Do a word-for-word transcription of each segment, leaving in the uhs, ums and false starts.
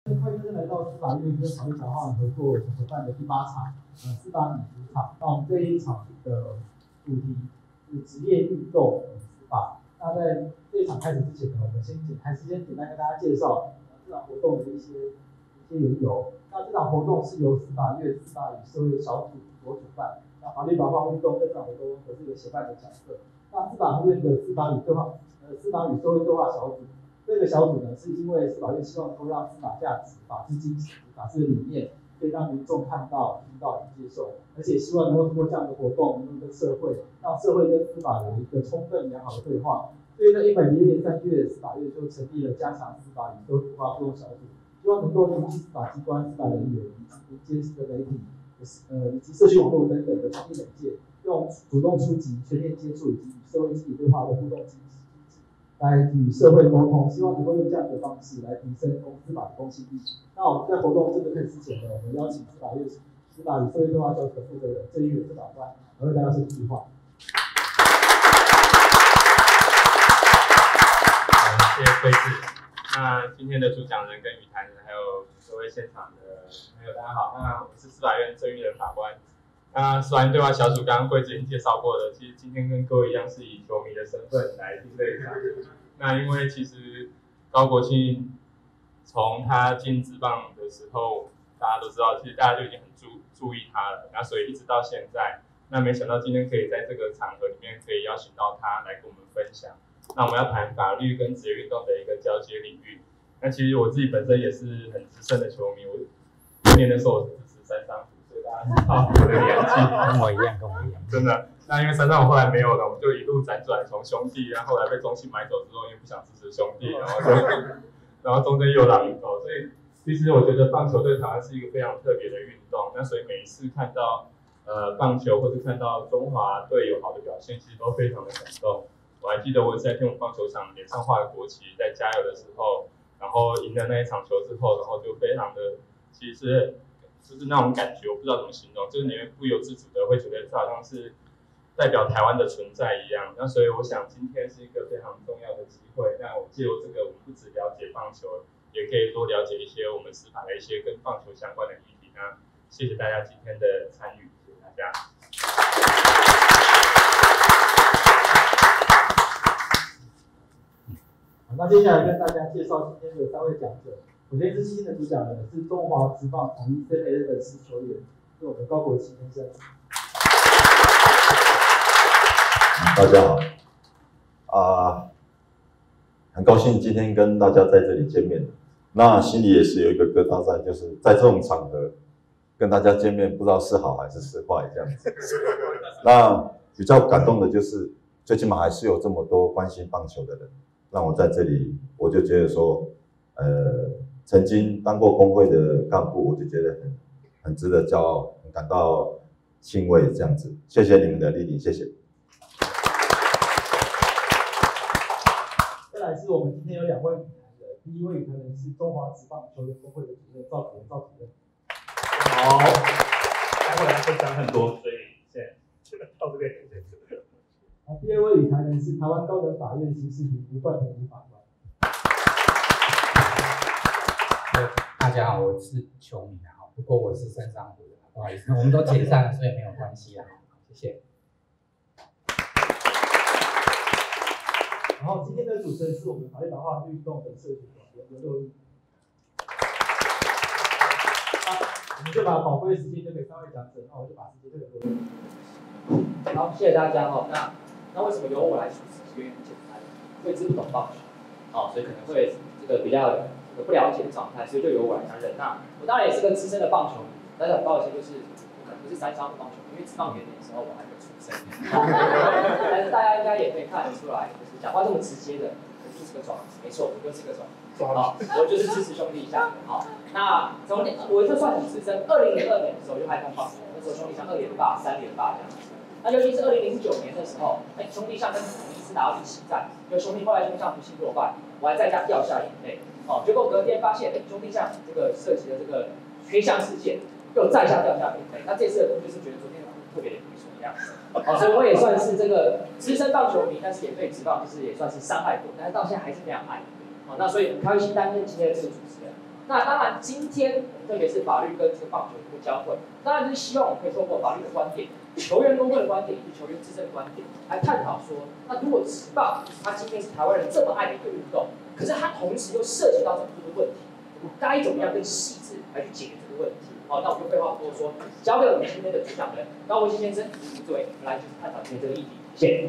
很快就是来到司法院跟法律转换合作合办的第八场，呃，司法女主场。那我们这一场的主题是职业运动与司法。那在这一场开始之前呢，我们先简还是先简单跟大家介绍呃这场活动的一些一些缘由。那这场活动是由司法院司法与社会小组所主办。那法律转换运动在这场活动都是一个协办的角色。那司法院的司法与对话呃司法与社会对话小组。这个小组呢，是因为司法院希望能够让司法价值、法治精神、法治理念，可以让民众看到、听到与接受，而且希望能够通过这样的活动，能够跟社会，让社会跟司法有一个充分良好的对话。所以呢，一百零一年三月，司法院就成立了加强司法与社会对话互动小组，希望能够凝聚司法机关、司法人员以及监视的媒体，呃以及社区网络等等的传递媒介，用主动出击、全面接触以及与社会积极对话的互动机制。来与社会沟通，希望能够用这样的方式来提升公司法的公信力。那我们在活动真的开始之前呢，我们邀请司法院司法与社会对话小组的负责人郑玉元司法官来为大家说几句话。 谢谢贵志。那今天的主讲人跟语坛人，还有各位现场的朋友，大家好。那我是司法院郑玉元法官。那司法院对话小组刚刚贵子已经介绍过了，其实今天跟各位一样是以球迷的身份来听这一场。那因为其实高国庆从他进职棒的时候，大家都知道，其实大家就已经很注注意他了，那所以一直到现在，那没想到今天可以在这个场合里面可以邀请到他来跟我们分享。那我们要谈法律跟职业运动的一个交接领域。那其实我自己本身也是很资深的球迷，我去年的时候我是支持三商。啊，我的年纪跟我一样，跟我一样， 真的。那因为三商我后来没有了，我们就一路辗转，从兄弟，然后后来被中信买走之后，因为不想支持兄弟，然后就，然后中间又让走，所以其实我觉得棒球对台湾是一个非常特别的运动。那所以每一次看到呃棒球或者看到中华队有好的表现，其实都非常的感动。我还记得我在天母棒球场脸上画的国旗，在加油的时候，然后赢了那一场球之后，然后就非常的，其实。就是那种感觉，我不知道怎么形容，就是你会不由自主的会觉得这好像是代表台湾的存在一样。那所以我想今天是一个非常重要的机会。那我借由这个，我们不只了解棒球，也可以多了解一些我们司法的一些跟棒球相关的议题。那谢谢大家今天的参与，谢谢大家。 好，那接下来跟大家介绍今天的三位讲者。首先是今天的主讲人是中华职棒统一 C B A 的粉丝球员，是我们高国庆先生。 大家好，啊、呃，很高兴今天跟大家在这里见面。那心里也是有一个疙瘩在，就是在这种场合跟大家见面，不知道是好还是是坏这样子。那比较感动的就是，最起码还是有这么多关心棒球的人，让我在这里，我就觉得说，呃。曾经当过工会的干部，我就觉得很很值得骄傲，很感到欣慰这样子。谢谢你们的莅临，谢谢。 再来是我们今天有两位语坛人，第一位语坛人是中华职棒球员工会的主任赵主任，赵主任。 好，待会来会讲很多，所以现在到这边。 好，第二位语坛人是台湾高等法院刑事庭吴冠廷吴法官。 大家好，我是球迷啊，不过我是三商虎的，不好意思，我们都解散了，所以没有关系啊，谢谢。 然后今天的主持人是我们法律转换运动的社群总监刘六一。那我们就把宝贵的时间交给三位讲者，那我就把时间交给六一。 好，谢谢大家哦。那那为什么由我来主持？原因很简单，因为知不懂棒球，哦，所以可能会这个比较。不了解的状态，所以就由我来担任。那我当然也是个资深的棒球迷，但是很抱歉，就是我可能不是三商的棒球迷，因为职棒原点的时候我还没有出生。但是大家应该也可以看得出来，就是讲话这么直接的，我就是个壮，没错，我就是个壮。好，我就是支持兄弟象。好，那从我这算很资深，二零零二年的时候就开放棒球，那时候兄弟象二连霸、三连霸这样子。那尤其是二零零九年的时候，哎，兄弟象跟统一是打到第七战，就兄弟后来兄弟象不幸落败，我还在家掉下眼泪。哦，结果隔天发现，哎，兄弟象这个涉及的这个黑箱事件，又再下掉下眼泪。那这次的就是觉得昨天特别的愚蠢的样子。哦，所以我也算是这个资深棒球迷，但是也被职棒就是也算是伤害过，但是到现在还是非常爱。哦，那所以很开心担任今天的这个主持人。 那当然，今天特别是法律跟这个棒球这个交汇，当然就是希望我们可以透过法律的观点、球员工会的观点以及球员自身的观点来探讨说，那如果职棒它今天是台湾人这么爱的一个运动，可是它同时又涉及到这么多的问题，我们该怎么样更细致来去解决这个问题？好，那我就废话不多说，交给我们今天的主讲人高文新先生以及作为我们来就是探讨今天这个议题。谢谢。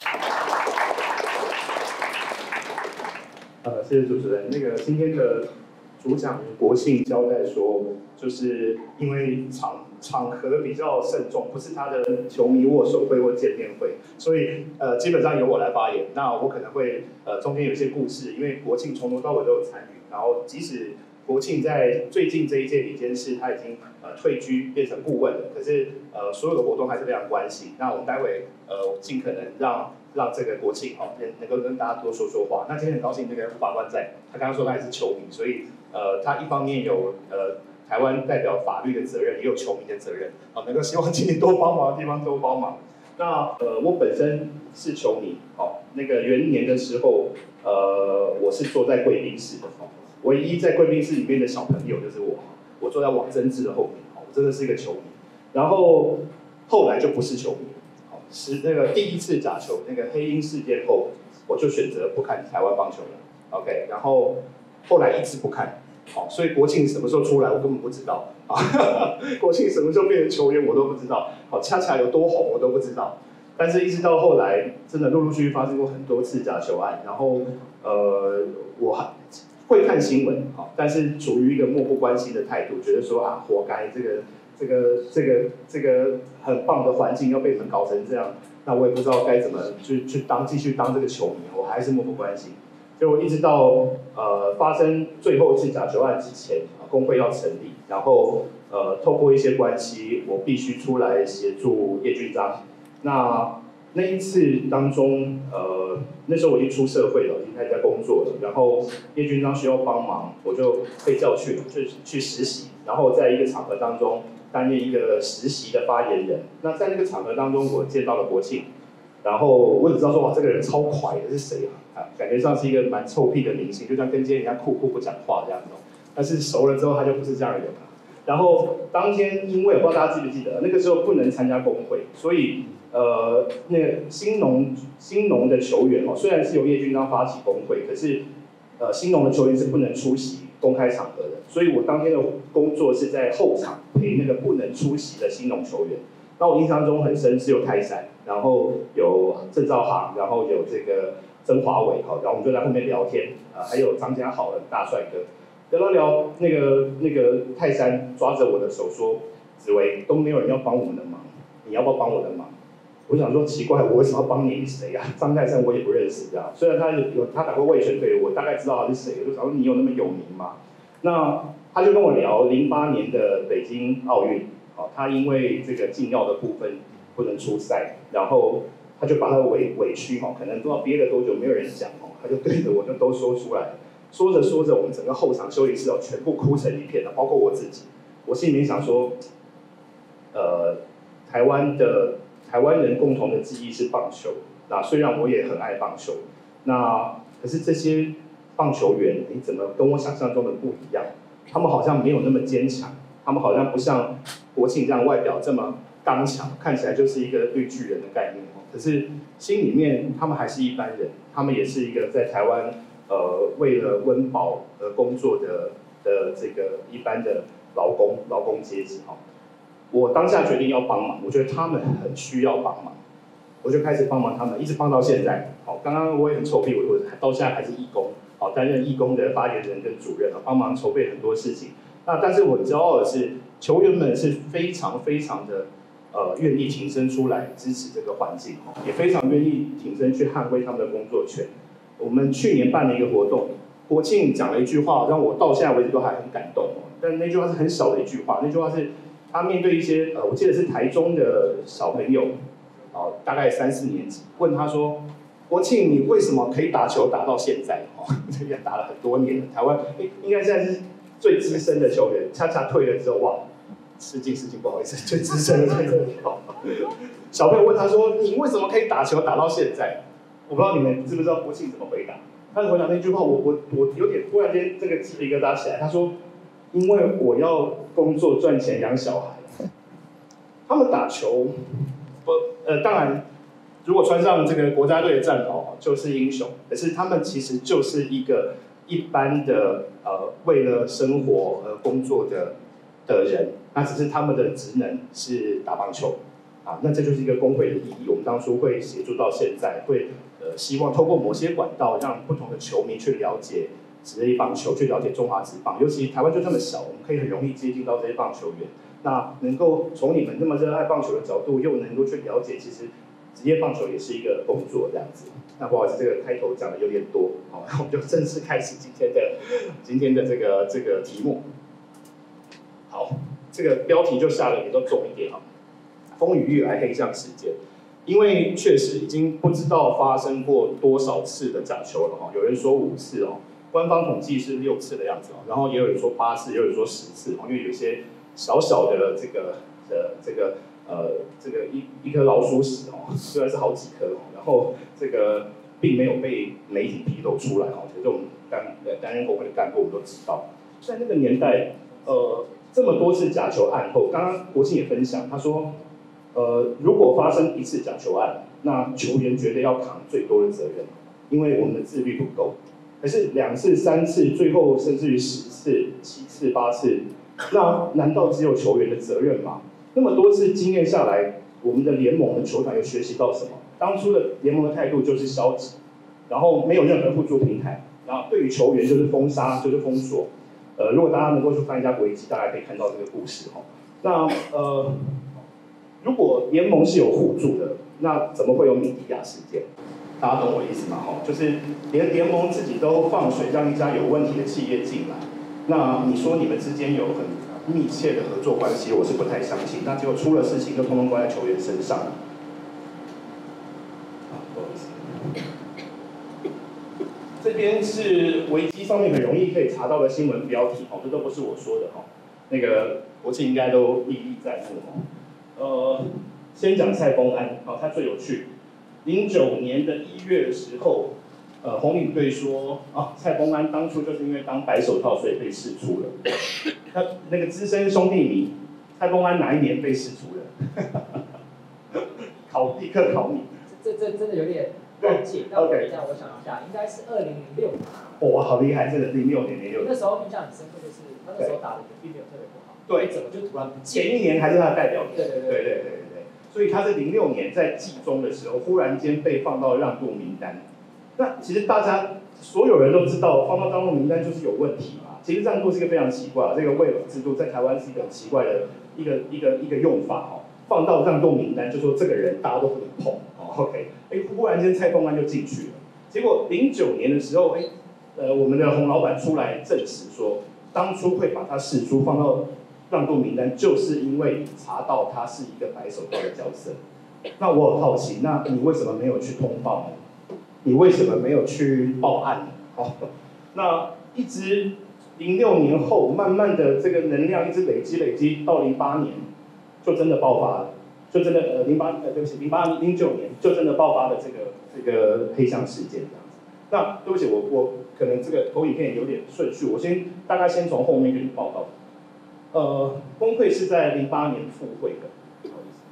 呃，谢谢主持人。那个今天的主讲国庆交代说，就是因为场场合比较慎重，不是他的球迷握手会或见面会，所以呃基本上由我来发言。那我可能会呃中间有一些故事，因为国庆从头到尾都有参与，然后即使国庆在最近这一届理监事他已经呃退居变成顾问了，可是呃所有的活动还是非常关心。那我们待会呃尽可能让。让这个国庆哦能能够跟大家多说说话。那今天很高兴，这个吴法官在，他刚刚说他也是球迷，所以呃他一方面有呃台湾代表法律的责任，也有球迷的责任，好、哦、能够希望请你多帮忙的地方多帮忙。那呃我本身是球迷，哦那个元年的时候，呃我是坐在贵宾室的，哦唯一在贵宾室里面的小朋友就是我，我坐在王贞治的后面，哦我真的是一个球迷。然后后来就不是球迷。是那个第一次假球那个黑鹰事件后，我就选择不看台湾棒球了 ，OK， 然后后来一直不看，好，所以国庆什么时候出来我根本不知道啊，国庆什么时候变成球员我都不知道，好，恰恰有多红我都不知道，但是一直到后来，真的陆陆续续发生过很多次假球案，然后呃，我会看新闻，好，但是处于一个漠不关心的态度，觉得说啊，活该这个。这个这个这个很棒的环境要被你们搞成这样，那我也不知道该怎么去去当继续当这个球迷，我还是漠不关心。就我一直到呃发生最后一次假球案之前，工会要成立，然后呃透过一些关系，我必须出来协助叶君璋。那那一次当中，呃那时候我已经出社会了，已经开始在工作了，然后叶君璋需要帮忙，我就被叫去了，去去实习，然后在一个场合当中。担任一个实习的发言人，那在那个场合当中，我见到了国庆，然后我只知道说哇，这个人超快的，是谁啊？啊，感觉上是一个蛮臭屁的明星，就像跟今天人家酷酷不讲话这样子。但是熟了之后，他就不是这样的人了。然后当天，因为我不知道大家记不记得，那个时候不能参加工会，所以呃，那个新农新农的球员哦，虽然是由叶君璋发起工会，可是呃，新农的球员是不能出席公开场合的，所以我当天的工作是在后场陪那个不能出席的新农球员。那我印象中很深是有泰山，然后有郑兆航，然后有这个曾华伟，好，然后我们就在后面聊天，啊、呃，还有张家豪的大帅哥，聊聊聊，那个那个泰山抓着我的手说：“紫薇，都没有人要帮我们的忙，你要不要帮我的忙？”我想说奇怪，我为什么要帮你？谁呀、啊？张泰山我也不认识，这样。虽然他有他打过卫权队，我大概知道他是谁。我就想说你有那么有名吗？那他就跟我聊零八年的北京奥运，好，他因为这个禁药的部分不能出赛，然后他就把他的委委屈哈，可能不知道憋了多久没有人讲哦，他就对着我就都说出来。说着说着，我们整个后场休息室哦，全部哭成一片了，包括我自己。我心里面想说，呃，台湾的。台湾人共同的记忆是棒球，那虽然我也很爱棒球，那可是这些棒球员，你怎么跟我想象中的不一样？他们好像没有那么坚强，他们好像不像国庆这样外表这么刚强，看起来就是一个绿巨人的概念。可是心里面他们还是一般人，他们也是一个在台湾呃为了温饱而工作的的这个一般的劳工劳工阶级哈。我当下决定要帮忙，我觉得他们很需要帮忙，我就开始帮忙他们，一直帮到现在。好，刚刚我也很臭屁，我我到现在还是义工，好，担任义工的发言人跟主任，帮忙筹备很多事情。那但是我骄傲的是，球员们是非常非常的呃愿意挺身出来支持这个环境，也非常愿意挺身去捍卫他们的工作权。我们去年办了一个活动，国庆讲了一句话，让我到现在为止都还很感动。但那句话是很小的一句话，那句话是。他面对一些呃，我记得是台中的小朋友，哦，大概三四年级，问他说：“国庆，你为什么可以打球打到现在？哦，这也打了很多年了。台湾应该现在是最资深的球员，恰恰退了之后，哇，失敬失敬，不好意思，最资深的这个。小朋友问他说：‘你为什么可以打球打到现在？’我不知道你们知不知道国庆怎么回答？ 他的回答那句话，我我我有点突然间这个鸡皮疙瘩起来。他说：“因为我要工作赚钱养小孩。”他们打球，不呃，当然，如果穿上这个国家队的战袍就是英雄，可是他们其实就是一个一般的呃为了生活而工作的的人，那只是他们的职能是打棒球。啊，那这就是一个工会的意义。我们当初会协助到现在，会呃希望透过某些管道，让不同的球迷去了解职业棒球，去了解中华职棒。尤其台湾就这么小，我们可以很容易接近到这些棒球员。那能够从你们那么热爱棒球的角度，又能够去了解，其实职业棒球也是一个工作这样子。那不好意思，这个开头讲的有点多，好，那我们就正式开始今天的今天的这个这个题目。好，这个标题就下的比较重一点哈。风雨欲来黑象事件，因为确实已经不知道发生过多少次的假球了哈，有人说五次哦，官方统计是六次的样子哦，然后也有人说八次，也有人说十次哦，因为有些小小的这个呃这个呃这个一一颗老鼠屎哦，虽然是好几颗哦，然后这个并没有被媒体披露出来哦，可是我们担担任工会的干部我们都知道，在那个年代呃这么多次假球案后，刚刚国庆也分享，他说。呃，如果发生一次假球案，那球员绝对要扛最多的责任，因为我们的自律不够。可是两次、三次，最后甚至于十次、七次、八次，那难道只有球员的责任吗？那么多次经验下来，我们的联盟的球团有学习到什么？当初的联盟的态度就是消极，然后没有任何互助平台，然后对于球员就是封杀，就是封锁。呃，如果大家能够去翻一下维基，大家可以看到这个故事哈。那呃。如果联盟是有互助的，那怎么会有米迪亚事件？大家懂我意思吗？哈，就是连联盟自己都放水让一家有问题的企业进来，那你说你们之间有很密切的合作关系，我是不太相信。那结果出了事情，就通通关在球员身上。啊，不好意思，这边是维基上面很容易可以查到的新闻标题，哦，这都不是我说的哈。那个国庆应该都历历在目哈。呃，先讲蔡丰安，哦，他最有趣。零九年的一月的时候，呃，红领队说，啊，蔡丰安当初就是因为当白手套，所以被释出了。他那个资深兄弟迷，蔡丰安哪一年被释出的？考，立刻考你。 这这真的有点忘记，那我等一下我想一下，应该是二零零六年。 哇，好厉害，真的零六年零六年。 那时候印象很深刻，就是他那时候打的也并没有特别不好。 对， 怎么就突然前一年还是他的代表队？ 对对对对对对对。所以他是零六年在季中的时候，忽然间被放到让渡名单。那其实大家所有人都知道，放到让渡名单就是有问题嘛。其实让渡是一个非常奇怪，这个为尔制度在台湾是一个很奇怪的一个一个一个用法哦。放到让渡名单，就说这个人大家都不能碰哦。OK， 哎，忽然间蔡丰安就进去了。结果零九年的时候，哎，呃，我们的洪老板出来证实说，当初会把他释出放到让渡名单，就是因为查到他是一个白手套的角色。那我很好奇，那你为什么没有去通报呢？你为什么没有去报案呢？哦，那一直零六年后，慢慢的这个能量一直累积累积到零八年，就真的爆发了，就真的呃零八呃对不起零八零九年就真的爆发了这个这个黑象事件这样子。那对不起，我我可能这个投影片有点顺序，我先大概先从后面给你报告。呃，工会是在零八年复会的，不好意思。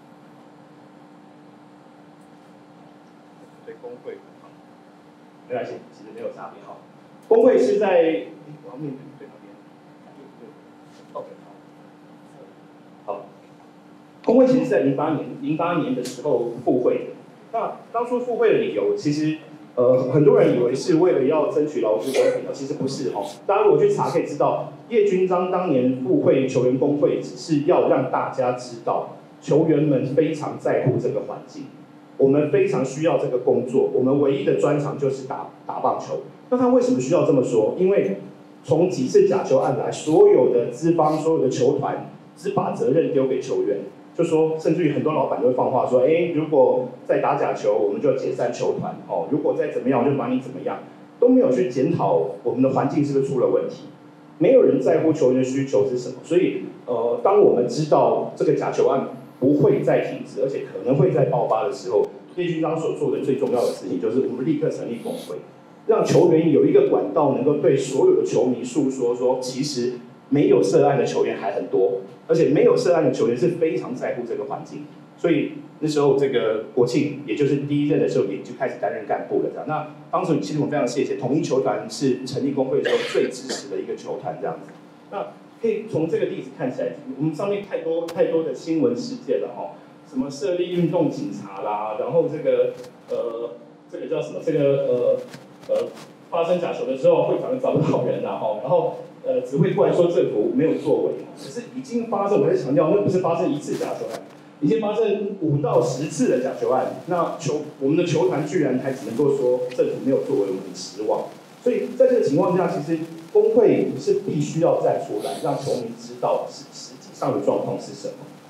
对，工会，没关系，其实没有差别哈。工会是在，我要面对对哪边？对 ，OK， 好。好，工会其实是在零八年零八年的时候复会的。那当初复会的理由，其实呃很多人以为是为了要争取劳资公平，其实不是哈。大家如果去查可以知道。叶军章当年复会球员工会，只是要让大家知道，球员们非常在乎这个环境，我们非常需要这个工作，我们唯一的专长就是打打棒球。那他为什么需要这么说？因为从几次假球案来，所有的资方、所有的球团只把责任丢给球员，就说，甚至于很多老板都会放话说，哎，如果再打假球，我们就解散球团哦；如果再怎么样，我就把你怎么样，都没有去检讨我们的环境是不是出了问题。没有人在乎球员的需求是什么，所以呃，当我们知道这个假球案不会再停止，而且可能会再爆发的时候，叶军章所做的最重要的事情就是我们立刻成立工会。 让球员有一个管道，能够对所有的球迷诉说说，其实没有涉案的球员还很多，而且没有涉案的球员是非常在乎这个环境。所以那时候这个国庆，也就是第一任的时候，也就开始担任干部了这样。那当时其实我非常谢谢统一球团是成立工会的时候最支持的一个球团这样子。那可以从这个例子看起来，我们上面太多太多的新闻事件了哦，什么设立运动警察啦，然后这个呃这个叫什么这个呃呃发生假球的时候，会场找不到人啦哈，然后呃只会突然说政府没有作为，可是已经发生，我在强调那不是发生一次假球案，已经发生五到十次的假球案，那球我们的球团居然还只能够说政府没有作为，我们很失望。所以在这个情况下，其实工会是必须要站出来，让球迷知道实实际上的状况是什么。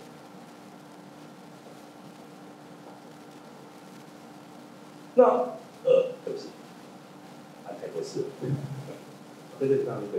那呃，对不起，啊，太多事了，对对对，对。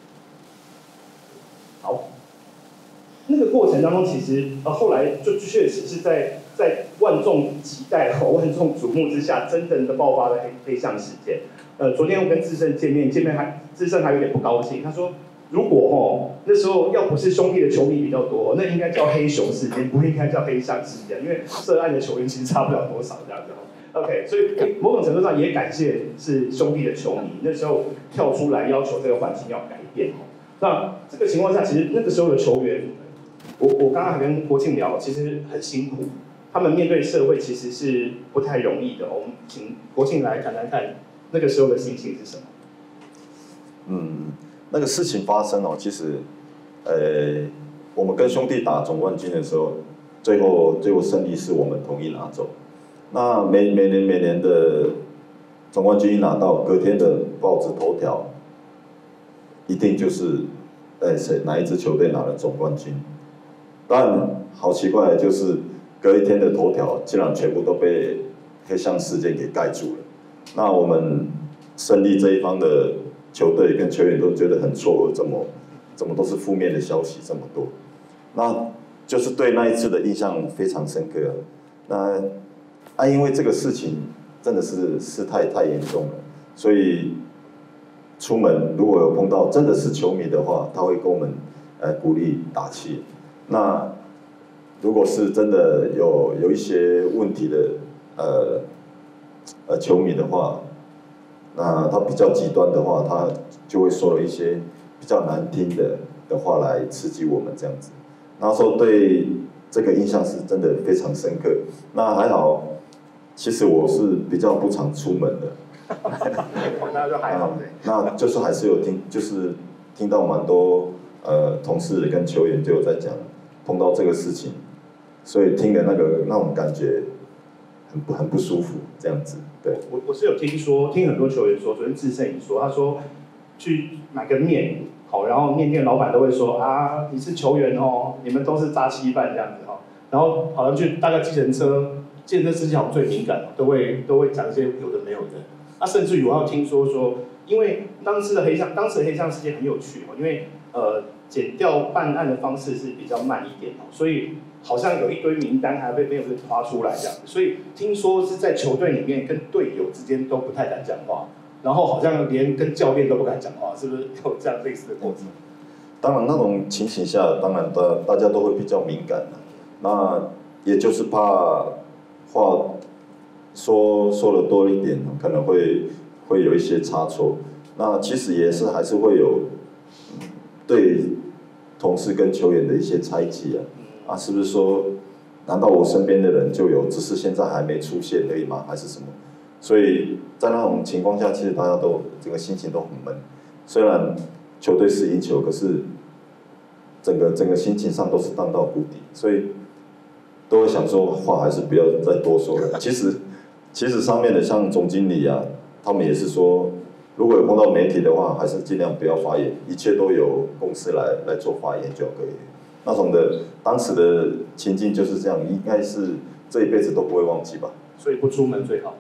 好，那个过程当中，其实呃后来就确实是在在万众期待和万众瞩目之下，真正的爆发了黑黑象事件。呃，昨天我跟智胜见面，见面还智胜还有点不高兴，他说如果哦那时候要不是兄弟的球迷比较多，那应该叫黑熊事件，不应该叫黑象事件，因为涉案的球员其实差不了多少这样子。OK， 所以某种程度上也感谢是兄弟的球迷，那时候跳出来要求这个环境要改变。那这个情况下，其实那个时候的球员，我我刚刚还跟国庆聊，其实很辛苦，他们面对社会其实是不太容易的。我们请国庆来谈谈看那个时候的心情是什么？ 嗯，那个事情发生哦，其实，呃，我们跟兄弟打总冠军的时候，最后最后胜利是我们统一拿走。那每每年每年的总冠军一拿到，隔天的报纸头条，一定就是，呃，谁哪一支球队拿了总冠军。但好奇怪的就是，隔一天的头条竟然全部都被黑象事件给盖住了。那我们胜利这一方的球队跟球员都觉得很错愕，怎么怎么都是负面的消息这么多？那就是对那一次的印象非常深刻。那啊，因为这个事情真的是事态太严重了，所以出门如果有碰到真的是球迷的话，他会跟我们呃鼓励打气。那如果是真的有有一些问题的呃呃球迷的话，那他比较极端的话，他就会说了一些比较难听的的话来刺激我们这样子。那时候对这个印象是真的非常深刻。那还好。其实我是比较不常出门的， 那就还好对、嗯。 那就是还是有听，就是听到蛮多呃同事跟球员就有在讲碰到这个事情，所以听的那个那种感觉很不很不舒服这样子。对， 我我是有听说，听很多球员说，昨天智胜也说，他说去买个面，好，然后面店老板都会说啊，你是球员哦，你们都是诈欺犯这样子哈，然后好像去搭个计程车。健身司机好像最敏感，都会都会讲一些有的没有的。那、啊、甚至于我要听说说，因为当时的黑象，当时的黑象事件很有趣哦，因为呃检调办案的方式是比较慢一点哦，所以好像有一堆名单还被没有被抓出来这样子。所以听说是在球队里面跟队友之间都不太敢讲话，然后好像连跟教练都不敢讲话，是不是有这样类似的过程？ 当然那种情形下，当然大大家都会比较敏感的，那也就是怕。话说说的多一点，可能会会有一些差错。那其实也是还是会有对同事跟球员的一些猜忌啊，啊，是不是说，难道我身边的人就有，只是现在还没出现而已吗？还是什么？所以在那种情况下，其实大家都整个心情都很闷。虽然球队是赢球，可是整个整个心情上都是荡到谷底，所以。都会想说话还是不要再多说了。其实，其实上面的像总经理啊，他们也是说，如果有碰到媒体的话，还是尽量不要发言，一切都由公司来来做发言就可以。那种的当时的情境就是这样，应该是这一辈子都不会忘记吧。 所以不出门最好，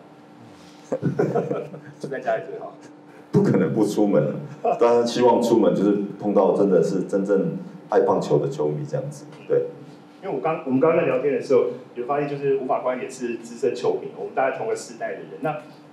就在家里最好。 不可能不出门，当然希望出门就是碰到真的是真正爱棒球的球迷这样子，对。 因为我刚我们刚刚在聊天的时候，有发现就是吴法官也是资深球迷，我们大概同个时代的人。那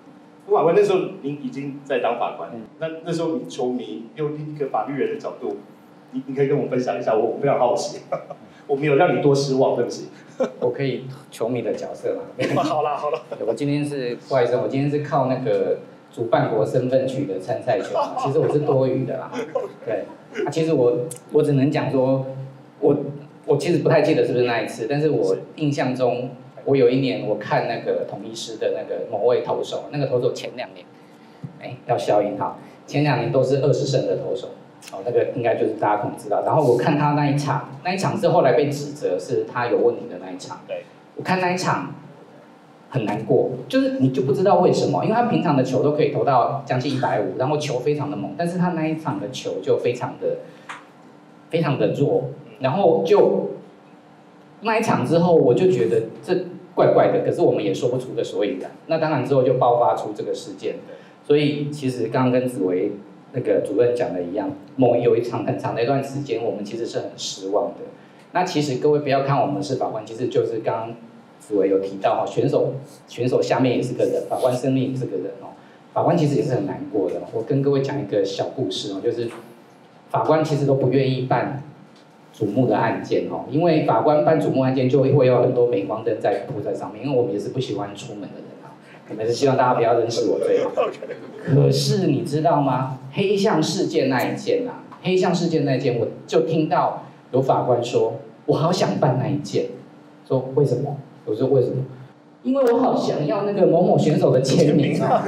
副法官那时候您已经在当法官，那那时候你球迷用一个法律人的角度，你你可以跟我分享一下，我非常好奇，我没有让你多失望，对不起。 我可以球迷的角色嘛？ 好啦好了， 我今天是不好意思，我今天是靠那个主办国身份取得参赛权，其实我是多余的啦。对，啊，其实我我只能讲说，我我其实不太记得是不是那一次，但是我印象中，我有一年我看那个统一狮的那个某位投手，那个投手前两年，哎，要消音哈，前两年都是二十胜的投手。哦，那个应该就是大家可能知道。然后我看他那一场，那一场是后来被指责是他有问题的那一场。 对， 我看那一场很难过，就是你就不知道为什么，因为他平常的球都可以投到将近一百五，然后球非常的猛，但是他那一场的球就非常的非常的弱，然后就那一场之后，我就觉得这怪怪的，可是我们也说不出个所以然。那当然之后就爆发出这个事件，所以其实刚刚跟子维那个主任讲的一样，某有一场很长的一段时间，我们其实是很失望的。那其实各位不要看我们是法官，其实就是刚刚子维有提到哈，选手选手下面也是个人，法官身边也是个人哦。法官其实也是很难过的。我跟各位讲一个小故事哦，就是法官其实都不愿意办瞩目的案件哦，因为法官办瞩目案件就会有很多镁光灯在铺在上面，因为我们也是不喜欢出门的人啊，我们是希望大家不要认识我最好。可是你知道吗？黑象事件那一件啊，黑象事件那一件，我就听到有法官说，我好想办那一件，说为什么？我说为什么？因为我好想要那个某某选手的签名啊。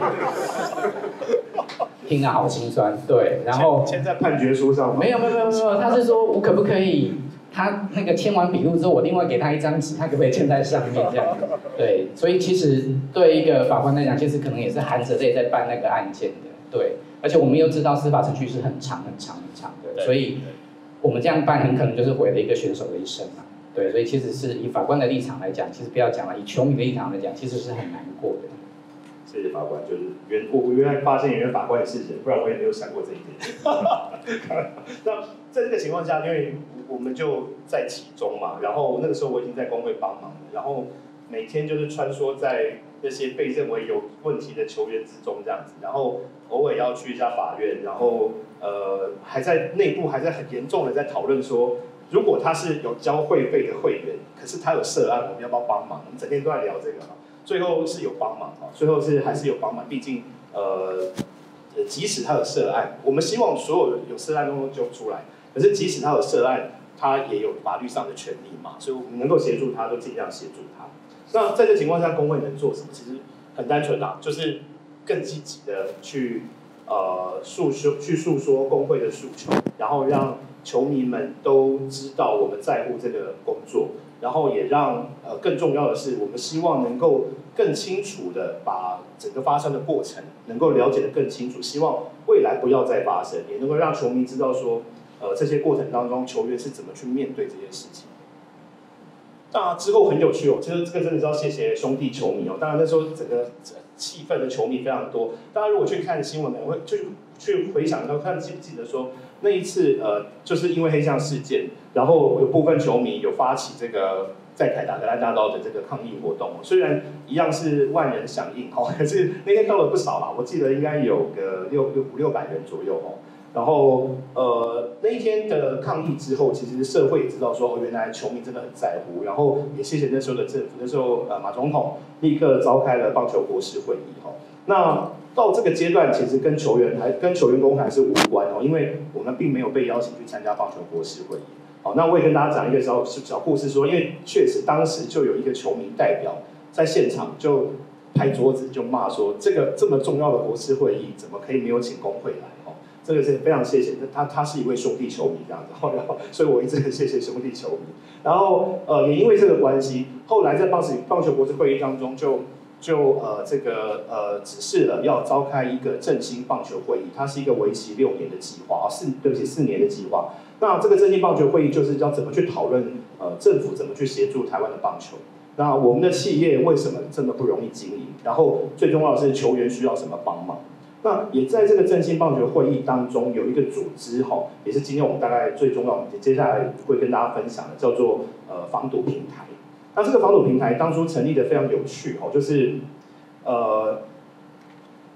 听了好心酸，对，然后签在判决书上吗？ 没有没有没有没有，他是说我可不可以，他那个签完笔录之后，我另外给他一张纸，他可不可以签在上面这样？对，所以其实对一个法官来讲，其实可能也是含着泪在办那个案件的，对，而且我们又知道司法程序是很长很长很长的，所以我们这样办很可能就是毁了一个选手的一生嘛，对，所以其实是以法官的立场来讲，其实不要讲了，以球迷的立场来讲，其实是很难过的。 谢谢法官，就是原我原来发现原来法官也是人，不然我也没有想过这一点。那在这个情况下，因为我们就在其中嘛，然后那个时候我已经在工会帮忙了，然后每天就是穿梭在那些被认为有问题的球员之中这样子，然后偶尔要去一下法院，然后呃还在内部还在很严重的在讨论说，如果他是有交会费的会员，可是他有涉案，我们要不要帮忙？我们整天都在聊这个哈。最后是有帮忙啊，最后是还是有帮忙，毕竟呃，即使他有涉案，我们希望所有有涉案都揪出来。可是即使他有涉案，他也有法律上的权利嘛，所以我们能够协助他，都尽量协助他。那在这情况下，工会能做什么？其实很单纯啊，就是更积极的去呃诉说，去诉说工会的诉求，然后让球迷们都知道我们在乎这个工作。然后也让呃更重要的是，我们希望能够更清楚的把整个发生的过程能够了解得更清楚，希望未来不要再发生，也能够让球迷知道说，呃这些过程当中球员是怎么去面对这件事情。那之后很有趣哦，其实这个真的是要谢谢兄弟球迷哦。当然那时候整个气氛的球迷非常多，大家如果去看新闻，会就去回想到看记不记得说那一次呃就是因为黑象事件。然后有部分球迷有发起这个在凯达格兰大道的这个抗议活动，虽然一样是万人响应哦，可是那天到了不少啦，我记得应该有个六六五六百人左右哦。然后呃那一天的抗议之后，其实社会也知道说，哦，原来球迷真的很在乎，然后也谢谢那时候的政府，那时候呃马总统立刻召开了棒球国事会议哦。那到这个阶段，其实跟球员还跟球员工还是无关哦，因为我们并没有被邀请去参加棒球国事会议。好，那我也跟大家讲一个小小故事说，因为确实当时就有一个球迷代表在现场就拍桌子就骂说，这个这么重要的国事会议怎么可以没有请工会来？哦，这个是非常谢谢，他他是一位兄弟球迷这样子，然后所以我一直很谢谢兄弟球迷。然后呃也因为这个关系，后来在棒球棒球国事会议当中就就呃这个呃指示了要召开一个振兴棒球会议，它是一个为期六年的计划，四对不起四年的计划。那这个振兴棒球会议就是要怎么去讨论，呃，政府怎么去协助台湾的棒球。那我们的企业为什么这么不容易经营？然后最重要的是球员需要什么帮忙？那也在这个振兴棒球会议当中有一个组织哈，也是今天我们大概最重要，接下来会跟大家分享的，叫做呃防赌平台。那这个防赌平台当初成立的非常有趣哈，就是呃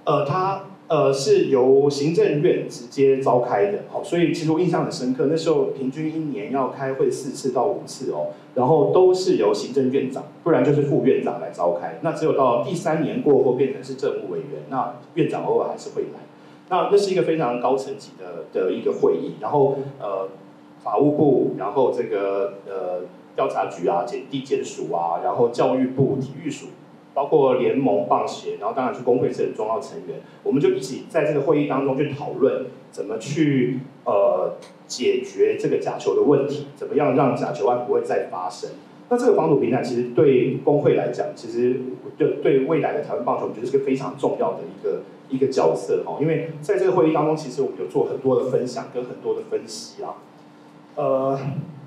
呃，它呃是由行政院直接召开的，好，所以其实我印象很深刻，那时候平均一年要开会四次到五次哦，然后都是由行政院长，不然就是副院长来召开。那只有到第三年过后变成是政务委员，那院长偶尔还是会来。那那是一个非常高层级的的一个会议，然后呃法务部，然后这个呃调查局啊、检地检署啊，然后教育部、体育署。包括联盟、棒协，然后当然是工会是很重要成员，我们就一起在这个会议当中去讨论怎么去呃解决这个假球的问题，怎么样让假球案不会再发生。那这个防堵平台其实对工会来讲，其实对对未来的台湾棒球，我觉得是个非常重要的一个一个角色哈，因为在这个会议当中，其实我们有做很多的分享跟很多的分析啦，呃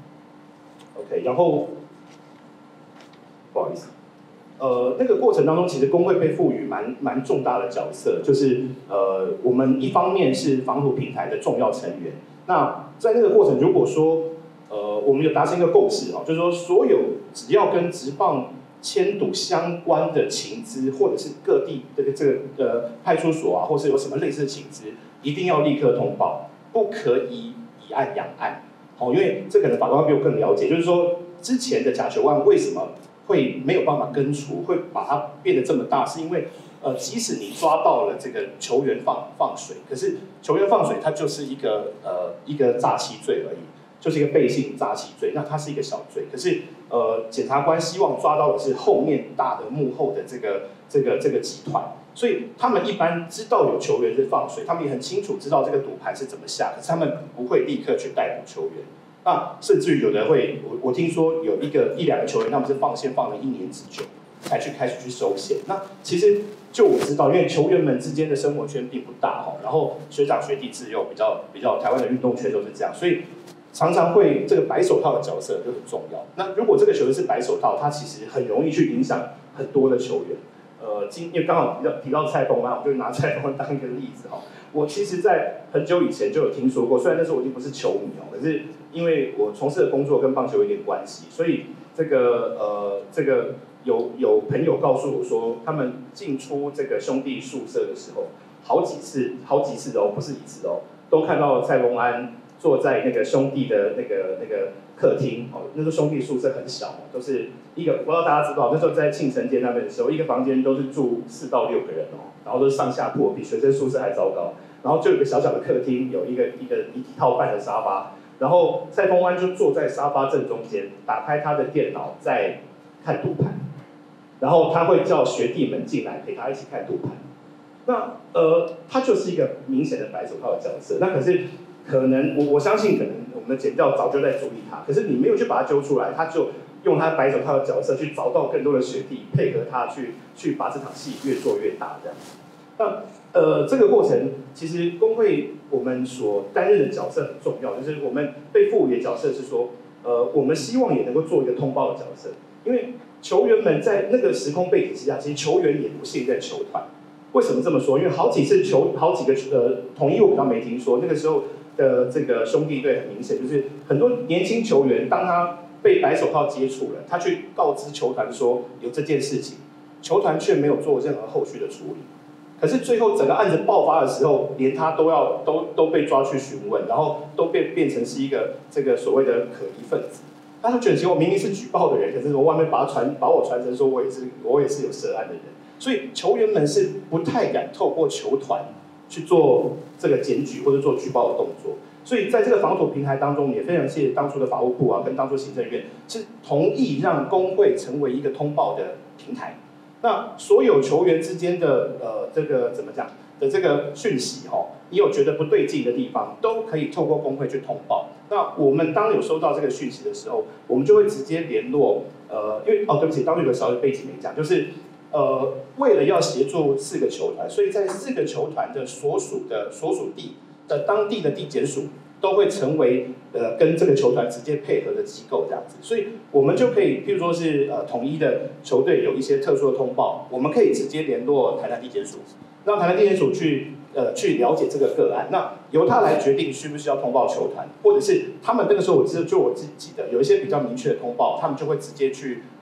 ，OK， 然后不好意思。呃，那个过程当中，其实工会被赋予蛮蛮重大的角色，就是呃，我们一方面是防堵平台的重要成员。那在那个过程，如果说呃，我们有达成一个共识哦，就是说所有只要跟职棒签赌相关的情资，或者是各地这个这个呃派出所啊，或是有什么类似的情资，一定要立刻通报，不可以以案养案。好，因为这可能法官比我更了解，就是说之前的假球案为什么会没有办法根除，会把它变得这么大，是因为呃，即使你抓到了这个球员放放水，可是球员放水它就是一个呃一个诈欺罪而已，就是一个背信诈欺罪，那它是一个小罪。可是呃，检察官希望抓到的是后面大的幕后的这个这个这个集团，所以他们一般知道有球员是放水，他们也很清楚知道这个赌盘是怎么下，可是他们不会立刻去逮捕球员。那甚至于有的会，我我听说有一个一两个球员，他们是放线放了一年之久，才去开始去收线。那其实就我知道，因为球员们之间的生活圈并不大哈，然后学长学弟制又比较比较，台湾的运动圈都是这样，所以常常会这个白手套的角色就很重要。那如果这个球员是白手套，他其实很容易去影响很多的球员。呃，今因为刚好提到提到蔡丰安，我就拿蔡丰安当一个例子哈。我其实，在很久以前就有听说过，虽然那时候我已经不是球迷哦，可是因为我从事的工作跟棒球有点关系，所以这个呃这个有有朋友告诉我说，他们进出这个兄弟宿舍的时候，好几次好几次哦，不是一次哦，都看到蔡丰安坐在那个兄弟的那个那个客厅哦，那时候兄弟宿舍很小哦，都是一个不知道大家知道，那时候在庆城街那边的时候，一个房间都是住四到六个人哦，然后都是上下铺，比学生宿舍还糟糕。然后就有一个小小的客厅，有一个一个一套半的沙发，然后蔡丰安就坐在沙发正中间，打开他的电脑在看赌盘，然后他会叫学弟们进来陪他一起看赌盘。那呃，他就是一个明显的白手套的角色。那可是可能我我相信，可能我们的检调早就在注意他，可是你没有去把他揪出来，他就用他白手套的角色去找到更多的学弟，配合他去去把这场戏越做越大这样。那呃，这个过程其实工会我们所担任的角色很重要，就是我们被赋予的角色是说，呃，我们希望也能够做一个通报的角色，因为球员们在那个时空背景之下，其实球员也不信任球团。为什么这么说？因为好几次球，好几个呃统一我比较没听说，那个时候的这个兄弟队很明显，就是很多年轻球员，当他被白手套接触了，他去告知球团说有这件事情，球团却没有做任何后续的处理。可是最后整个案子爆发的时候，连他都要都都被抓去询问，然后都变变成是一个这个所谓的可疑分子。他就觉得，我明明是举报的人，可是我外面把他传把我传成说我也是我也是有涉案的人，所以球员们是不太敢透过球团去做这个检举或者做举报的动作。所以在这个防堵平台当中，也非常谢谢当初的法务部啊，跟当初行政院是同意让工会成为一个通报的平台。那所有球员之间的呃这个怎么讲的这个讯息哈、哦，你有觉得不对劲的地方，都可以透过工会去通报。那我们当有收到这个讯息的时候，我们就会直接联络呃，因为哦对不起，当时有个小的背景没讲，就是呃为了要协助四个球团，所以在四个球团的所属的所属地的当地的地检署都会成为呃跟这个球团直接配合的机构这样子，所以我们就可以，譬如说是呃统一的球队有一些特殊的通报，我们可以直接联络台南地检署，让台南地检署去呃去了解这个个案，那由他来决定需不需要通报球团，或者是他们那个时候我记得就我自己的有一些比较明确的通报，他们就会直接去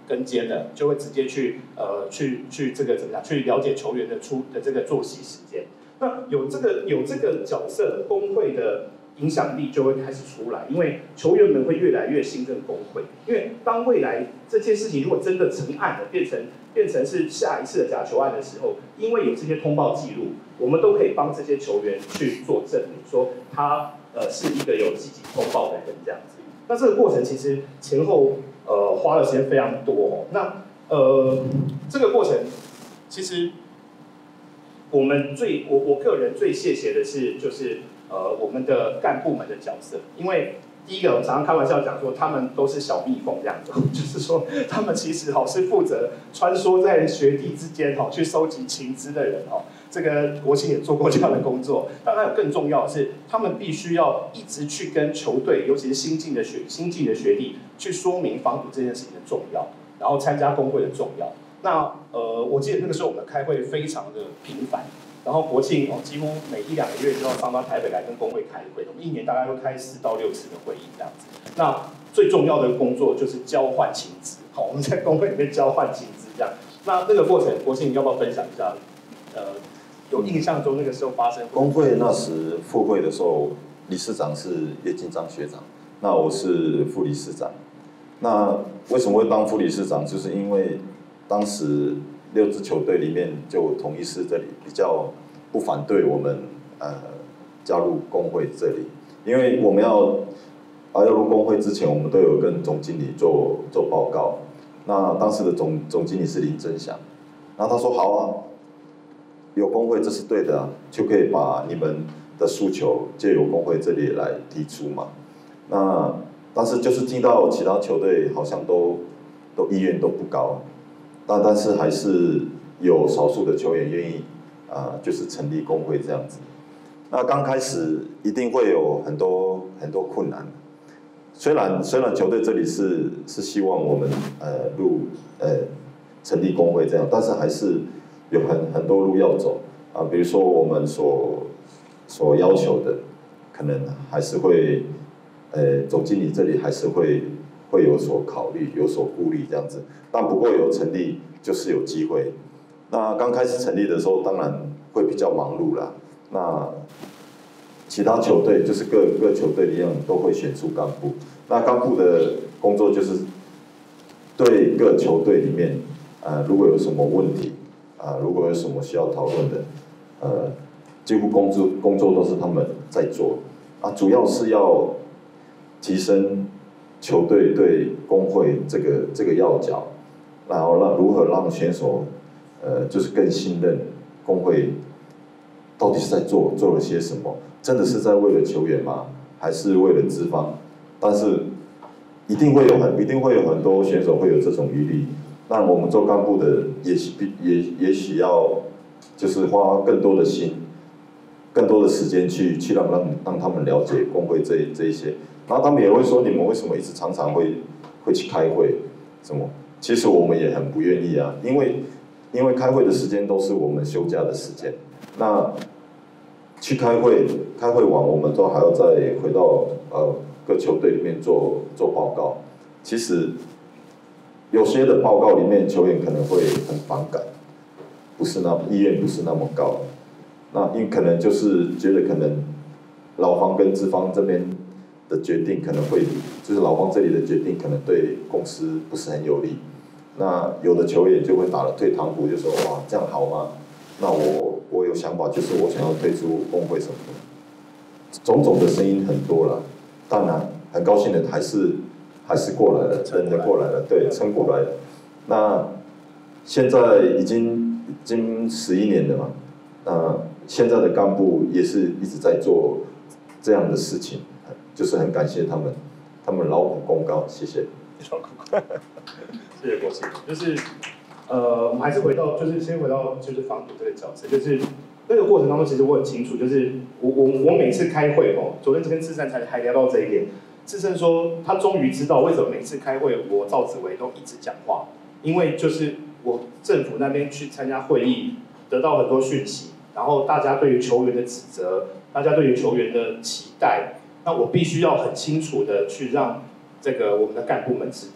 跟监的，就会直接去呃去去这个怎么样，去了解球员的出的这个作息时间。那有这个有这个角色，工会的影响力就会开始出来，因为球员们会越来越信任工会。因为当未来这件事情如果真的成案了，变成变成是下一次的假球案的时候，因为有这些通报记录，我们都可以帮这些球员去做证明，说他呃是一个有积极通报的人这样子。那这个过程其实前后呃花的时间非常多哦。那呃这个过程其实我们最我我个人最谢谢的是就是呃我们的干部们的角色，因为第一个我常常开玩笑讲说他们都是小蜜蜂这样子，就是说他们其实哦是负责穿梭在学弟之间哦去收集情资的人哦。这个国庆也做过这样的工作，但还有更重要的是，他们必须要一直去跟球队，尤其是新进的学新进的学弟，去说明防堵这件事情的重要，然后参加工会的重要。那呃，我记得那个时候我们开会非常的频繁，然后国庆哦，几乎每一两个月就要上到台北来跟工会开会，我们一年大概会开四到六次的会议这样子。那最重要的工作就是交换情资，好，我们在工会里面交换情资这样。那那个过程，国庆你要不要分享一下？呃。有印象中那个时候发生工会那时复会的时候，理事长是叶金章学长，那我是副理事长。那为什么会当副理事长？就是因为当时六支球队里面，就统一狮这里比较不反对我们呃加入工会这里，因为我们要啊要入工会之前，我们都有跟总经理做做报告。那当时的总总经理是林真祥，然后他说好啊。有工会这是对的啊，就可以把你们的诉求借由工会这里来提出嘛。那但是就是听到其他球队好像都都意愿都不高，但但是还是有少数的球员愿意啊、呃，就是成立工会这样子。那刚开始一定会有很多很多困难，虽然虽然球队这里是是希望我们呃入呃成立工会这样，但是还是。有很很多路要走啊，比如说我们所所要求的，可能还是会，呃，总经理这里还是会会有所考虑、有所顾虑这样子。但不过有成立就是有机会。那刚开始成立的时候，当然会比较忙碌啦。那其他球队就是各各球队一样，都会选出干部。那干部的工作就是对各球队里面，呃，如果有什么问题。啊，如果有什么需要讨论的，呃，几乎工作工作都是他们在做，啊，主要是要提升球队对工会这个这个要角，然后让如何让选手，呃，就是更信任工会到底是在做做了些什么，真的是在为了球员吗？还是为了资方？但是一定会有很一定会有很多选手会有这种疑虑。那我们做干部的也许也也许要，就是花更多的心，更多的时间去去让让让他们了解工会这这一些，然后他们也会说你们为什么一直常常会会去开会，什么？其实我们也很不愿意啊，因为因为开会的时间都是我们休假的时间，那去开会开会完我们都还要再回到呃各球队里面做做报告，其实。有些的报告里面，球员可能会很反感，不是那意愿不是那么高，那因可能就是觉得可能劳方跟资方这边的决定可能会，就是劳方这里的决定可能对公司不是很有利，那有的球员就会打了退堂鼓，就说哇这样好吗？那我我有想法，就是我想要退出工会什么的，种种的声音很多了，当然很高兴的还是。还是过来了，真的过来了，对，撑过来了。那现在已经已经十一年了嘛，那现在的干部也是一直在做这样的事情，就是很感谢他们，他们劳苦功高，谢谢。 谢谢国庆，就是呃，我们还是回到，就是先回到就是防堵这个角色，就是那个过程当中，其实我很清楚，就是我我我每次开会哦，昨天跟志善才还聊到这一点。志胜说，他终于知道为什么每次开会，我赵子维都一直讲话，因为就是我政府那边去参加会议，得到很多讯息，然后大家对于球员的指责，大家对于球员的期待，那我必须要很清楚的去让这个我们的干部们知道。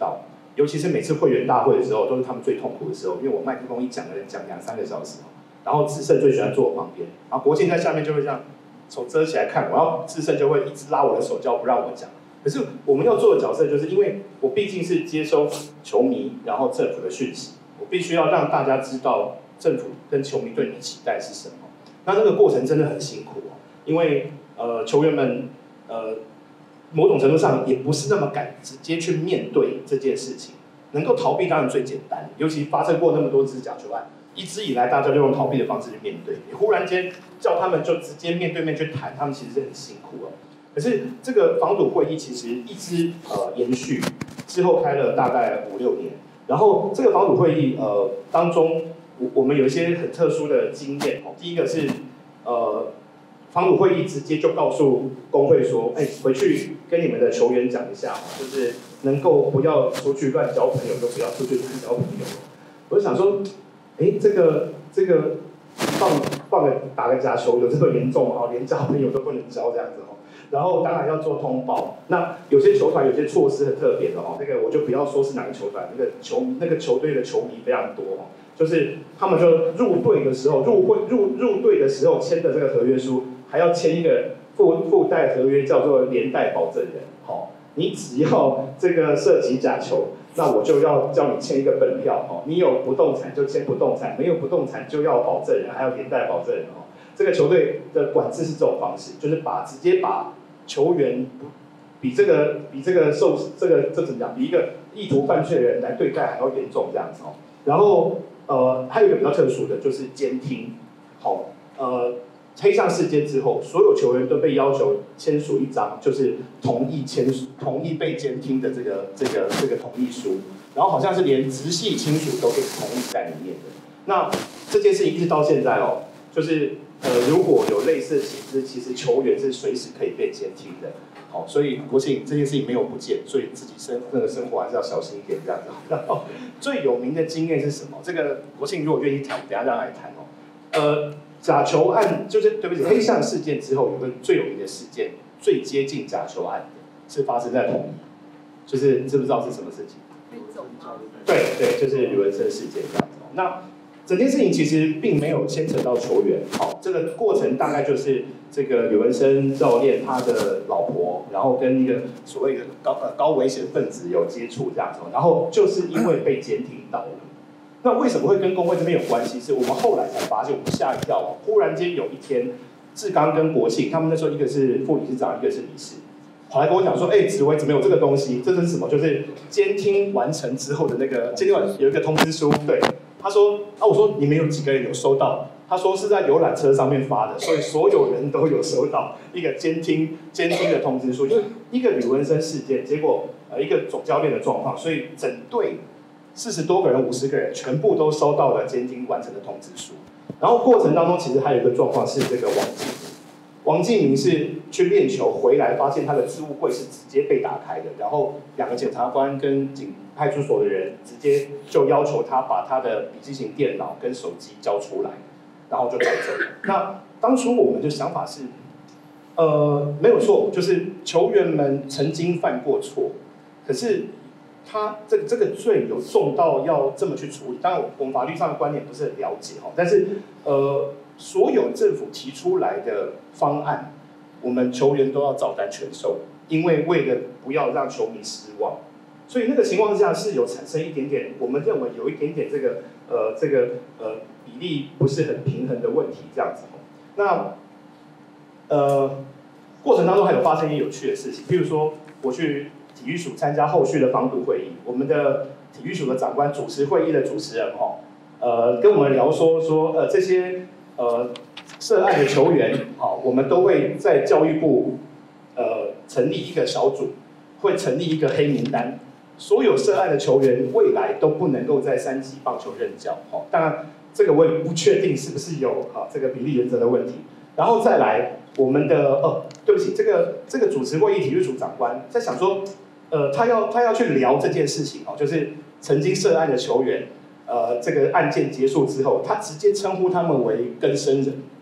尤其是每次会员大会的时候，都是他们最痛苦的时候，因为我麦克风一讲的人讲两三个小时，然后智胜最喜欢坐我旁边，然后国庆在下面就会这样手遮起来看我，然后智胜就会一直拉我的手叫不让我讲。可是我们要做的角色，就是因为我毕竟是接收球迷，然后政府的讯息，我必须要让大家知道政府跟球迷对你的期待是什么。那那个过程真的很辛苦哦，因为呃球员们呃某种程度上也不是那么敢直接去面对这件事情，能够逃避当然最简单，尤其发生过那么多次假球案，一直以来大家就用逃避的方式去面对，你忽然间叫他们就直接面对面去谈，他们其实是很辛苦哦。可是这个防堵会议其实一直呃延续，之后开了大概五六年，然后这个防堵会议呃当中，我我们有一些很特殊的经验哦。第一个是呃防堵会议直接就告诉工会说，哎，回去跟你们的球员讲一下，就是能够不要出去乱交朋友，就不要出去乱交朋友。我就想说，哎，这个这个放放个打个假球有这么严重吗？连交朋友都不能交这样子哦。然后当然要做通报，那有些球团有些措施很特别的哦，那个我就不要说是哪个球团，那个球那个球队的球迷非常多哦，就是他们就入队的时候，入会入入队的时候签的这个合约书，还要签一个附附带合约，叫做连带保证人。好、哦，你只要这个涉及假球，那我就要叫你签一个本票哦，你有不动产就签不动产，没有不动产就要保证人，还要连带保证人哦。这个球队的管制是这种方式，就是把直接把球员比这个比这个受这个这怎么讲，比一个意图犯罪的人来对待还要严重这样子哦。然后呃还有一个比较特殊的就是监听，好、哦、呃黑象事件之后，所有球员都被要求签署一张就是同意签署同意被监听的这个这个这个同意书，然后好像是连直系亲属都可以同意在里面的。那这件事情一直到现在哦，就是。呃，如果有类似的情资，其实球员是随时可以被监听的，好、哦，所以国庆这件事情没有不见，所以自己生那个生活还是要小心一点这样子。然后最有名的经验是什么？这个国庆如果愿意谈，等一下让他来谈哦。呃，假球案就是对不起，黑象事件之后有个最有名的事件，最接近假球案的是发生在统一，就是知不知道是什么事情？对对，就是吕文生事件这样子。那整件事情其实并没有牵扯到球员，好，这个过程大概就是这个吕文生教练他的老婆，然后跟一个所谓的高呃高危险分子有接触这样子，然后就是因为被监听到了。那为什么会跟工会这边有关系？是我们后来才发现，我们吓一跳哦，忽然间有一天，志刚跟国庆他们那时候一个是副理事长，一个是理事，跑来跟我讲说，哎，指挥怎么有这个东西？这是什么？就是监听完成之后的那个监听完有一个通知书，对。他说：“啊，我说你们有几个人有收到？”他说是在游览车上面发的，所以所有人都有收到一个监听监听的通知书，就是一个吕文生事件，结果呃一个总教练的状况，所以整队四十多个人、五十个人全部都收到了监听完成的通知书。然后过程当中其实还有一个状况是这个王敬明，王敬明是去练球回来，发现他的置物柜是直接被打开的，然后两个检察官跟警派出所的人直接就要求他把他的笔记型电脑跟手机交出来，然后就带走。那当初我们的想法是，呃，没有错，就是球员们曾经犯过错，可是他这个这个罪有重到要这么去处理。当然，我们法律上的观点不是很了解哦，但是呃，所有政府提出来的方案，我们球员都要照单全收，因为为了不要让球迷失望。所以那个情况下是有产生一点点，我们认为有一点点这个呃这个呃比例不是很平衡的问题这样子。那呃过程当中还有发生一些有趣的事情，譬如说我去体育署参加后续的防堵会议，我们的体育署的长官主持会议的主持人哦，呃跟我们聊说说呃这些呃涉案的球员，好、哦，我们都会在教育部呃成立一个小组，会成立一个黑名单。所有涉案的球员未来都不能够在三级棒球任教，哦，当然这个我也不确定是不是有哈、哦、这个比例原则的问题。然后再来我们的哦，对不起，这个这个主持会议体育组长官在想说，呃，他要他要去聊这件事情哦，就是曾经涉案的球员，呃，这个案件结束之后，他直接称呼他们为更生人，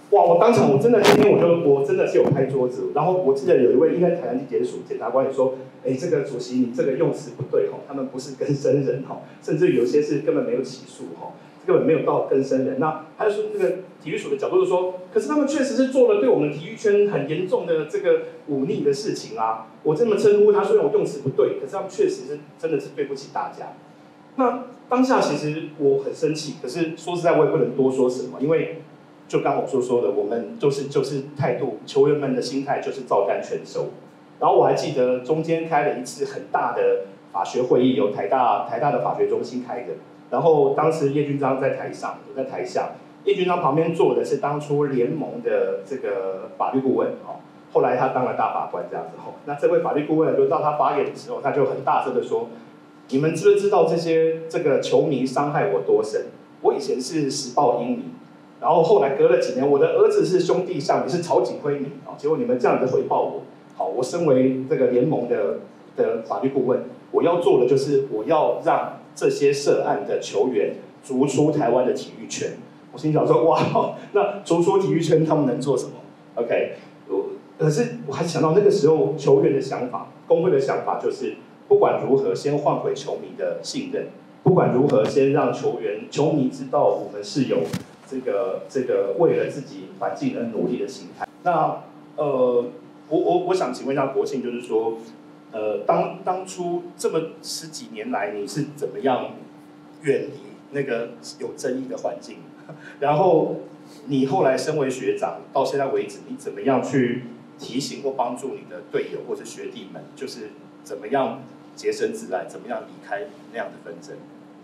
哇！我当场我真的今天我就我真的是有拍桌子，然后我记得有一位应该台南地检署检察官也说，哎，这个主席你这个用词不对哈，他们不是更生人哈，甚至有些是根本没有起诉哈，根本没有到更生人。那他就说这个体育署的角度是说，可是他们确实是做了对我们体育圈很严重的这个忤逆的事情啊。我这么称呼他，虽然我用词不对，可是他们确实是真的是对不起大家。那当下其实我很生气，可是说实在我也不能多说什么，因为。就刚我所说的，我们就是就是态度，球员们的心态就是照单全收。然后我还记得中间开了一次很大的法学会议，由台大台大的法学中心开的。然后当时叶君璋在台上，我在台下。叶君璋旁边坐的是当初联盟的这个法律顾问哦，后来他当了大法官这样子哦。那这位法律顾问轮到他发言的时候，他就很大声的说：“你们知不知道这些这个球迷伤害我多深？我以前是时报英迷。”然后后来隔了几年，我的儿子是兄弟象，你是曹景辉迷啊，结果你们这样子回报我，好，我身为这个联盟的的法律顾问，我要做的就是我要让这些涉案的球员逐出台湾的体育圈。我心想说，哇，那逐出体育圈他们能做什么 ？OK， 可是我还想到那个时候球员的想法，工会的想法就是，不管如何先换回球迷的信任，不管如何先让球员、球迷知道我们是有。这个这个为了自己环境而努力的心态。那呃，我我我想请问一下国庆，就是说，呃，当当初这么十几年来，你是怎么样远离那个有争议的环境？然后你后来身为学长，到现在为止，你怎么样去提醒或帮助你的队友或者学弟们，就是怎么样洁身自爱，怎么样离开那样的纷争？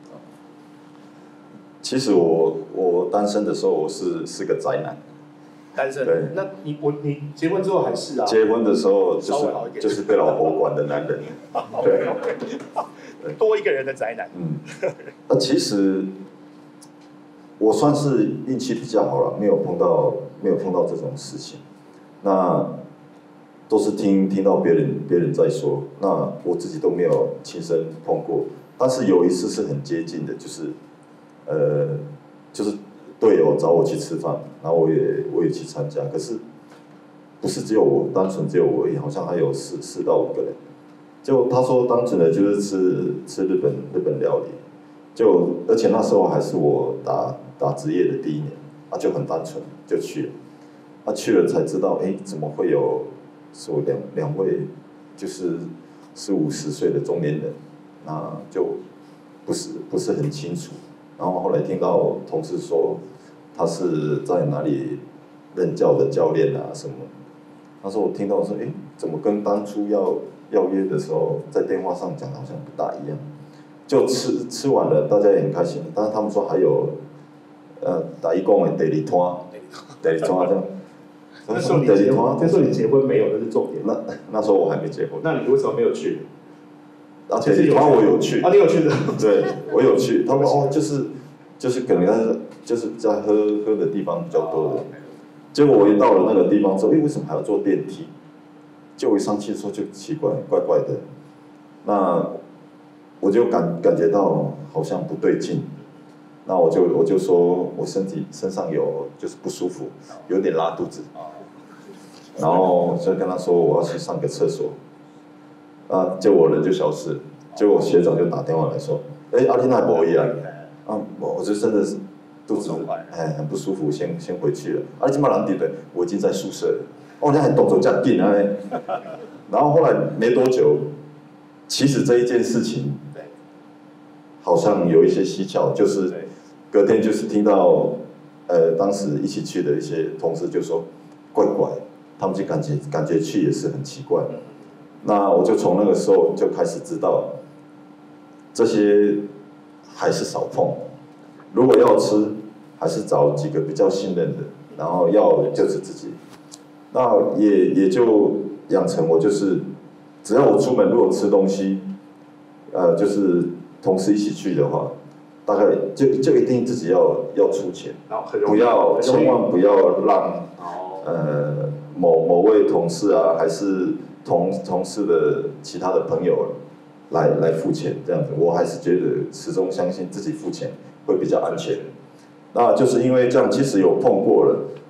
其实我我单身的时候，我是是个宅男。 单身？ 对。 那你我你结婚之后还是啊？ 结婚的时候就是就是被老婆管的男人。对。 多一个人的宅男。 嗯。那其实我算是运气比较好了，没有碰到没有碰到这种事情。那都是听听到别人别人在说，那我自己都没有亲身碰过。但是有一次是很接近的，就是。呃，就是队友找我去吃饭，然后我也我也去参加，可是不是只有我，单纯只有我而已，好像还有四四到五个人。就他说单纯的就是吃吃日本日本料理，就而且那时候还是我打打职业的第一年，啊就很单纯就去了，啊去了才知道，哎怎么会有说两两位就是四五十岁的中年人，那就不是不是很清楚。然后后来听到同事说，他是在哪里任教的教练啊什么。那时候我听到说，哎，怎么跟当初要要约的时候在电话上讲好像不大一样。就吃吃完了，大家也很开心。但是他们说还有，呃，打一公的第二摊，第二摊这样。 那时候你结婚，那时候你结婚没有，那是重点。 那那时候我还没结婚。 那你为什么没有去？ 啊，其实我有去啊，你有去的？ 对，我有去。他们哦，就是就是可能就是在喝喝的地方比较多的。结果我一到了那个地方之后，哎，为什么还要坐电梯？就我一上去的时候就奇怪，怪怪的。那我就感感觉到好像不对劲。那我就我就说我身体身上有就是不舒服，有点拉肚子。然后就跟他说我要去上个厕所。啊，结果人就消失，结果学长就打电话来说，哎，阿丽娜不一样，啊，我就真的是肚子哎很不舒服，先先回去了。啊，你今晚人地对，我已经在宿舍了。哦，你还动作这样紧啊！然后后来没多久，其实这一件事情，好像有一些蹊跷，就是隔天就是听到，呃，当时一起去的一些同事就说，怪怪，他们就感觉感觉去也是很奇怪。那我就从那个时候就开始知道，这些还是少碰。如果要吃，还是找几个比较信任的，然后要就是自己。那也也就养成我就是，只要我出门如果吃东西，呃，就是同事一起去的话，大概就就一定自己要要出钱，不要千万不要让呃某某位同事啊，还是同同事的其他的朋友来来付钱这样子，我还是觉得始终相信自己付钱会比较安全。那就是因为这样，其实有碰过了，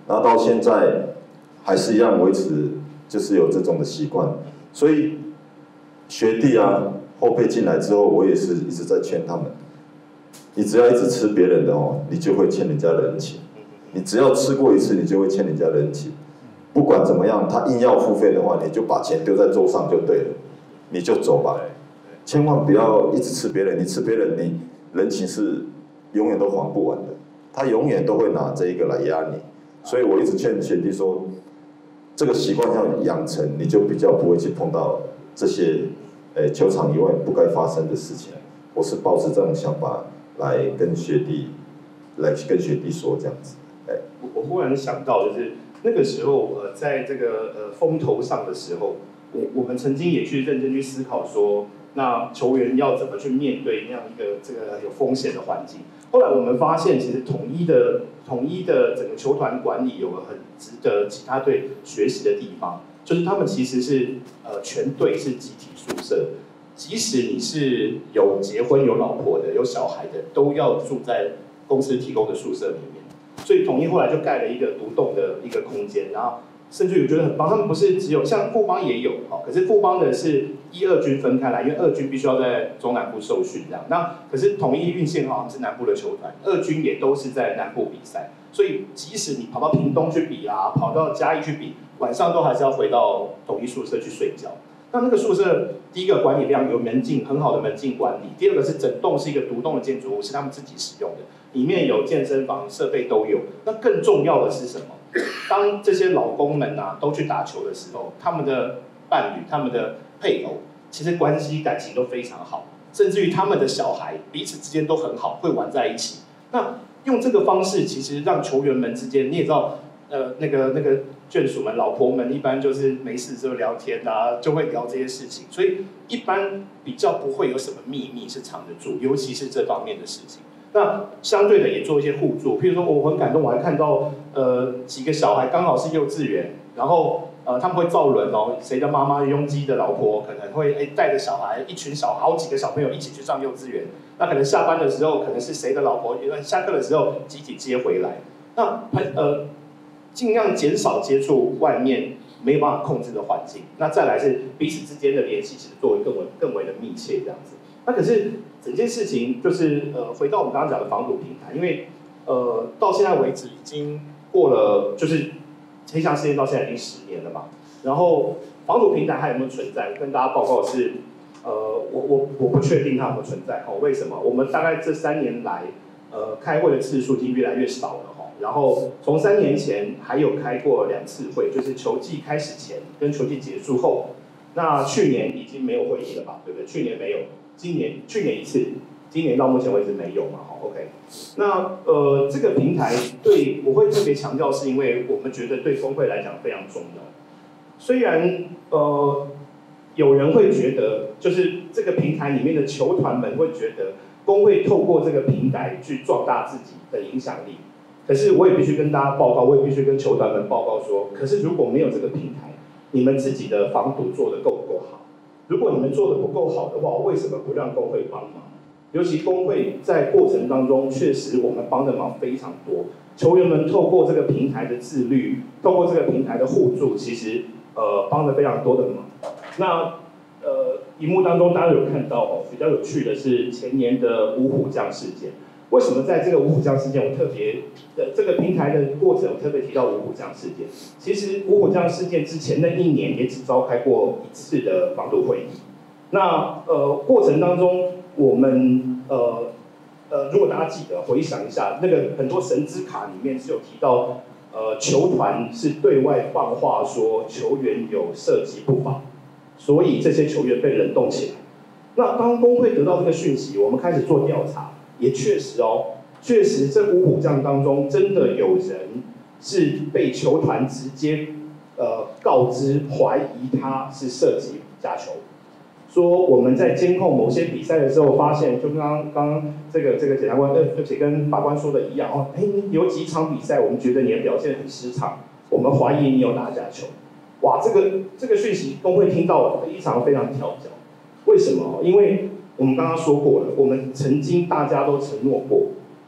然后到现在还是一样维持，就是有这种的习惯。所以学弟啊、后辈进来之后，我也是一直在劝他们，你只要一直吃别人的哦，你就会欠人家人情。你只要吃过一次，你就会欠人家人情。不管怎么样，他硬要付费的话，你就把钱丢在桌上就对了，你就走吧。千万不要一直吃别人，你吃别人，你人情是永远都还不完的，他永远都会拿这一个来压你。所以我一直劝学弟说，这个习惯要养成，你就比较不会去碰到这些，呃，球场以外不该发生的事情。我是抱着这种想法来跟学弟，来跟学弟说这样子。哎， 我我忽然想到，就是那个时候，呃，在这个呃风头上的时候，我我们曾经也去认真去思考说，那球员要怎么去面对那样一个这个有风险的环境。后来我们发现，其实统一的统一的整个球团管理有个很值得其他队学习的地方，就是他们其实是呃全队是集体宿舍，即使你是有结婚有老婆的有小孩的，都要住在公司提供的宿舍里面。所以统一后来就盖了一个独栋的一个空间，然后甚至有觉得很棒。他们不是只有像富邦也有，可是富邦的是一二军分开来，因为二军必须要在中南部受训这样。那可是统一运线好像是南部的球团，二军也都是在南部比赛，所以即使你跑到屏东去比啦，跑到嘉义去比，晚上都还是要回到统一宿舍去睡觉。那那个宿舍，第一个管理非常有门禁，很好的门禁管理；第二个是整栋是一个独栋的建筑物，是他们自己使用的，里面有健身房，设备都有。那更重要的是什么？当这些老公们啊都去打球的时候，他们的伴侣、他们的配偶，其实关系感情都非常好，甚至于他们的小孩彼此之间都很好，会玩在一起。那用这个方式，其实让球员们之间，你也知道。呃，那个那个眷属们、老婆们，一般就是没事就聊天啊，就会聊这些事情，所以一般比较不会有什么秘密是藏得住，尤其是这方面的事情。那相对的也做一些互助，譬如说我很感动，我还看到呃几个小孩刚好是幼稚园，然后呃他们会造轮哦，谁的妈妈拥挤的老婆可能会哎带着小孩，一群小好几个小朋友一起去上幼稚园，那可能下班的时候可能是谁的老婆，下课的时候集体接回来，那呃。尽量减少接触外面没有办法控制的环境，那再来是彼此之间的联系，其实作为更为更为的密切这样子。那可是整件事情就是呃，回到我们刚刚讲的防堵平台，因为呃到现在为止已经过了，就是黑象事件到现在已经十年了嘛。然后防堵平台还有没有存在？跟大家报告的是，呃，我我我不确定它有没有存在哦。为什么？我们大概这三年来，呃，开会的次数已经越来越少了。然后从三年前还有开过两次会，就是球季开始前跟球季结束后。那去年已经没有会议了吧，对不对？去年没有，今年去年一次，今年到目前为止没有嘛，好 ，OK。那呃这个平台对我会特别强调，是因为我们觉得对工会来讲非常重要。虽然呃有人会觉得，就是这个平台里面的球团们会觉得，工会透过这个平台去壮大自己的影响力。可是我也必须跟大家报告，我也必须跟球团们报告说，可是如果没有这个平台，你们自己的防堵做得够不够好？如果你们做得不够好的话，为什么不让工会帮忙？尤其工会在过程当中，确实我们帮的忙非常多。球员们透过这个平台的自律，透过这个平台的互助，其实呃帮了非常多的忙。那呃，荧幕当中大家有看到哦，比较有趣的是前年的五虎将事件。为什么在这个五虎将事件，我特别的这个平台的过程，我特别提到五虎将事件？其实五虎将事件之前那一年也只召开过一次的防堵会议。那呃过程当中，我们呃呃，如果大家记得回想一下，那个很多神之卡里面是有提到，呃球团是对外放话说球员有涉及不法，所以这些球员被冷冻起来。那当工会得到这个讯息，我们开始做调查。也确实哦，确实这五虎将当中真的有人是被球团直接呃告知怀疑他是涉及假球，说我们在监控某些比赛的时候发现，就刚刚刚刚这个这个检察官呃对不起跟法官说的一样哦，哎有几场比赛我们觉得你的表现很失常，我们怀疑你有打假球，哇这个这个讯息工会听到非常非常跳脚，为什么？因为我们刚刚说过了，我们曾经大家都承诺过，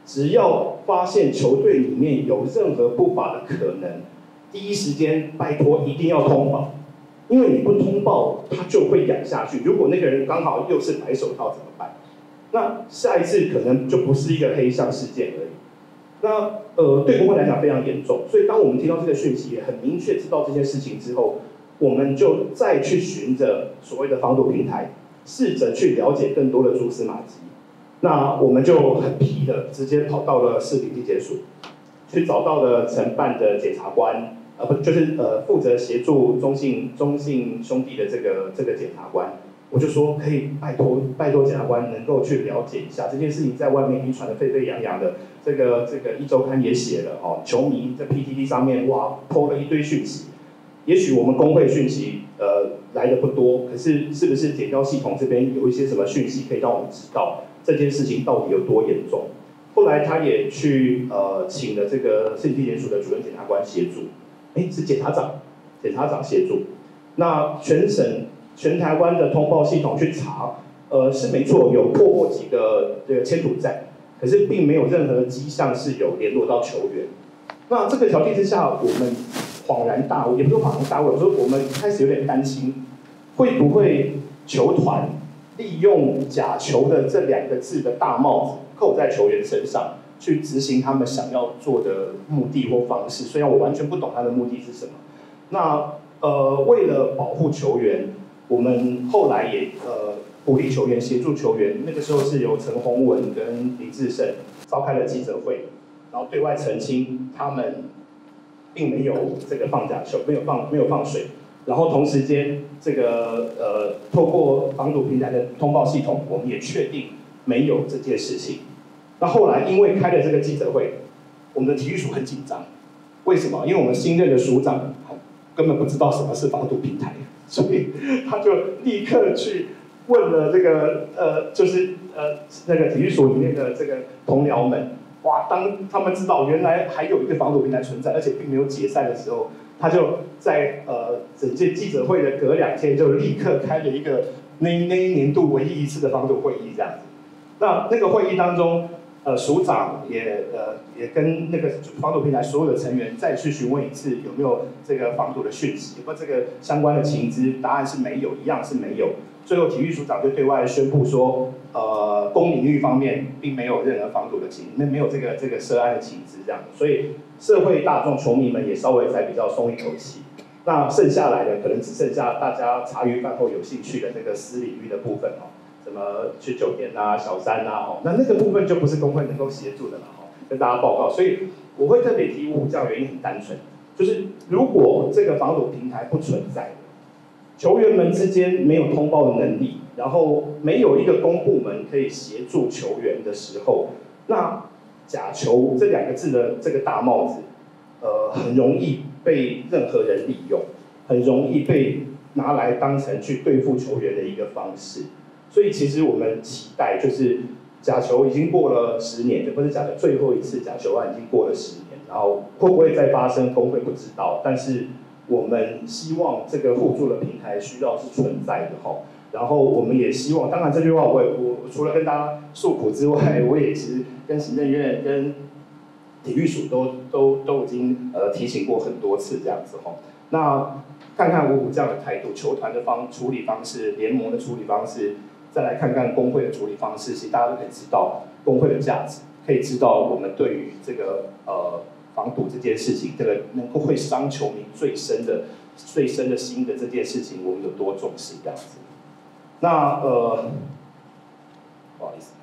只要发现球队里面有任何不法的可能，第一时间拜托一定要通报，因为你不通报，他就会养下去。如果那个人刚好又是白手套怎么办？那下一次可能就不是一个黑箱事件而已。那呃，对工会来讲非常严重，所以当我们听到这个讯息，也很明确知道这件事情之后，我们就再去循着所谓的防堵平台，试着去了解更多的蛛丝马迹。那我们就很皮的直接跑到了士林地检署，去找到了承办的检察官，呃不就是呃负责协助中信中信兄弟的这个这个检察官，我就说可以拜托拜托检察官能够去了解一下这件事情，在外面已经传得沸沸扬扬的，这个这个一周刊也写了哦，球迷在 P T T 上面哇 po 了一堆讯息，也许我们工会讯息呃来的不多，可是是不是检调系统这边有一些什么讯息可以让我们知道？这件事情到底有多严重？后来他也去呃请了这个市地检署的主任检察官协助，哎是检察长，检察长协助。那全省全台湾的通报系统去查，呃是没错有破获几个这个迁赌债，可是并没有任何迹象是有联络到球员。那这个条件之下，我们恍然大悟，也不是恍然大悟，我说我们开始有点担心，会不会球团利用假球的这两个字的大帽子扣在球员身上，去执行他们想要做的目的或方式。虽然我完全不懂他的目的是什么。那呃，为了保护球员，我们后来也呃鼓励球员，协助球员。那个时候是由陈宏文跟林志胜召开了记者会，然后对外澄清他们并没有这个放假球，没有放没有放水。然后同时间，这个呃，透过防堵平台的通报系统，我们也确定没有这件事情。那后来因为开了这个记者会，我们的体育署很紧张，为什么？因为我们新任的署长根本不知道什么是防堵平台，所以他就立刻去问了这个呃，就是呃那个体育署里面的这个同僚们，哇，当他们知道原来还有一个防堵平台存在，而且并没有解散的时候。他就在呃整届记者会的隔两天，就立刻开了一个那那一年度唯一一次的防堵会议这样子。那那个会议当中，呃署长也呃也跟那个防堵平台所有的成员再去询问一次有没有这个防堵的讯息，有没有这个相关的情资，答案是没有，一样是没有。最后体育署长就对外宣布说，呃公领域方面并没有任何防堵的情，那没有这个这个涉案的情资这样，所以。社会大众、球迷们也稍微才比较松一口气。那剩下来的可能只剩下大家茶余饭后有兴趣的那个私领域的部分哦，什么去酒店啊、小三啊哦，那那个部分就不是工会能够协助的了哦，跟大家报告。所以我会特别提五五这样原因很单纯，就是如果这个防堵平台不存在，球员们之间没有通报的能力，然后没有一个公部门可以协助球员的时候，那。假球这两个字的这个大帽子，呃，很容易被任何人利用，很容易被拿来当成去对付球员的一个方式。所以其实我们期待就是假球已经过了十年，就不是讲的最后一次假球案已经过了十年，然后会不会再发生，工会不知道，但是我们希望这个互助的平台需要是存在的哈。然后我们也希望，当然这句话我也我除了跟大家诉苦之外，我也其实跟行政院、跟体育署都都都已经呃提醒过很多次这样子哈。那看看五五这样的态度，球团的方处理方式、联盟的处理方式，再来看看工会的处理方式，其实大家都可以知道工会的价值，可以知道我们对于这个呃防堵这件事情，这个能够会伤球迷最深的、最深的心的这件事情，我们有多重视这样子。那呃，不好意思，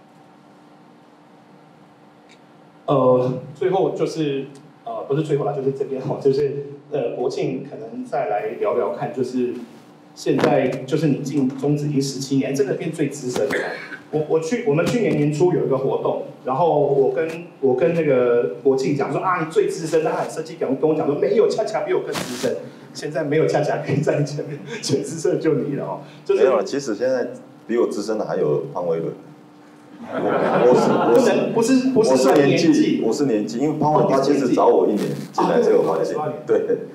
呃，最后就是呃，不是最后啦，就是这边哈，就是呃，国庆可能再来聊聊看，就是现在就是你进中职已经十七年，真的变最资深的。我我去我们去年年初有一个活动，然后我跟我跟那个国庆讲说啊，你最资深，他很生气，跟跟我讲说没有，恰恰比我更资深。现在没有恰恰可以在你前面，最资深就你了哦。就是没有了，其实现在比我资深的还有潘玮伦。我是我是不是不是算年纪， 我是年纪，因为潘玮伦他其实找我一年进来这个环境，对，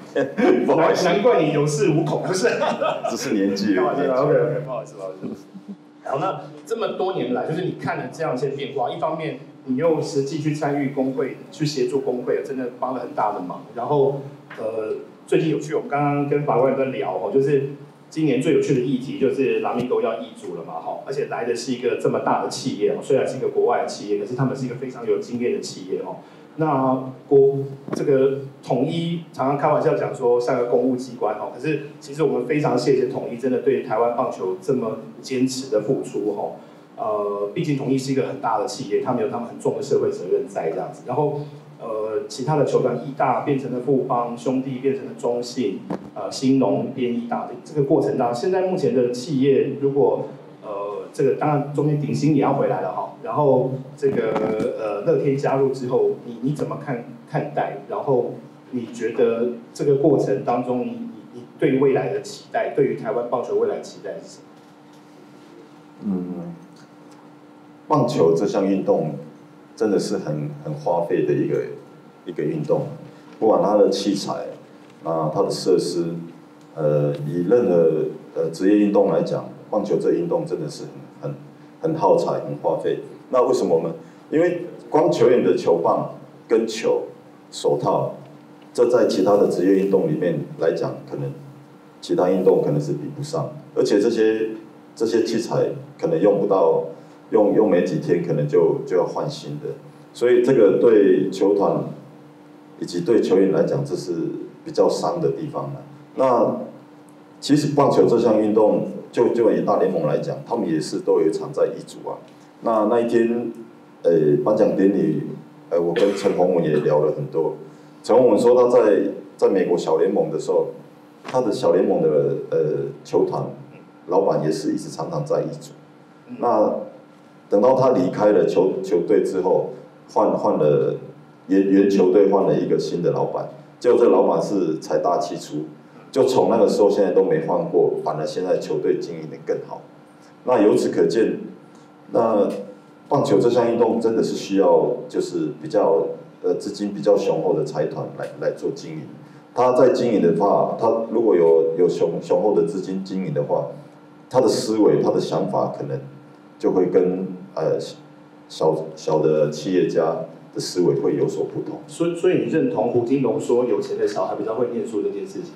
不好意思， 难怪你有恃无恐，不是？ 只是年纪不好意思而已。 ，OK OK， 不好意思，不好意思。好，那这么多年来，就是你看了这样一些变化，一方面你又实际去参与工会，去协助工会，真的帮了很大的忙。然后，呃，最近有趣，我们刚刚跟法官在聊哦，就是今年最有趣的议题就是拉米狗要易主了嘛，哈，而且来的是一个这么大的企业哦，虽然是一个国外的企业，可是他们是一个非常有经验的企业哦。那国这个统一常常开玩笑讲说像个公务机关哦，可是其实我们非常谢谢统一真的对台湾棒球这么坚持的付出哦。呃，毕竟统一是一个很大的企业，他们有他们很重的社会责任在这样子。然后呃，其他的球团义大变成了富邦，兄弟变成了中信，呃，兴农变义大的这个过程当中，现在目前的企业如果呃这个当然中间鼎新也要回来了哈，然后这个呃乐天加入之后，你你怎么看看待？然后你觉得这个过程当中，你你你对未来的期待，对于台湾棒球未来的期待是什么？ 嗯，棒球这项运动真的是很很花费的一个一个运动，不管它的器材啊，它的设施，呃，以任何呃职业运动来讲，棒球这运动真的是很很很耗材、很花费。那为什么呢？因为光球员的球棒跟球、手套，这在其他的职业运动里面来讲，可能其他运动可能是比不上，而且这些这些器材可能用不到，用用没几天，可能就就要换新的，所以这个对球团以及对球员来讲，这是比较伤的地方了。那其实棒球这项运动，就就以大联盟来讲，他们也是都有一场在乙组啊。那那一天，呃，颁奖典礼，呃，我跟陈宏文也聊了很多。陈宏文说他在在美国小联盟的时候，他的小联盟的呃球团老板也是一直常常在乙组。那等到他离开了球球队之后，换换了原原球队换了一个新的老板，结果这个老板是财大气粗，就从那个时候现在都没换过，反而现在球队经营的更好。那由此可见，那棒球这项运动真的是需要就是比较呃资金比较雄厚的财团来来做经营。他在经营的话，他如果有有雄雄厚的资金经营的话，他的思维、他的想法可能就会跟呃小小的企业家的思维会有所不同。 所以，所以你认同胡金龙说有钱的小孩比较会念书这件事情？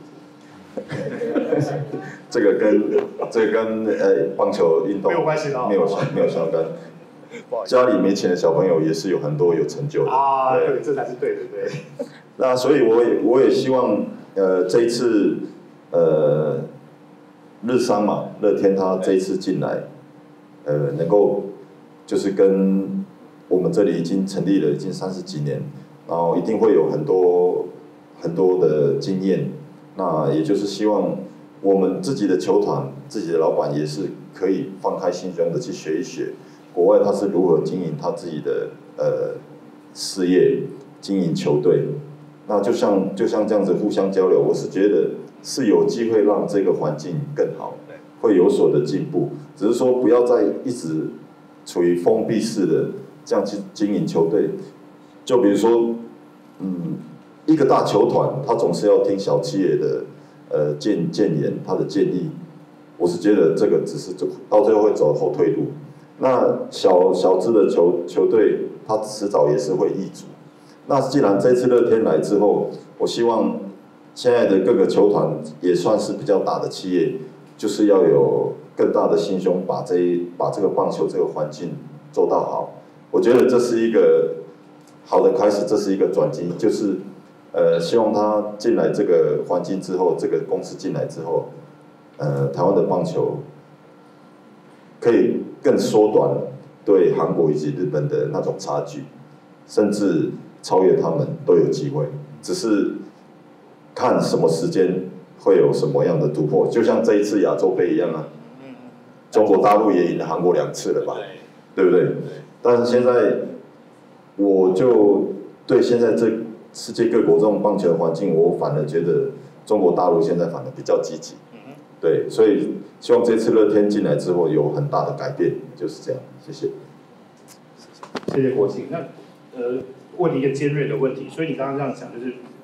这个跟这个跟呃棒球运动没有关系的， 没有没有相干。家里没钱的小朋友也是有很多有成就的啊，对，这才是对的，对。 那所以我也我也希望呃这一次呃日商嘛，乐天他这一次进来，呃能够就是跟我们这里已经成立了已经三十几年，然后一定会有很多很多的经验。那也就是希望我们自己的球团、自己的老板也是可以放开心胸的去学一学国外他是如何经营他自己的呃事业、经营球队。那就像就像这样子互相交流，我是觉得是有机会让这个环境更好，会有所的进步。只是说不要再一直处于封闭式的这样去经营球队。就比如说，嗯。一个大球团，他总是要听小企业的呃建建言，他的建议。我是觉得这个只是到最后会走后退路。那小小支的球球队，他迟早也是会易主。那既然这次乐天来之后，我希望现在的各个球团也算是比较大的企业，就是要有更大的心胸，把这一把这个棒球这个环境做到好。我觉得这是一个好的开始，这是一个转机，就是。呃，希望他进来这个环境之后，这个公司进来之后，呃，台湾的棒球可以更缩短对韩国以及日本的那种差距，甚至超越他们都有机会。只是看什么时间会有什么样的突破，就像这一次亚洲杯一样啊。中国大陆也赢了韩国两次了吧，对不对？但是现在我就对现在这。世界各国这种棒球的环境，我反而觉得中国大陆现在反而比较积极，对，所以希望这次乐天进来之后有很大的改变，就是这样，谢谢。 谢谢国庆。那呃，问你一个尖锐的问题，所以你刚刚这样讲，就是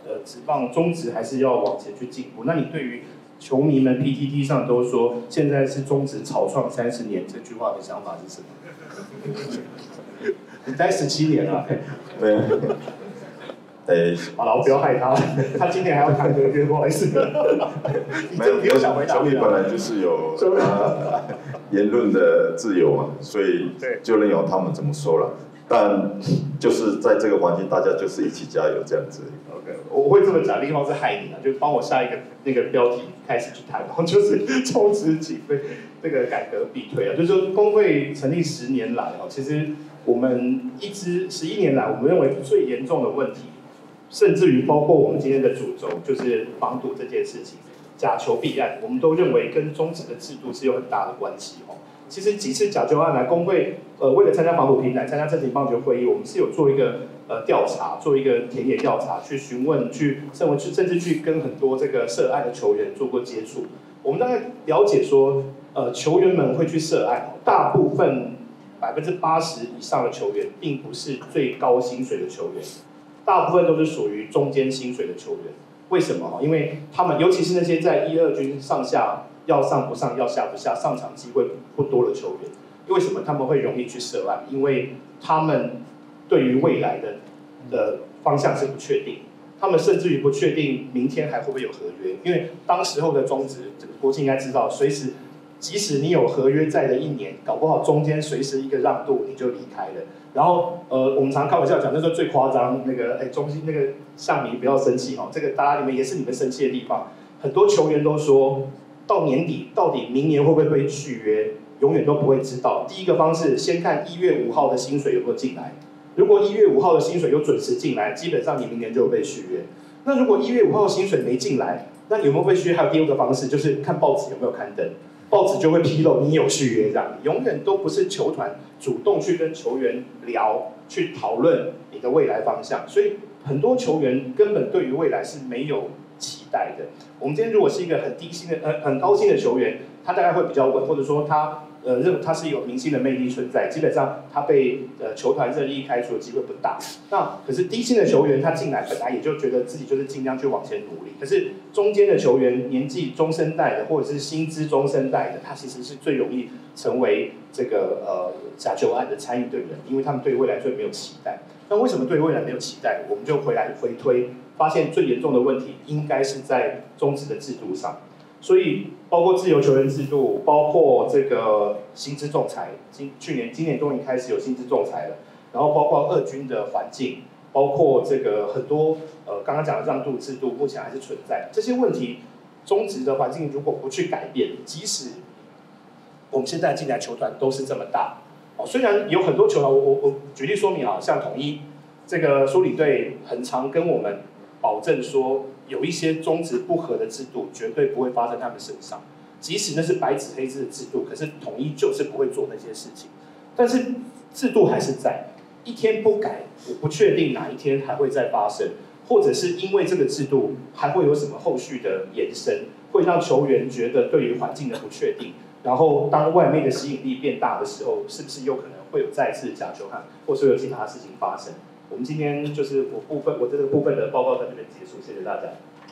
呃职棒中职还是要往前去进步。那你对于球迷们 P T T 上都说现在是中职草创三十年这句话的想法是什么？你待十七年了。 对。呃， 好了，我不要害他，他今天还要谈合约，不好意思。你真的不用想回答。 球迷本来就是有呃言论的自由嘛，所以就任由他们怎么说了。但就是在这个环境，大家就是一起加油这样子。 OK， 我会这么讲，另一方是害你啊，就帮我下一个那个标题开始去谈，然后就是充值几倍这个改革必推啊，就是说工会成立十年来啊，其实我们一直十一年来，我们认为最严重的问题。甚至于包括我们今天的主轴，就是防堵这件事情，假球弊案，我们都认为跟中职的制度是有很大的关系哦。其实几次假球案来，工会呃为了参加防堵平台、参加正经棒球会议，我们是有做一个呃调查，做一个田野调查，去询问，去甚至去甚至去跟很多这个涉案的球员做过接触。我们大概了解说，呃球员们会去涉案，大部分百分之八十以上的球员，并不是最高薪水的球员。大部分都是属于中间薪水的球员，为什么？因为他们，尤其是那些在一二军上下要上不上、要下不下、上场机会不多的球员，为什么他们会容易去涉案？因为他们对于未来的的方向是不确定，他们甚至于不确定明天还会不会有合约，因为当时候的中职，国庆应该知道，随时即使你有合约在的一年，搞不好中间随时一个让渡你就离开了。然后，呃，我们常开玩笑讲，那时候最夸张，那个，哎，中心那个象迷不要生气哦，这个大家你们也是你们生气的地方。很多球员都说，到年底到底明年会不会被续约，永远都不会知道。第一个方式，先看一月五号的薪水有没有进来。如果一月五号的薪水有准时进来，基本上你明年就有被续约。那如果一月五号的薪水没进来，那你有没有被续约？还有第二个方式，就是看报纸有没有刊登。报纸就会披露你有续约，这样永远都不是球团主动去跟球员聊、去讨论你的未来方向，所以很多球员根本对于未来是没有期待的。我们今天如果是一个很低薪的、呃很高薪的球员，他大概会比较稳，或者说他呃认为他是有明星的魅力存在，基本上他被呃球团任意开除的机会不大。那可是低薪的球员他进来本来也就觉得自己就是尽量去往前努力，可是中间的球员年纪中生代的或者是薪资中生代的，他其实是最容易成为这个呃假球案的参与的人，因为他们对未来最没有期待。那为什么对未来没有期待？我们就回来回推，发现最严重的问题应该是在中职的制度上。所以包括自由球员制度，包括这个薪资仲裁，今去年今年终于开始有薪资仲裁了，然后包括二军的环境，包括这个很多呃刚刚讲的让渡制度，目前还是存在这些问题。中职的环境如果不去改变，即使我们现在进来球团都是这么大，哦，虽然有很多球团，我我我举例说明啊，像统一这个梳理队很常跟我们保证说，有一些中职不合的制度绝对不会发生在他们身上，即使那是白纸黑字的制度，可是统一就是不会做那些事情。但是制度还是在，一天不改，我不确定哪一天还会再发生，或者是因为这个制度还会有什么后续的延伸，会让球员觉得对于环境的不确定，然后当外面的吸引力变大的时候，是不是有可能会有再次假球案，或是有其他事情发生？我们今天就是我部分我这个部分的报告在这边结束，谢谢大家。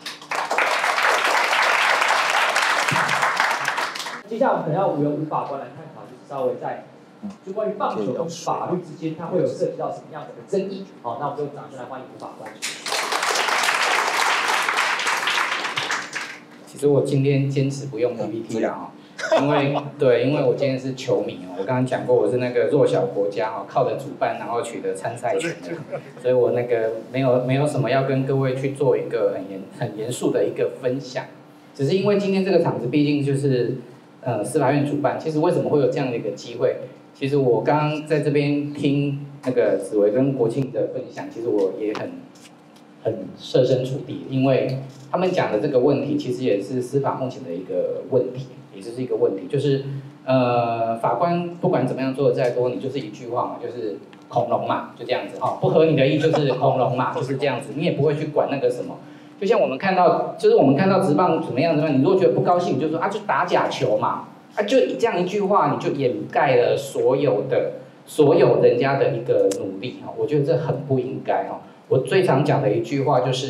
接下来我们可能要由吴法官来探讨，就是稍微在就关于棒球跟法律之间，它会有涉及到什么样的争议？好，那我们就掌声来欢迎吴法官。 其实我今天坚持不用 P P T 了啊。因为对，因为我今天是球迷哦，我刚刚讲过我是那个弱小国家哦，靠着主办然后取得参赛权的，所以我那个没有没有什么要跟各位去做一个很严很严肃的一个分享，只是因为今天这个场子毕竟就是呃司法院主办，其实为什么会有这样的一个机会？其实我刚刚在这边听那个子维跟国庆的分享，其实我也很很设身处地，因为他们讲的这个问题其实也是司法目前的一个问题。也就是一个问题，就是呃，法官不管怎么样做的再多，你就是一句话嘛，就是恐龙嘛，就这样子哈、哦，不合你的意就是恐龙嘛，就是这样子，你也不会去管那个什么。就像我们看到，就是我们看到职棒怎么样怎么样，你如果觉得不高兴，你就说啊，就打假球嘛，啊，就这样一句话，你就掩盖了所有的所有人家的一个努力哈，我觉得这很不应该哈。我最常讲的一句话就是。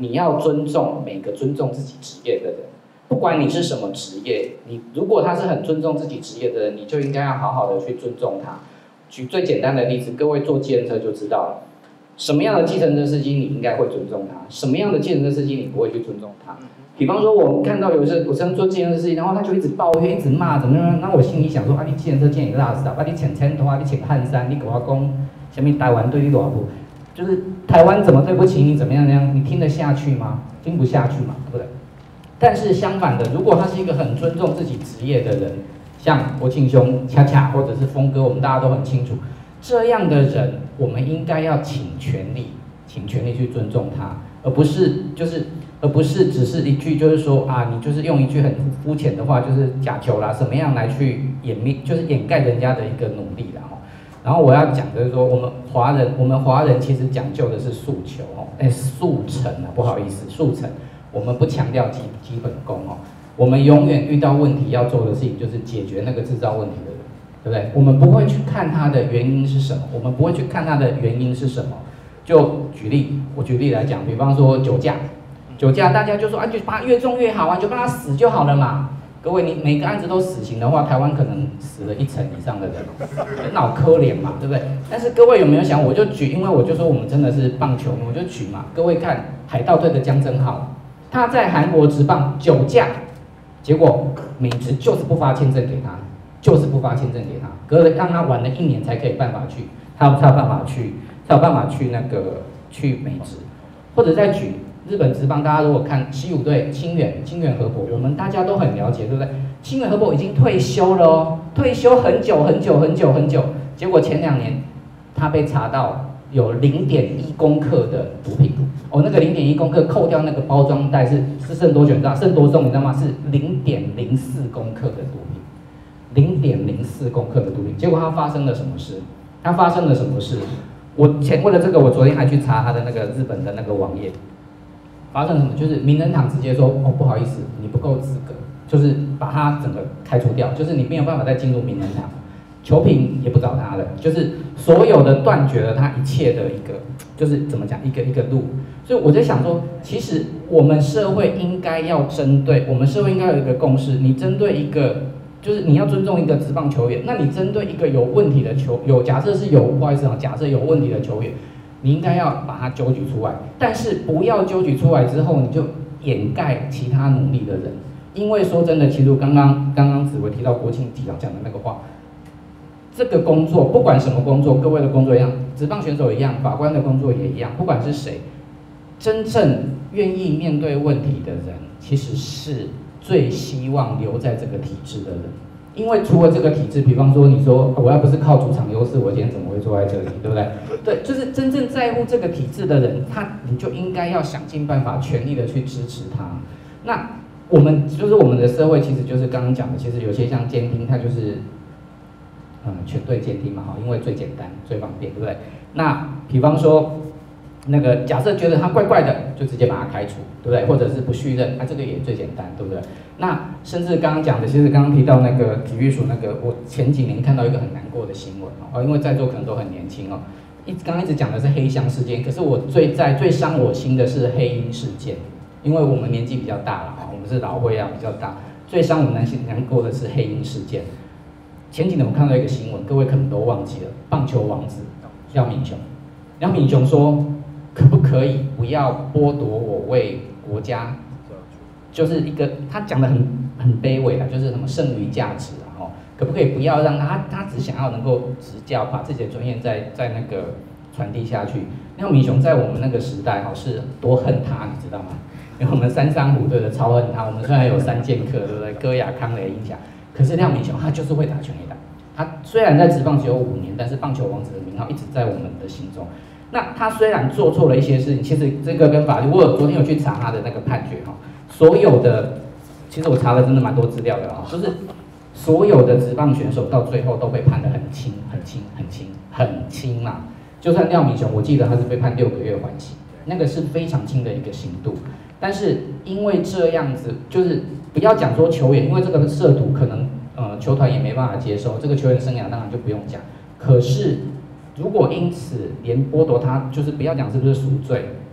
你要尊重每个尊重自己职业的人，不管你是什么职业，你如果他是很尊重自己职业的人，你就应该要好好的去尊重他。举最简单的例子，各位坐计程车就知道了，什么样的计程车司机你应该会尊重他，什么样的计程车司机你不会去尊重他。比方说，我看到有些我曾做计程车司机，然后他就一直抱怨，一直骂，怎么样？那我心里想说，啊，你计程车见你拉屎啊，你请千头啊，你请汉山，你给我讲什么台湾对你多少不？就是台湾怎么对不起你，怎么样怎样？你听得下去吗？听不下去嘛，对不对？但是相反的，如果他是一个很尊重自己职业的人，像国庆兄、恰恰或者是峰哥，我们大家都很清楚，这样的人，我们应该要请全力，请全力去尊重他，而不是就是。而不是只是一句就是说啊，你就是用一句很肤浅的话，就是假球啦，什么样来去掩灭，就是掩盖人家的一个努力啦。然后我要讲的是说，我们华人，我们华人其实讲究的是诉求哦，哎，速成啊，不好意思，速成，我们不强调基基本功哦，我们永远遇到问题要做的事情就是解决那个制造问题的人，对不对？我们不会去看它的原因是什么，我们不会去看它的原因是什么。就举例，我举例来讲，比方说酒驾。酒驾，大家就说啊，就把它越重越好啊，就让他死就好了嘛。各位，你每个案子都死刑的话，台湾可能死了一成以上的人，很脑可怜嘛，对不对？但是各位有没有想，我就举，因为我就说我们真的是棒球，我就举嘛。各位看海盗队的江真浩，他在韩国职棒酒驾，结果美职就是不发签证给他，就是不发签证给他，隔了让他晚了一年才可以办法去，他才有办法去，才有办法去那个去美职，或者再举。日本职棒，大家如果看西武队清远、清远河伯，我们大家都很了解，对不对？清远河伯已经退休了哦，退休很久很久很久很久，结果前两年他被查到有零点一公克的毒品，哦，那个零点一公克扣掉那个包装袋是是剩多久？你知道？剩多重？你知道吗？是零点零四公克的毒品，零点零四公克的毒品。结果他发生了什么事？他发生了什么事？我前为了这个，我昨天还去查他的那个日本的那个网页。发生什么？就是名人堂直接说，哦，不好意思，你不够资格，就是把他整个开除掉，就是你没有办法再进入名人堂，球评也不找他了，就是所有的断绝了他一切的一个，就是怎么讲，一个一个路。所以我在想说，其实我们社会应该要针对，我们社会应该有一个共识，你针对一个，就是你要尊重一个职棒球员，那你针对一个有问题的球，有假设是有，不好意思啊，假设有问题的球员。你应该要把它揪举出来，但是不要揪举出来之后，你就掩盖其他努力的人。因为说真的，其实刚刚刚刚紫薇提到国庆局长讲的那个话，这个工作不管什么工作，各位的工作一样，职棒选手一样，法官的工作也一样，不管是谁，真正愿意面对问题的人，其实是最希望留在这个体制的人。因为除了这个体制，比方说你说我要不是靠主场优势，我今天怎么会坐在这里，对不对？对，就是真正在乎这个体制的人，他你就应该要想尽办法，全力的去支持他。那我们就是我们的社会，其实就是刚刚讲的，其实有些像监听，它就是嗯全队监听嘛，哈，因为最简单、最方便，对不对？那比方说那个假设觉得他怪怪的，就直接把他开除，对不对？或者是不续任，啊，这个也最简单，对不对？那甚至刚刚讲的，其实刚刚提到那个体育署那个，我前几年看到一个很难过的新闻哦，因为在座可能都很年轻哦，一刚刚一直讲的是黑箱事件，可是我最在最伤我心的是黑鹰事件，因为我们年纪比较大了哈，我们是老灰啊比较大，最伤我们难心难过的是黑鹰事件。前几年我看到一个新闻，各位可能都忘记了，棒球王子廖敏雄，廖敏雄说，可不可以不要剥夺我为国家？就是一个他讲的很很卑微的，就是什么剩余价值啊，哦，可不可以不要让他他只想要能够执教，把自己的专业在在那个传递下去。廖敏雄在我们那个时代哈是多恨他，你知道吗？因为我们三商虎队的超恨他，我们虽然有三剑客，对不对？戈雅、康雷、英侠，可是廖敏雄他就是会打全垒打。他虽然在职棒只有五年，但是棒球王子的名号一直在我们的心中。那他虽然做错了一些事情，其实这个跟法律，我有昨天有去查他的那个判决哈。所有的，其实我查了真的蛮多资料的啊，就是所有的职棒选手到最后都被判得很轻、很轻、很轻、很轻嘛。就算廖敏雄，我记得他是被判六个月缓刑，那个是非常轻的一个刑度。但是因为这样子，就是不要讲说球员，因为这个涉赌可能呃球团也没办法接受，这个球员生涯当然就不用讲。可是如果因此连剥夺他，就是不要讲是不是赎罪。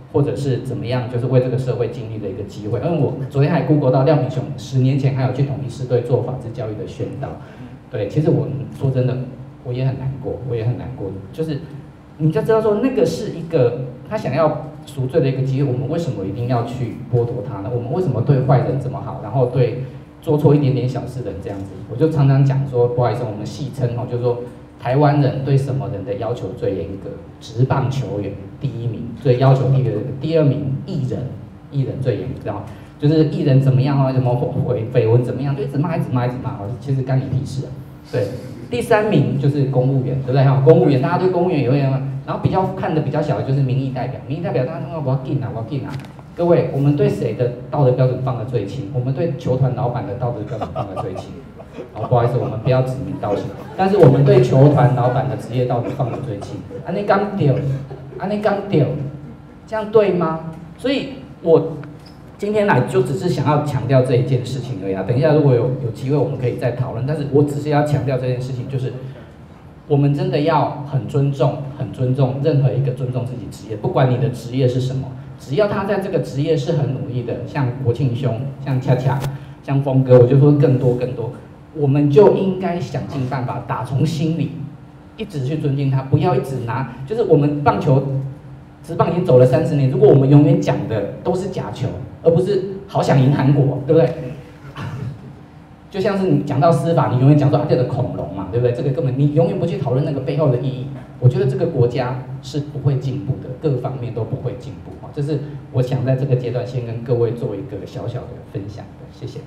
或者是怎么样，就是为这个社会尽力的一个机会。因为我昨天还 Google 到廖明雄十年前还有去统一师队做法治教育的宣导。对，其实我说真的，我也很难过，我也很难过。就是你就知道说，那个是一个他想要赎罪的一个机会，我们为什么一定要去剥夺他呢？我们为什么对坏人这么好，然后对做错一点点小事的人这样子？我就常常讲说，不好意思，我们戏称哦，就是说台湾人对什么人的要求最严格？职棒球员第一名，最要求第一个，第二名艺人，艺人最严格，然后就是艺人怎么样啊，什么回绯闻怎么样，就一直骂，一直骂，一直骂，其实干你屁事啊！对，第三名就是公务员，对不对？哈，公务员大家对公务员有点，然后比较看的比较小的就是民意代表，民意代表大家说我要进啊，我要进啊。各位，我们对谁的道德标准放得最轻？我们对球团老板的道德标准放得最轻。哦，不好意思，我们不要指名道姓，但是我们对球团老板的职业道德放得最轻。安内刚丢，安内刚丢，这样对吗？所以我今天来就只是想要强调这一件事情而已啊。等一下如果有有机会，我们可以再讨论。但是我只是要强调这件事情，就是我们真的要很尊重、很尊重任何一个尊重自己职业，不管你的职业是什么，只要他在这个职业是很努力的，像国庆兄、像恰恰、像峰哥，我就说更多更多。我们就应该想尽办法，打从心里一直去尊敬他，不要一直拿。就是我们棒球职棒已经走了三十年，如果我们永远讲的都是假球，而不是好想赢韩国，对不对？就像是你讲到司法，你永远讲说啊这个恐龙嘛，对不对？这个根本你永远不去讨论那个背后的意义。我觉得这个国家是不会进步的，各方面都不会进步啊。这是我想在这个阶段先跟各位做一个小小的分享的，谢谢。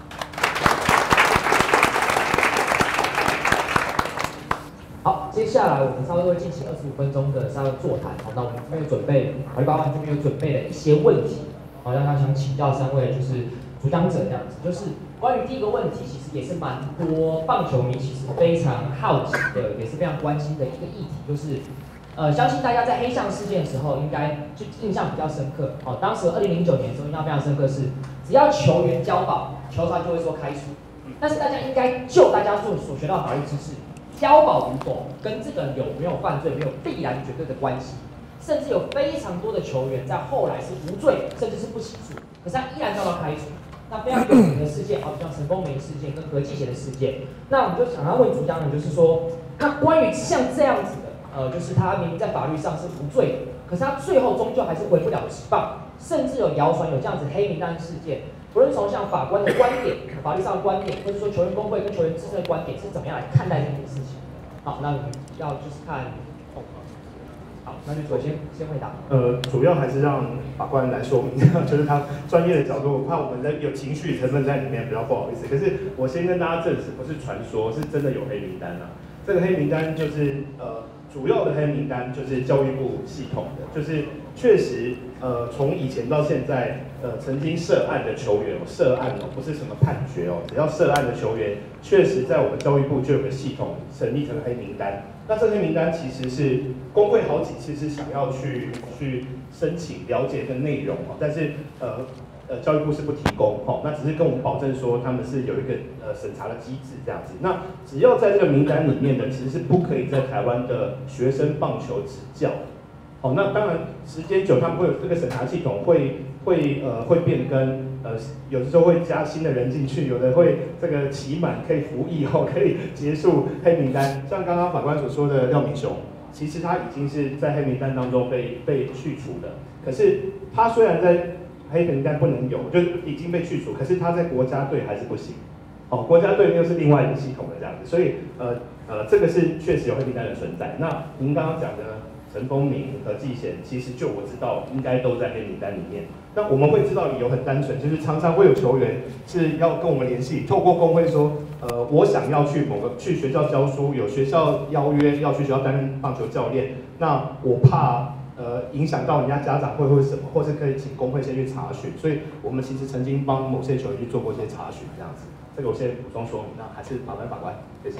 好，接下来我们稍微会进行二十五分钟的稍微座谈。好，那我们这边有准备，阿里巴巴这边有准备了一些问题，好，让他想请教三位就是主讲者这样子。就是关于第一个问题，其实也是蛮多棒球迷其实非常好奇的，也是非常关心的一个议题，就是呃，相信大家在黑象事件的时候应该就印象比较深刻。哦，当时二零零九年的时候印象非常深刻是，只要球员交保，球团就会说开除。但是大家应该就大家所所学到法律知识。交保与否跟这个人有没有犯罪没有必然绝对的关系，甚至有非常多的球员在后来是无罪，甚至是不起诉，可是他依然遭到开除。那非常有名的事件，好像陈风明事件跟何继贤的事件，那我们就想要问主讲人，就是说，那关于像这样子的，呃，就是他明明在法律上是无罪的，可是他最后终究还是回不了职棒，甚至有谣传有这样子黑名单事件。不论从像法官的观点、法律上的观点，或者说球员工会跟球员自身的观点是怎么样来看待这件事情？好，那我们要就是看，哦、好，那就首先先回答。 呃，主要还是让法官来说明，就是他专业的角度，我怕我们的有情绪成分在里面，比较不好意思。可是我先跟大家证实，不是传说，是真的有黑名单啊。这个黑名单就是呃，主要的黑名单就是教育部系统的，就是确实呃，从以前到现在。呃，曾经涉案的球员，涉案哦，不是什么判决哦，只要涉案的球员，确实在我们教育部就有个系统成立成黑名单。那这黑名单其实是工会好几次是想要去去申请了解的内容哦，但是呃呃教育部是不提供哦，那只是跟我们保证说他们是有一个呃审查的机制这样子。那只要在这个名单里面的，其实是不可以在台湾的学生棒球执教。哦，那当然时间久，他们会有这个审查系统会会呃会变更，呃有的时候会加新的人进去，有的会这个期满可以服役后可以结束黑名单。像刚刚法官所说的廖明雄，其实他已经是在黑名单当中被被去除的，可是他虽然在黑名单不能有，就已经被去除，可是他在国家队还是不行。哦，国家队又是另外一个系统的这样子，所以呃呃这个是确实有黑名单的存在。那您刚刚讲的呢？陈风明和季贤，其实就我知道，应该都在黑名单里面。那我们会知道理由很单纯，就是常常会有球员是要跟我们联系，透过工会说，呃，我想要去某个去学校教书，有学校邀约要去学校担任棒球教练，那我怕呃影响到人家家长会或什么，或是可以请工会先去查询。所以我们其实曾经帮某些球员去做过一些查询，这样子。这个我先补充说明，那还是法官法官，谢谢。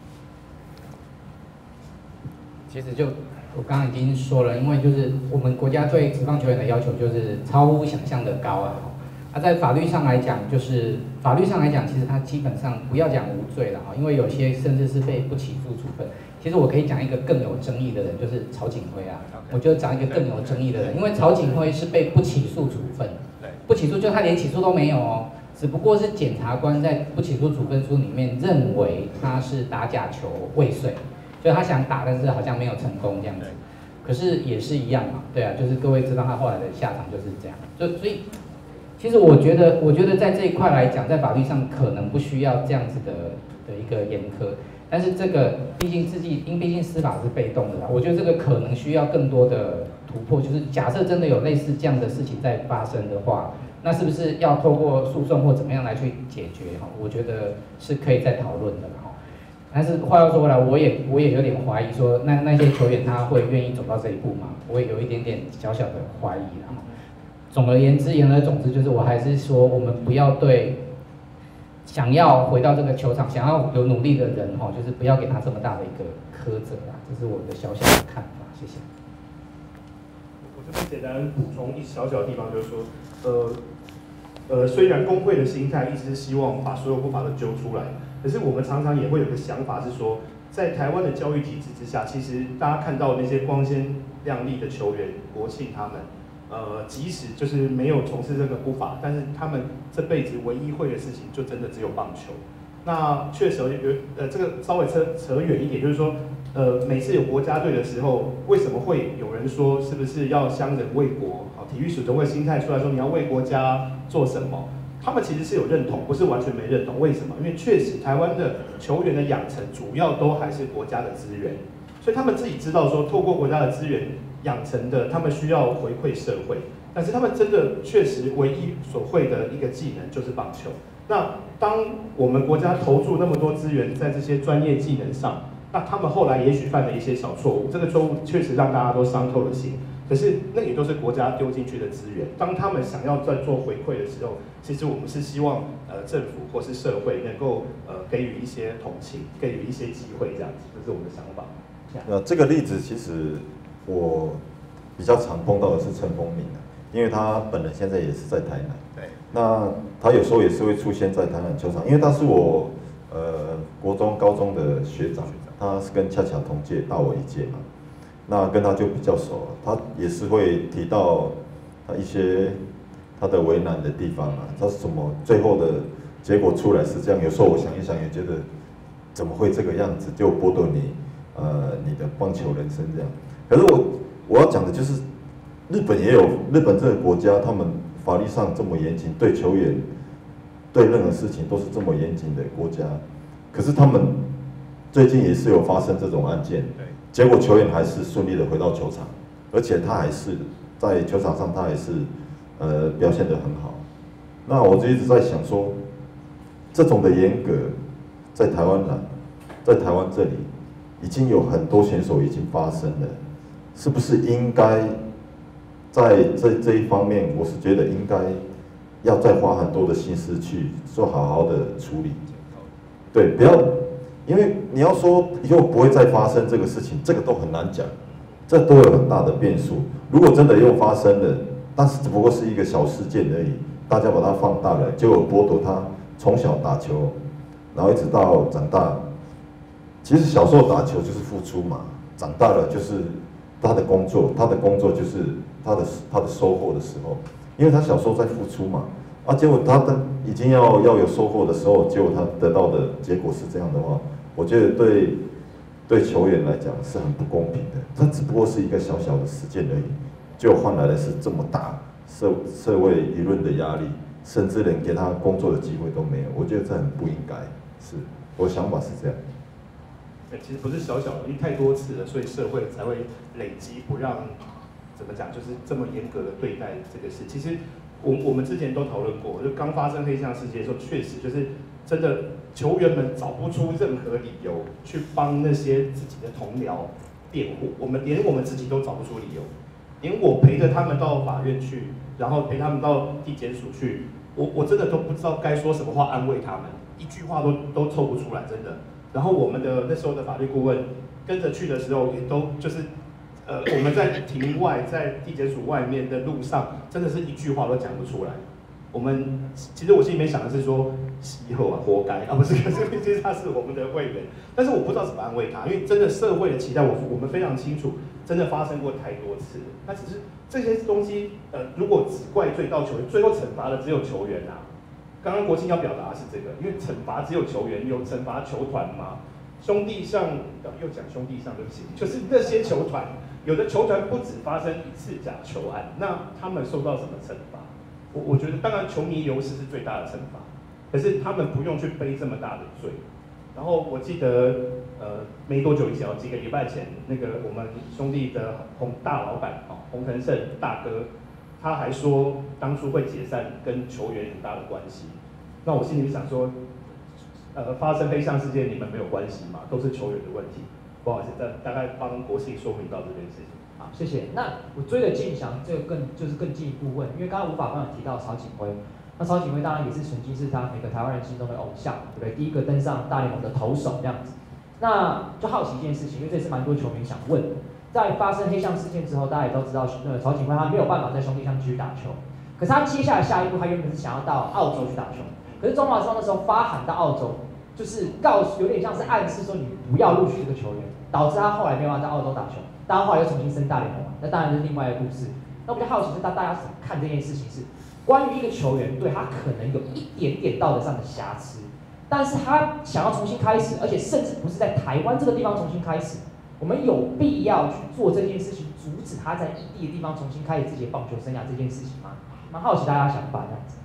其实就。我刚刚已经说了，因为就是我们国家对职棒球员的要求就是超乎想象的高啊。 啊，在法律上来讲，就是法律上来讲，其实他基本上不要讲无罪了哈，因为有些甚至是被不起诉处分。其实我可以讲一个更有争议的人，就是曹景辉啊。我就讲一个更有争议的人，因为曹景辉是被不起诉处分，不起诉就他连起诉都没有哦，只不过是检察官在不起诉处分书里面认为他是打假球未遂，所以他想打，但是好像没有成功这样子。可是也是一样嘛，对啊，就是各位知道他后来的下场就是这样，就所以。其实我觉得，我觉得在这一块来讲，在法律上可能不需要这样子的的一个严苛，但是这个毕竟自己，因毕竟司法是被动的啦，我觉得这个可能需要更多的突破。就是假设真的有类似这样的事情在发生的话，那是不是要透过诉讼或怎么样来去解决？哈，我觉得是可以再讨论的哈。但是话又说回来，我也我也有点怀疑说，那那些球员他会愿意走到这一步吗？我也有一点点小小的怀疑啦。总而言之，言而总之，就是我还是说，我们不要对想要回到这个球场、想要有努力的人哈，就是不要给他这么大的一个苛责啦。这是我的小小的看法，谢谢。 我这边简单补充一小小的地方，就是说，呃呃，虽然工会的心态一直是希望把所有不法都揪出来，可是我们常常也会有个想法是说，在台湾的教育体制之下，其实大家看到那些光鲜亮丽的球员，国庆他们。呃，即使就是没有从事这个不法，但是他们这辈子唯一会的事情，就真的只有棒球。那确实有呃，这个稍微扯扯远一点，就是说，呃，每次有国家队的时候，为什么会有人说是不是要乡人为国？好，体育署总会心态出来说你要为国家做什么？他们其实是有认同，不是完全没认同。为什么？因为确实台湾的球员的养成主要都还是国家的资源，所以他们自己知道说，透过国家的资源。养成的，他们需要回馈社会，但是他们真的确实唯一所会的一个技能就是棒球。那当我们国家投注那么多资源在这些专业技能上，那他们后来也许犯了一些小错误，这个错误确实让大家都伤透了心。可是那也都是国家丢进去的资源，当他们想要再做回馈的时候，其实我们是希望呃政府或是社会能够呃给予一些同情，给予一些机会，这样子，这是我们的想法。 那这个例子其实。我比较常碰到的是陈丰明的，因为他本人现在也是在台南。对。那他有时候也是会出现在台南球场，因为他是我呃国中、高中的学长，他是跟恰恰同届，大我一届嘛。那跟他就比较熟，他也是会提到他一些他的为难的地方啊，他是怎么最后的结果出来是这样。有时候我想一想，也觉得怎么会这个样子，就剥夺你呃你的棒球人生这样。可是我我要讲的就是，日本也有日本这个国家，他们法律上这么严谨，对球员，对任何事情都是这么严谨的国家。可是他们最近也是有发生这种案件，结果球员还是顺利的回到球场，而且他还是在球场上他还是呃表现得很好。那我就一直在想说，这种的严格在台湾呢，在台湾这里已经有很多选手已经发生了。是不是应该在这这一方面，我是觉得应该要再花很多的心思去做好好的处理。对，不要，因为你要说以后不会再发生这个事情，这个都很难讲，这都有很大的变数。如果真的又发生了，但是只不过是一个小事件而已，大家把它放大了，就剥夺他从小打球，然后一直到长大。其实小时候打球就是付出嘛，长大了就是。他的工作，他的工作就是他的他的收获的时候，因为他小时候在付出嘛，啊，结果他的已经要要有收获的时候，结果他得到的结果是这样的话，我觉得对对球员来讲是很不公平的。他只不过是一个小小的事件而已，结果换来的是这么大社社会舆论的压力，甚至连给他工作的机会都没有。我觉得这很不应该，是我的想法是这样。 其实不是小小的，因为太多次了，所以社会才会累积，不让怎么讲，就是这么严格的对待这个事。其实我我们之前都讨论过，就刚发生黑象事件的时候，确实就是真的球员们找不出任何理由去帮那些自己的同僚辩护，我们连我们自己都找不出理由，连我陪着他们到法院去，然后陪他们到地检署去，我我真的都不知道该说什么话安慰他们，一句话都都凑不出来，真的。然后我们的那时候的法律顾问跟着去的时候，也都就是，呃，我们在庭外，在地检署外面的路上，真的是一句话都讲不出来。 我们其实我心里面想的是说，以后啊活该啊，不是，可是毕竟他是我们的会员，但是我不知道怎么安慰他，因为真的社会的期待，我我们非常清楚，真的发生过太多次了。那只是这些东西，呃，如果只怪罪到球员，最后惩罚的只有球员啊。刚刚国庆要表达的是这个，因为惩罚只有球员，有惩罚球团吗？兄弟象，又讲兄弟象，对不起，就是那些球团，有的球团不止发生一次假球案，那他们受到什么惩罚？我我觉得，当然球迷流失是最大的惩罚，可是他们不用去背这么大的罪。然后我记得，呃，没多久以前，几个礼拜前，那个我们兄弟的洪大老板哦，洪腾胜大哥，他还说当初会解散跟球员很大的关系。那我心里想说，呃，发生黑象事件你们没有关系嘛，都是球员的问题。不好意思，大大概帮国庆说明到这件事情。 好，谢谢。那我追的进想这个更就是更进一步问，因为刚刚吴法官有提到曹锦辉，那曹锦辉当然也是曾经是他每个台湾人心中的偶像，对不对？第一个登上大联盟的投手这样子。那就好奇一件事情，因为这也是蛮多球迷想问的，在发生黑象事件之后，大家也都知道，呃，曹锦辉他没有办法在兄弟象继续打球，可是他接下来下一步，他原本是想要到澳洲去打球，可是中华双那时候发函到澳洲，就是告诉有点像是暗示说你不要录取这个球员，导致他后来没有办法在澳洲打球。当然后来又重新升大联盟嘛，那当然是另外一个故事。那我比较好奇是大大家怎么看这件事情是，关于一个球员对他可能有一点点道德上的瑕疵，但是他想要重新开始，而且甚至不是在台湾这个地方重新开始，我们有必要去做这件事情，阻止他在异地的地方重新开始自己的棒球生涯这件事情吗？蛮好奇大家想法这样子。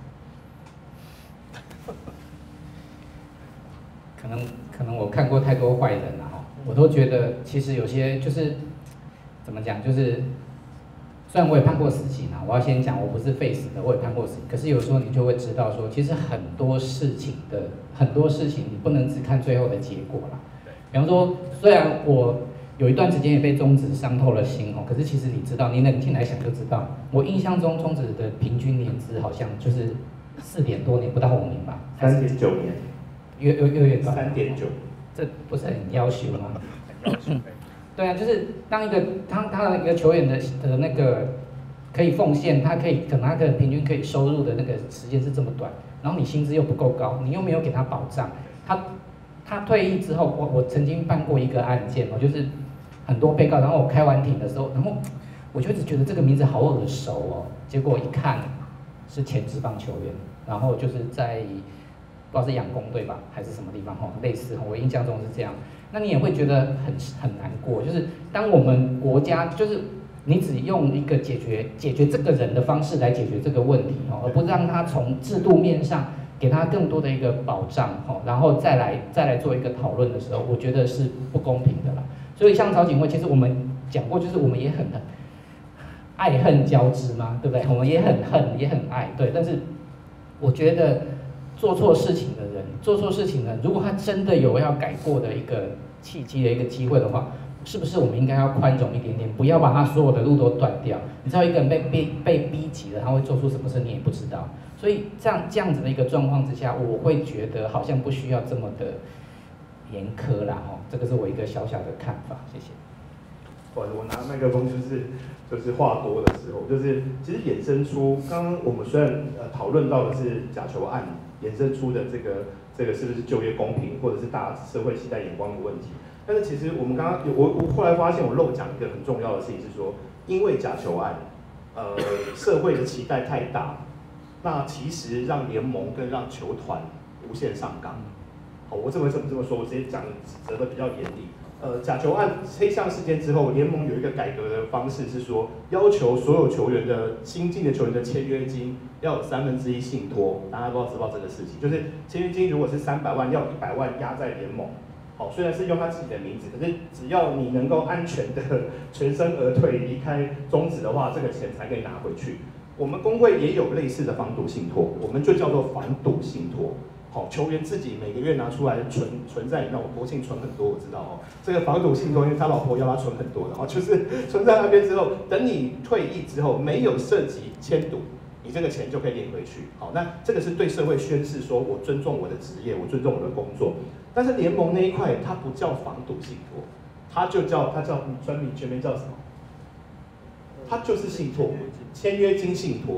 可能可能我看过太多坏人了哈，我都觉得其实有些就是怎么讲，就是虽然我也判过死刑啊，我要先讲我不是废死的，我也判过死刑，可是有时候你就会知道说，其实很多事情的很多事情你不能只看最后的结果啦。比方说，虽然我有一段时间也被中职伤透了心哦，可是其实你知道，你冷静来想就知道，我印象中中职的平均年资好像就是四点多年，不到五年吧， 三点九年。 越越越越短， 三点九， 这不是很要求吗？对啊，就是当一个他他的一个球员的的那个可以奉献，他可以可能他的平均可以收入的那个时间是这么短，然后你薪资又不够高，你又没有给他保障，他他退役之后，我我曾经办过一个案件，我就是很多被告，然后我开完庭的时候，然后我就一直觉得这个名字好耳熟哦，结果一看是前职棒球员，然后就是在。不知道是养工队吧，还是什么地方哈，类似我印象中是这样。那你也会觉得很很难过，就是当我们国家就是你只用一个解决解决这个人的方式来解决这个问题哦，而不让他从制度面上给他更多的一个保障哈，然后再来再来做一个讨论的时候，我觉得是不公平的啦。所以像曹锦辉，其实我们讲过，就是我们也很爱恨交织嘛，对不对？我们也很恨，也很爱，对。但是我觉得。做错事情的人，做错事情的人，如果他真的有要改过的一个契机的一个机会的话，是不是我们应该要宽容一点点，不要把他所有的路都断掉？你知道一个人被被被逼急了，他会做出什么事，你也不知道。所以这样这样子的一个状况之下，我会觉得好像不需要这么的严苛啦，哦，这个是我一个小小的看法，谢谢。 我我拿麦克风就是就是话多的时候，就是其实衍生出刚刚我们虽然呃讨论到的是假球案。衍生出的这个这个是不是就业公平，或者是大社会期待眼光的问题？但是其实我们刚刚我我后来发现我漏讲一个很重要的事情是说，因为假球案，呃，社会的期待太大，那其实让联盟跟让球团无限上纲。好，我这么怎么这么说？我直接讲指责的比较严厉。呃，假球案黑象事件之后，联盟有一个改革的方式是说，要求所有球员的新进的球员的签约金要有三分之一信托。大家不知道知道这个事情，就是签约金如果是三百万，要一百万压在联盟。好，虽然是用他自己的名字，可是只要你能够安全的全身而退离开中职的话，这个钱才可以拿回去。我们工会也有类似的防赌信托，我们就叫做反赌信托。好，球员自己每个月拿出来存存在，那我国庆存很多，我知道哦。这个防赌信托，因为他老婆要他存很多的，然后就是存在那边之后，等你退役之后，没有涉及签赌，你这个钱就可以领回去。好，那这个是对社会宣示，说我尊重我的职业，我尊重我的工作。但是联盟那一块，它不叫防赌信托，它就叫它叫专名全名叫什么？它就是信托，签约金信托。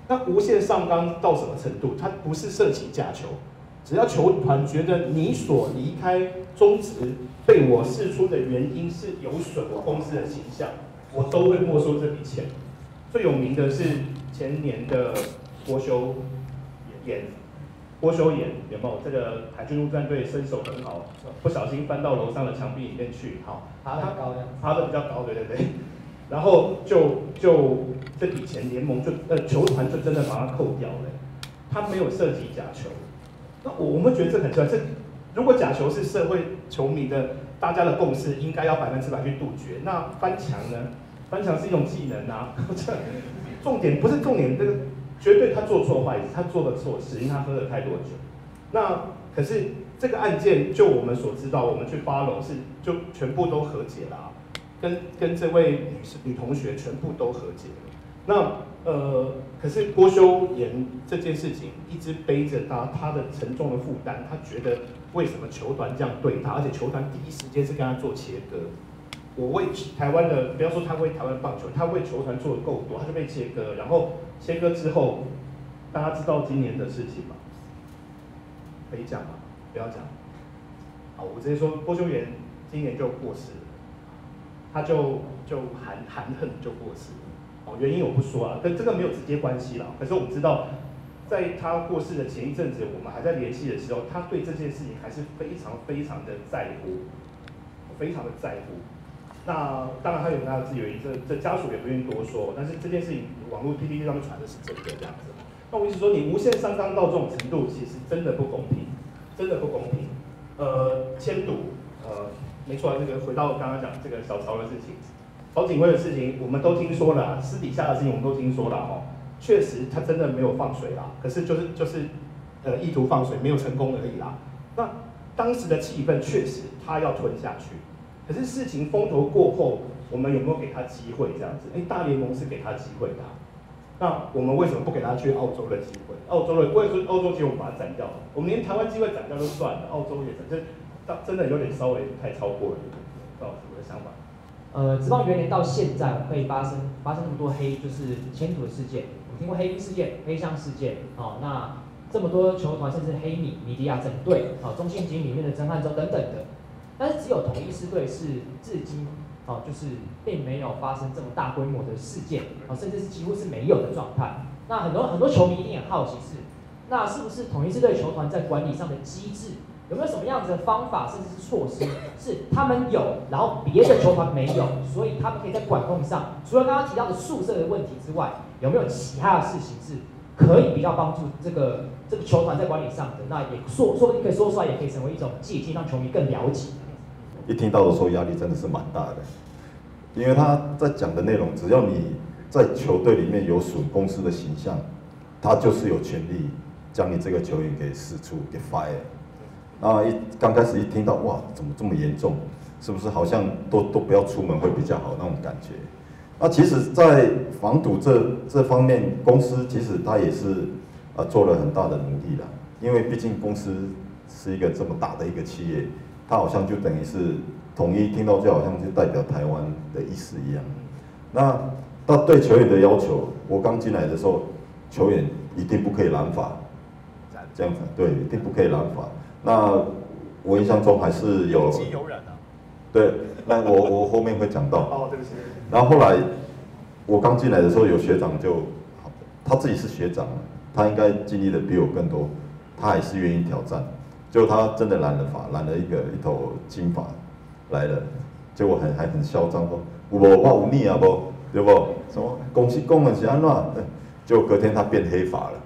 那无限上纲到什么程度？它不是涉及假球，只要球团觉得你所离开中职被我释出的原因是有损我公司的形象，我都会没收这笔钱。最有名的是前年的郭修炎，郭修炎有没有？这个海军陆战队身手很好，不小心翻到楼上的墙壁里面去，好， 爬得高的， 爬得比较高，对对对。然后就就这笔钱联盟就呃球团就真的把它扣掉了，他没有涉及假球。那我们觉得这很奇怪，这如果假球是社会球迷的大家的共识，应该要百分之百去杜绝。那翻墙呢？翻墙是一种技能啊，重点不是重点，这个绝对他做错坏事，他做了错事，因为他喝了太多酒。那可是这个案件，就我们所知道，我们去 follow 是就全部都和解了、啊，跟跟这位女士女同学全部都和解了。那呃，可是郭修炎这件事情一直背着他他的沉重的负担，他觉得为什么球团这样对他，而且球团第一时间是跟他做切割。我为台湾的，不要说他为台湾棒球，他为球团做的够多，他就被切割。然后切割之后，大家知道今年的事情吗？可以讲吗？不要讲。好，我直接说，郭修炎今年就过世了，他就就含含恨就过世了。哦，原因我不说啊，跟这个没有直接关系啦。可是我们知道，在他过世的前一阵子，我们还在联系的时候，他对这件事情还是非常非常的在乎，非常的在乎。那当然他有他的自己原因，这这家属也不愿意多说。但是这件事情，网络 P P T 上面传的是真的这样子。那我意思说，你无限上纲到这种程度，其实真的不公平，真的不公平。呃，迁赌，呃，没错，这个回到刚刚讲这个小曹的事情，曹景辉的事情，我们都听说了，私底下的事情我们都听说了哦。确实他真的没有放水啦，可是就是就是呃意图放水，没有成功而已啦。那当时的气氛确实他要吞下去。可是事情风头过后，我们有没有给他机会这样子？哎，大联盟是给他机会的、啊，那我们为什么不给他去澳洲的机会？澳洲的，为什么欧洲机会我们把它斩掉了？我们连台湾机会斩掉就算了，澳洲也斩，这真的有点稍微太超过了，不知道我的想法。 呃，职棒元年到现在会发生发生那么多黑就是迁赌的事件，我听过黑鹰事件、黑象事件，哦，那这么多球团甚至黑米、米迪亚整队，哦，中信金里面的曾汉洲等等的。但是只有统一狮队是至今哦，就是并没有发生这么大规模的事件，哦，甚至是几乎是没有的状态。那很多很多球迷一定很好奇是，那是不是统一狮队球团在管理上的机制有没有什么样子的方法，甚至是措施，是他们有，然后别的球团没有，所以他们可以在管控上，除了刚刚提到的宿舍的问题之外，有没有其他的事情是可以比较帮助这个这个球团在管理上的？那也说说不定可以说出来，也可以成为一种借鉴，让球迷更了解。 一听到的时候压力真的是蛮大的，因为他在讲的内容，只要你在球队里面有损公司的形象，他就是有权利将你这个球员给释出，给 fire。那一刚开始一听到哇，怎么这么严重？是不是好像都都不要出门会比较好那种感觉？那其实，在防赌这这方面，公司其实他也是啊做了很大的努力啦，因为毕竟公司是一个这么大的一个企业。他好像就等于是统一听到就好像就代表台湾的意思一样。那他对球员的要求，我刚进来的时候，球员一定不可以染发，这样子对，一定不可以染发。那我印象中还是有， 有染啊。 对，那我我后面会讲到。 哦，对不起。 然后后来我刚进来的时候，有学长就，他自己是学长，他应该经历的比我更多，他还是愿意挑战。就他真的染了发，染了一个一头金发来了，结果很还很嚣张说，有无我有你啊不，对不？什么公司讲的是安怎？结果隔天他变黑发了。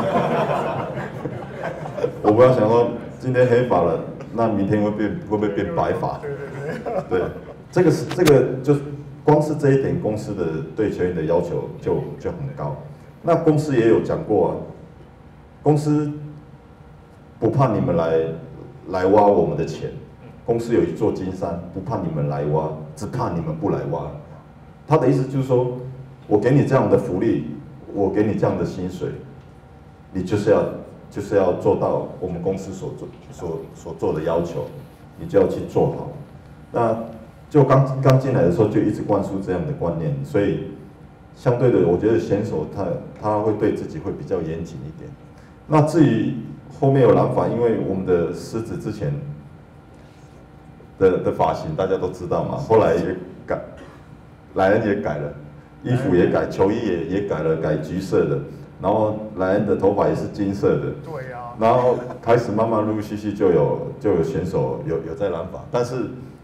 我不要想说今天黑发了，那明天会变会不会变白发？ 对对对。 对，这个是这个就是光是这一点，公司的对球员的要求就就很高。那公司也有讲过啊，公司。不怕你们来来挖我们的钱，公司有一座金山，不怕你们来挖，只怕你们不来挖。他的意思就是说，我给你这样的福利，我给你这样的薪水，你就是要就是要做到我们公司所做所所做的要求，你就要去做好。那就刚刚进来的时候就一直灌输这样的观念，所以相对的，我觉得选手他他会对自己会比较严谨一点。那至于后面有染发，因为我们的狮子之前的的发型大家都知道嘛，后来也改，莱恩也改了，衣服也改，球衣也也改了，改橘色的，然后莱恩的头发也是金色的。 对呀、啊。 然后开始慢慢陆陆续续就有就有选手有有在染发，但是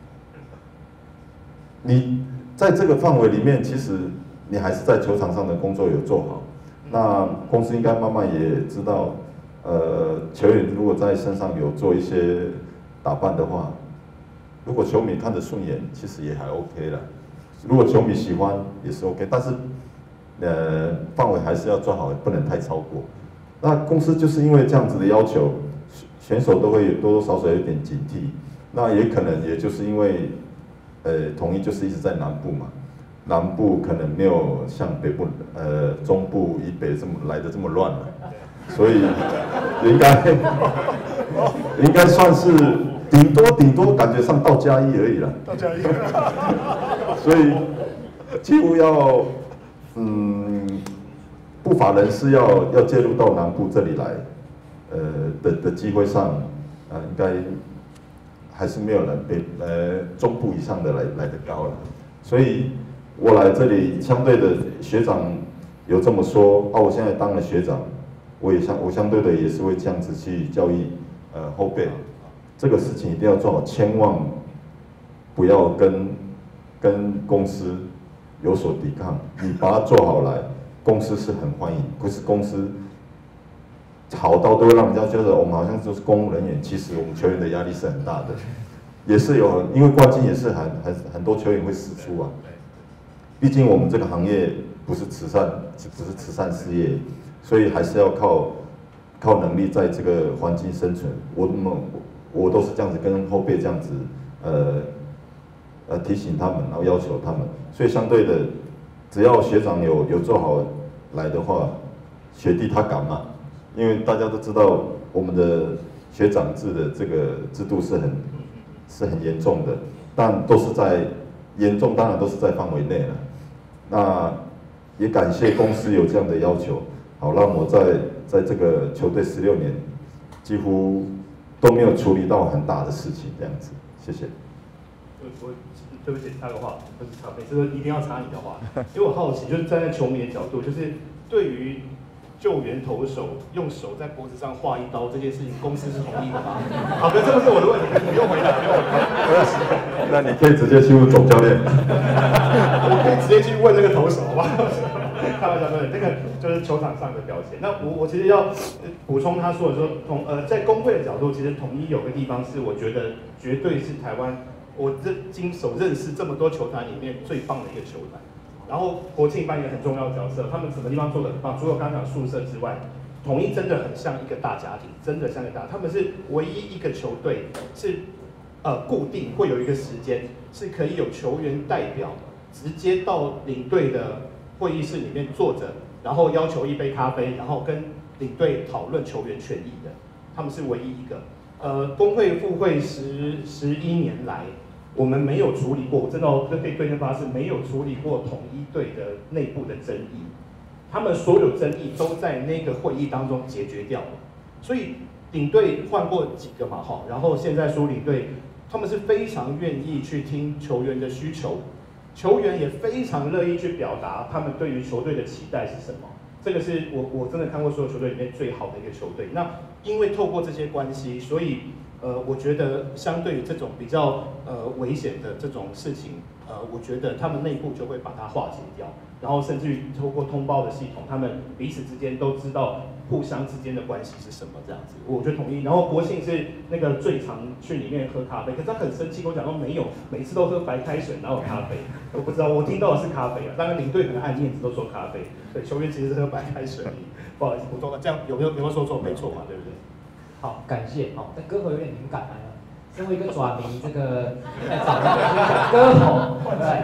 你在这个范围里面，其实你还是在球场上的工作有做好。那公司应该慢慢也知道，呃，球员如果在身上有做一些打扮的话，如果球迷看得顺眼，其实也还 OK 了。如果球迷喜欢也是 OK， 但是呃范围还是要抓好，不能太超过。那公司就是因为这样子的要求，选手都会多多少少有点警惕。那也可能也就是因为，呃，统一就是一直在南部嘛。南部可能没有像北部、呃中部以北这么来的这么乱了，所以应该应该算是顶多顶多感觉上到嘉义而已了。 到嘉义， 所以几乎要嗯不法人士要要介入到南部这里来，呃的的机会上，呃应该还是没有人北呃中部以上的来来得高了，所以。我来这里，相对的学长有这么说啊，我现在当了学长，我也相我相对的也是会这样子去教育呃后辈，这个事情一定要做好，千万不要跟跟公司有所抵抗，你把它做好来，公司是很欢迎，不是公司好到都会让人家觉得我们好像就是公务人员，其实我们球员的压力是很大的，也是有因为冠军也是很很很多球员会死出啊。毕竟我们这个行业不是慈善，不是慈善事业，所以还是要靠靠能力在这个环境生存。我们我都是这样子跟后辈这样子，呃呃提醒他们，然后要求他们。所以相对的，只要学长有有做好来的话，学弟他敢嘛？因为大家都知道我们的学长制的这个制度是很是很严重的，但都是在严重，当然都是在范围内了。那也感谢公司有这样的要求，好让我在在这个球队十六年，几乎都没有处理到很大的事情，这样子，谢谢。 我我对不起插个话，不是插，每次都一定要插你的话，因为我好奇，就是站在球迷的角度，就是对于救援投手用手在脖子上划一刀这件事情，公司是同意的吗？好的，这不是我的问题，你不用回答，不用回答。 那你可以直接去问总教练。 我可以直接去问那个投手，好不好？开玩笑，对，那个就是球场上的表现。那我我其实要补充他说的说，统呃在工会的角度，其实统一有个地方是我觉得绝对是台湾我这经手认识这么多球团里面最棒的一个球团。然后国庆扮演很重要的角色，他们什么地方做得很棒？除了刚讲宿舍之外，统一真的很像一个大家庭，真的像一个大家庭。他们是唯一一个球队是呃固定会有一个时间是可以有球员代表直接到领队的会议室里面坐着，然后要求一杯咖啡，然后跟领队讨论球员权益的，他们是唯一一个。呃，工会复会十十一年来。我们没有处理过，我真的这可以对天发誓，没有处理过统一队的内部的争议，他们所有争议都在那个会议当中解决掉了。所以领队换过几个嘛，哈，然后现在说领队，他们是非常愿意去听球员的需求，球员也非常乐意去表达他们对于球队的期待是什么。这个是我我真的看过所有球队里面最好的一个球队。那因为透过这些关系，所以。呃，我觉得相对于这种比较呃危险的这种事情，呃，我觉得他们内部就会把它化解掉，然后甚至于透过通报的系统，他们彼此之间都知道互相之间的关系是什么这样子。我觉得统一，然后国庆是那个最常去里面喝咖啡，可是他很生气跟我讲说没有，每次都喝白开水，哪有咖啡？我不知道，我听到的是咖啡啊，当然领队可能爱面子都说咖啡，对，球员其实是喝白开水而已。不好意思，补充了，这样有没有有没有说错？没错嘛，对不对？ 好，感谢。好，但歌喉有点敏感啊。身为一个爪迷，这个在找歌喉，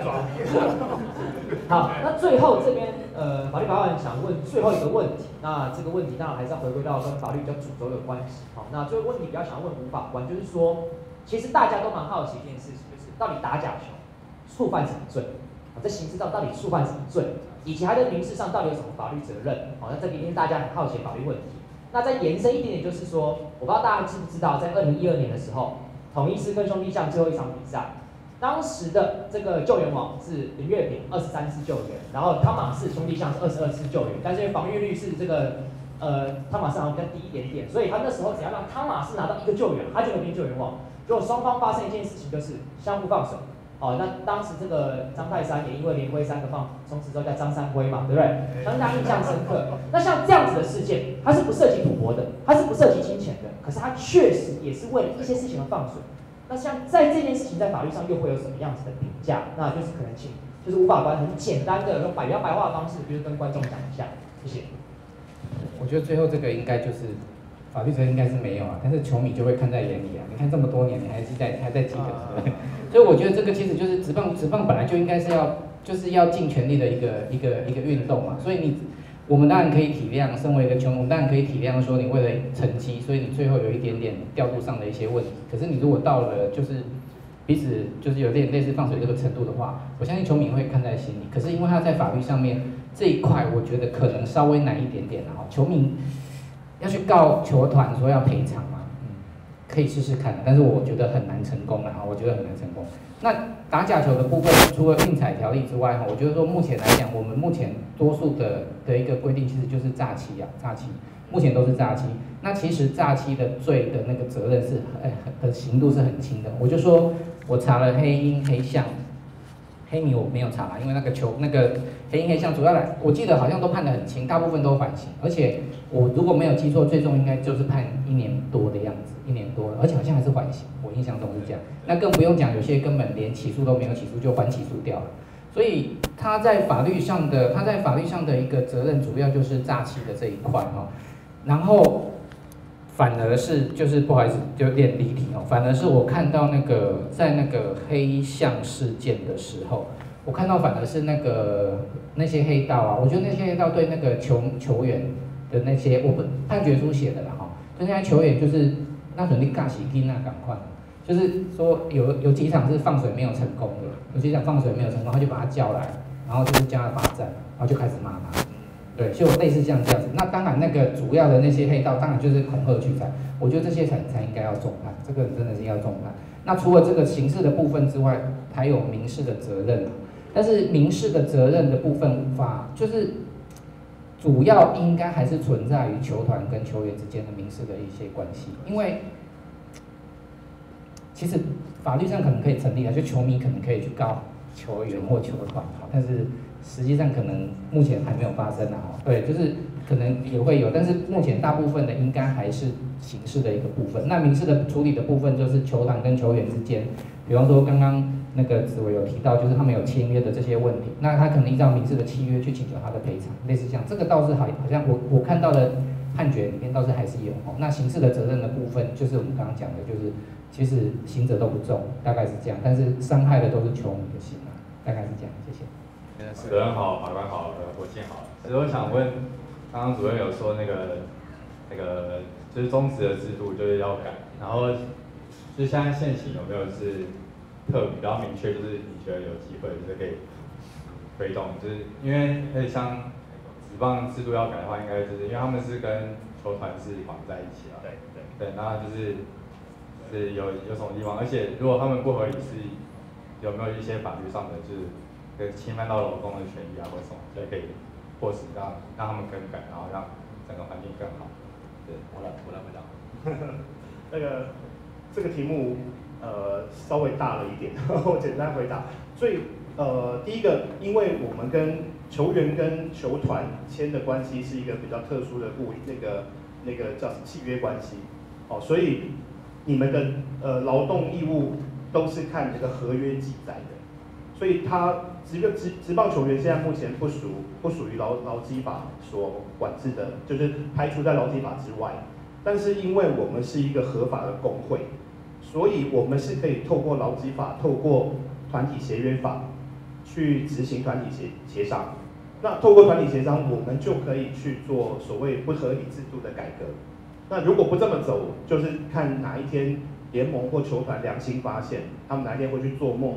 对。好，那最后这边呃，法律法官想问最后一个问题。那这个问题当然还是要回归到跟法律比较主轴有关系。好，那这个问题比较想要问吴法官，就是说，其实大家都蛮好奇一件事情，就是到底打假球触犯什么罪？ 在刑事上到底触犯什么罪，以及他在民事上到底有什么法律责任？好，那这个一定是大家很好奇的法律问题。那再延伸一点点，就是说，我不知道大家知不知道，在二零一二年的时候，统一狮跟兄弟象最后一场比赛，当时的这个救援王是林岳平二十三次救援，然后汤马士兄弟象是二十二次救援，但是因为防御率是这个呃汤马士好像比较低一点点，所以他那时候只要让汤马士拿到一个救援，他就能变救援王。结果双方发生一件事情，就是相互放手。哦，那当时这个张泰山也因为连挥三个放，从此之后叫张三辉嘛，对不对？相当印象深刻。那像这样子的事件，它是不涉及赌博的，它是不涉及金钱的，可是它确实也是为了一些事情而放水。那像在这件事情在法律上又会有什么样子的评价？那就是可能请就是吴法官很简单的用百标白话的方式，比如跟观众讲一下，谢谢。 我觉得最后这个应该就是法律责任应该是没有啊，但是球迷就会看在眼里啊。你看这么多年，你还记在还在记得，对。所以我觉得这个其实就是职棒，职棒本来就应该是要就是要尽全力的一个一个一个运动嘛。所以你我们当然可以体谅，身为一个球迷，我们当然可以体谅说你为了成绩，所以你最后有一点点调度上的一些问题。可是你如果到了就是彼此就是有点类似放水这个程度的话，我相信球迷会看在心里。可是因为他在法律上面这一块，我觉得可能稍微难一点点啊。球迷要去告球团说要赔偿嘛，嗯，可以试试看，但是我觉得很难成功了哈，我觉得很难成功。那打假球的部分，除了运彩条例之外哈，我觉得说目前来讲，我们目前多数的的一个规定其实就是诈欺啊，诈欺，目前都是诈欺。那其实诈欺的罪的那个责任是哎的刑度是很轻的。我就说我查了黑鹰、黑象。黑米我没有查啦，因为那个球那个黑鹰黑象主要来，我记得好像都判得很轻，大部分都缓刑，而且我如果没有记错，最终应该就是判一年多的样子，一年多，而且好像还是缓刑，我印象中是这样。那更不用讲，有些根本连起诉都没有起诉就缓起诉掉了，所以他在法律上的他在法律上的一个责任主要就是诈欺的这一块哈，然后。反而是就是不好意思，有点离题哦。反而是我看到那个在那个黑象事件的时候，我看到反而是那个那些黑道啊，我觉得那些黑道对那个球球员的那些，我不判决书写的啦哈，就那些球员就是那肯定尬洗金那赶快，就是说有有几场是放水没有成功的，有几场放水没有成功，他就把他叫来，然后就是叫他罚站，然后就开始骂他。对，就类似像这样子。那当然，那个主要的那些黑道，当然就是恐吓取财。我觉得这些才才应该要重判，这个真的是要重判。那除了这个刑事的部分之外，还有民事的责任。但是民事的责任的部分，法就是主要应该还是存在于球团跟球员之间的民事的一些关系，因为其实法律上可能可以成立的，就球迷可能可以去告球员或球团，但是。实际上可能目前还没有发生啊，对，就是可能也会有，但是目前大部分的应该还是刑事的一个部分。那民事的处理的部分就是球团跟球员之间，比方说刚刚那个子维有提到，就是他们有签约的这些问题，那他可能依照民事的契约去请求他的赔偿，类似像这个倒是好，好像我我看到的判决里面倒是还是有哦。那刑事的责任的部分，就是我们刚刚讲的，就是其实刑责都不重，大概是这样，但是伤害的都是球迷的心啊，大概是这样，谢谢。 主任好，法官好，呃，国庆好。其实我想问，刚刚主任有说那个那个就是中职的制度就是要改，然后就现在现行有没有是特比较明确，就是你觉得有机会就是可以推动，就是因为可以像职棒制度要改的话，应该就是因为他们是跟球团是绑在一起啊。对对对，那就是是有有什么地方，而且如果他们不合理是有没有一些法律上的就是。侵犯到劳工的权益啊，或者什么，所以可以迫使让让他们更改，然后让整个环境更好。对，我来我来回答。 那个这个题目呃稍微大了一点，我简单回答。所以呃第一个，因为我们跟球员跟球团签的关系是一个比较特殊的物那个那个叫契约关系，哦，所以你们的呃劳动义务都是看这个合约记载的。所以他职职职棒球员现在目前不属不属于劳劳基法所管制的，就是排除在劳基法之外。但是因为我们是一个合法的工会，所以我们是可以透过劳基法、透过团体协约法去执行团体协协商。那透过团体协商，我们就可以去做所谓不合理制度的改革。那如果不这么走，就是看哪一天联盟或球团良心发现，他们哪一天会去做梦。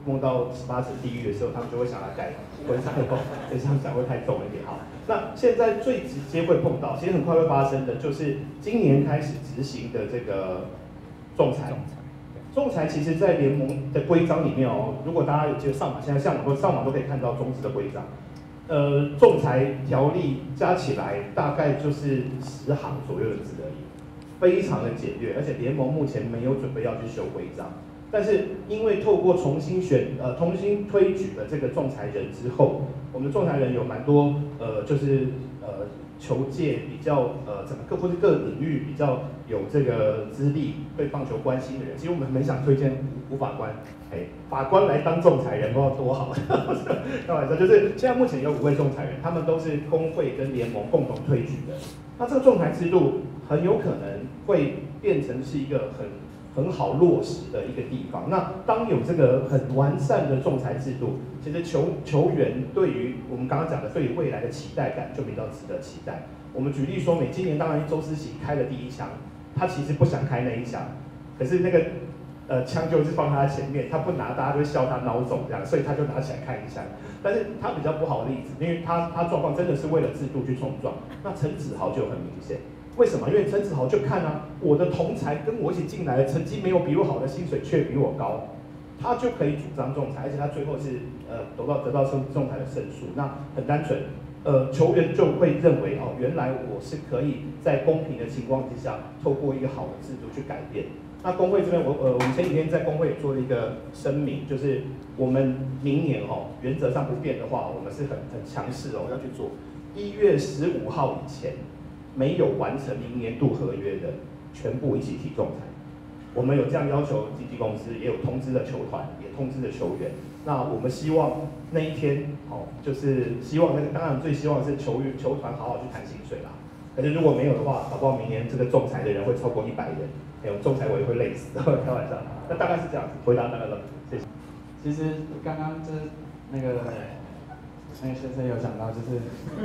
梦到十八层地狱的时候，他们就会想要改婚纱以后，这样讲会太重一点哈。那现在最直接会碰到，其实很快会发生的，就是今年开始执行的这个仲裁。仲裁其实在联盟的规章里面哦，如果大家有记得上网，现在上网都上网都可以看到中资的规章。呃，仲裁条例加起来大概就是十行左右的字而已，非常的简略，而且联盟目前没有准备要去修规章。但是因为透过重新选呃重新推举了这个仲裁人之后，我们仲裁人有蛮多呃就是呃球界比较呃怎么各或是各领域比较有这个资历、对棒球关心的人，其实我们很想推荐吴法官，哎，法官来当仲裁人，不知道多好。开玩笑，就是现在目前有五位仲裁人，他们都是工会跟联盟共同推举的。那这个仲裁制度很有可能会变成是一个很。很好落实的一个地方。那当有这个很完善的仲裁制度，其实球球员对于我们刚刚讲的对于未来的期待感就比较值得期待。我们举例说明，今年当然周思齐开了第一枪，他其实不想开那一枪，可是那个呃枪就是放在他前面，他不拿，大家就会笑他孬种这样，所以他就拿起来开一枪。但是他比较不好的例子，因为他他状况真的是为了制度去冲撞，那陈子豪就很明显。为什么？因为陈子豪就看啊，我的同才跟我一起进来的，成绩没有比我好的，薪水却比我高，他就可以主张仲裁，而且他最后是呃得到得到仲仲裁的胜诉。那很单纯，呃，球员就会认为哦，原来我是可以在公平的情况之下，透过一个好的制度去改变。那工会这边，我呃我们前几天在工会也做了一个声明，就是我们明年哦，原则上不变的话，我们是很很强势哦，要去做一月十五号以前。没有完成明年度合约的，全部一起提仲裁。我们有这样要求经纪公司，也有通知了球团，也通知了球员。那我们希望那一天，哦，就是希望那个，当然最希望是球员球团好好去谈薪水啦。可是如果没有的话，搞不好明年这个仲裁的人会超过一百人，有仲裁委会累死，开玩笑。那大概是这样子，回答大概了，谢谢。 其实刚刚就是那个。那个先生有讲到，就是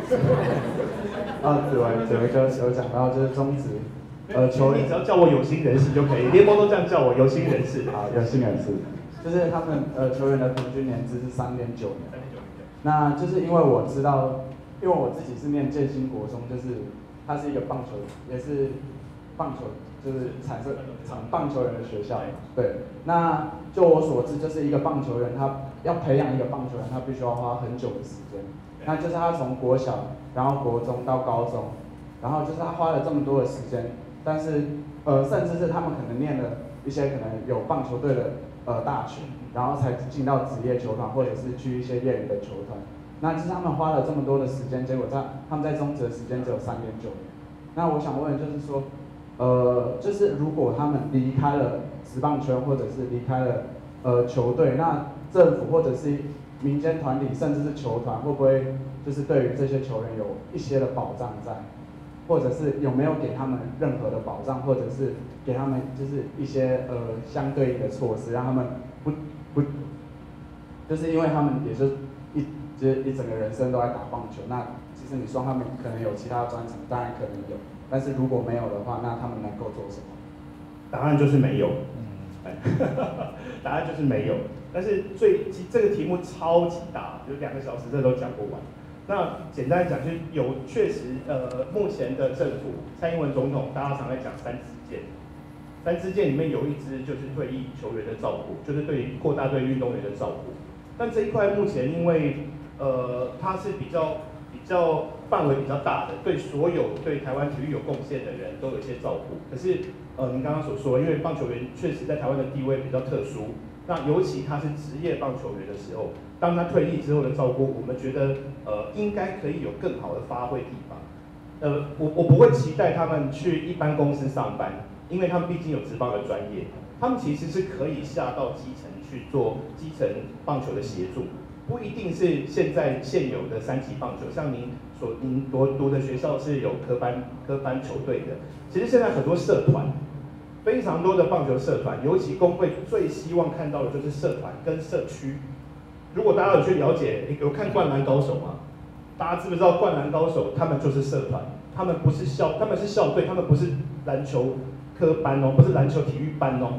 啊，紫薇紫薇哥有讲到，就是中职呃球员， 你只要叫我有心人士就可以，联盟都这样叫我有心人士。 好，有心人士，就是他们呃球员的平均年资是三点九年。三点九年。那就是因为我知道，因为我自己是念建新国中，就是它是一个棒球，也是棒球就是产生场棒球员的学校。对，那就我所知，就是一个棒球员他。要培养一个棒球员，他必须要花很久的时间。那就是他从国小，然后国中到高中，然后就是他花了这么多的时间，但是呃，甚至是他们可能念了一些可能有棒球队的呃大学，然后才进到职业球团，或者是去一些业余的球团。那就是他们花了这么多的时间，结果在他们在中职的时间只有三点九年。那我想问就是说，呃，就是如果他们离开了职棒圈，或者是离开了呃球队，那政府或者是民间团体，甚至是球团，会不会就是对于这些球员有一些的保障在，或者是有没有给他们任何的保障，或者是给他们就是一些呃相对应的措施，让他们不不，就是因为他们也就一就是一整个人生都在打棒球，那其实你说他们可能有其他专长，当然可能有，但是如果没有的话，那他们能够做什么？ 答案就是没有。嗯，答案就是没有。但是最这个题目超级大，有两个小时这都讲不完。那简单讲，就是有确实呃，目前的政府蔡英文总统，大家常在讲三支箭，三支箭里面有一支就是退役球员的照顾，就是对扩大对运动员的照顾。但这一块目前因为呃它是比较比较范围比较大的，对所有对台湾体育有贡献的人都有一些照顾。可是呃您刚刚所说，因为棒球员确实在台湾的地位比较特殊。那尤其他是职业棒球员的时候，当他退役之后的照顾，我们觉得呃应该可以有更好的发挥地方。呃，我我不会期待他们去一般公司上班，因为他们毕竟有职棒的专业，他们其实是可以下到基层去做基层棒球的协助，不一定是现在现有的三级棒球，像您所您读读的学校是有科班科班球队的，其实现在很多社团。非常多的棒球社团，尤其工会最希望看到的就是社团跟社区。如果大家有去了解，有看《灌篮高手》吗？大家知不知道《灌篮高手》他们就是社团，他们不是校，他们是校队，他们不是篮球科班哦，不是篮球体育班哦，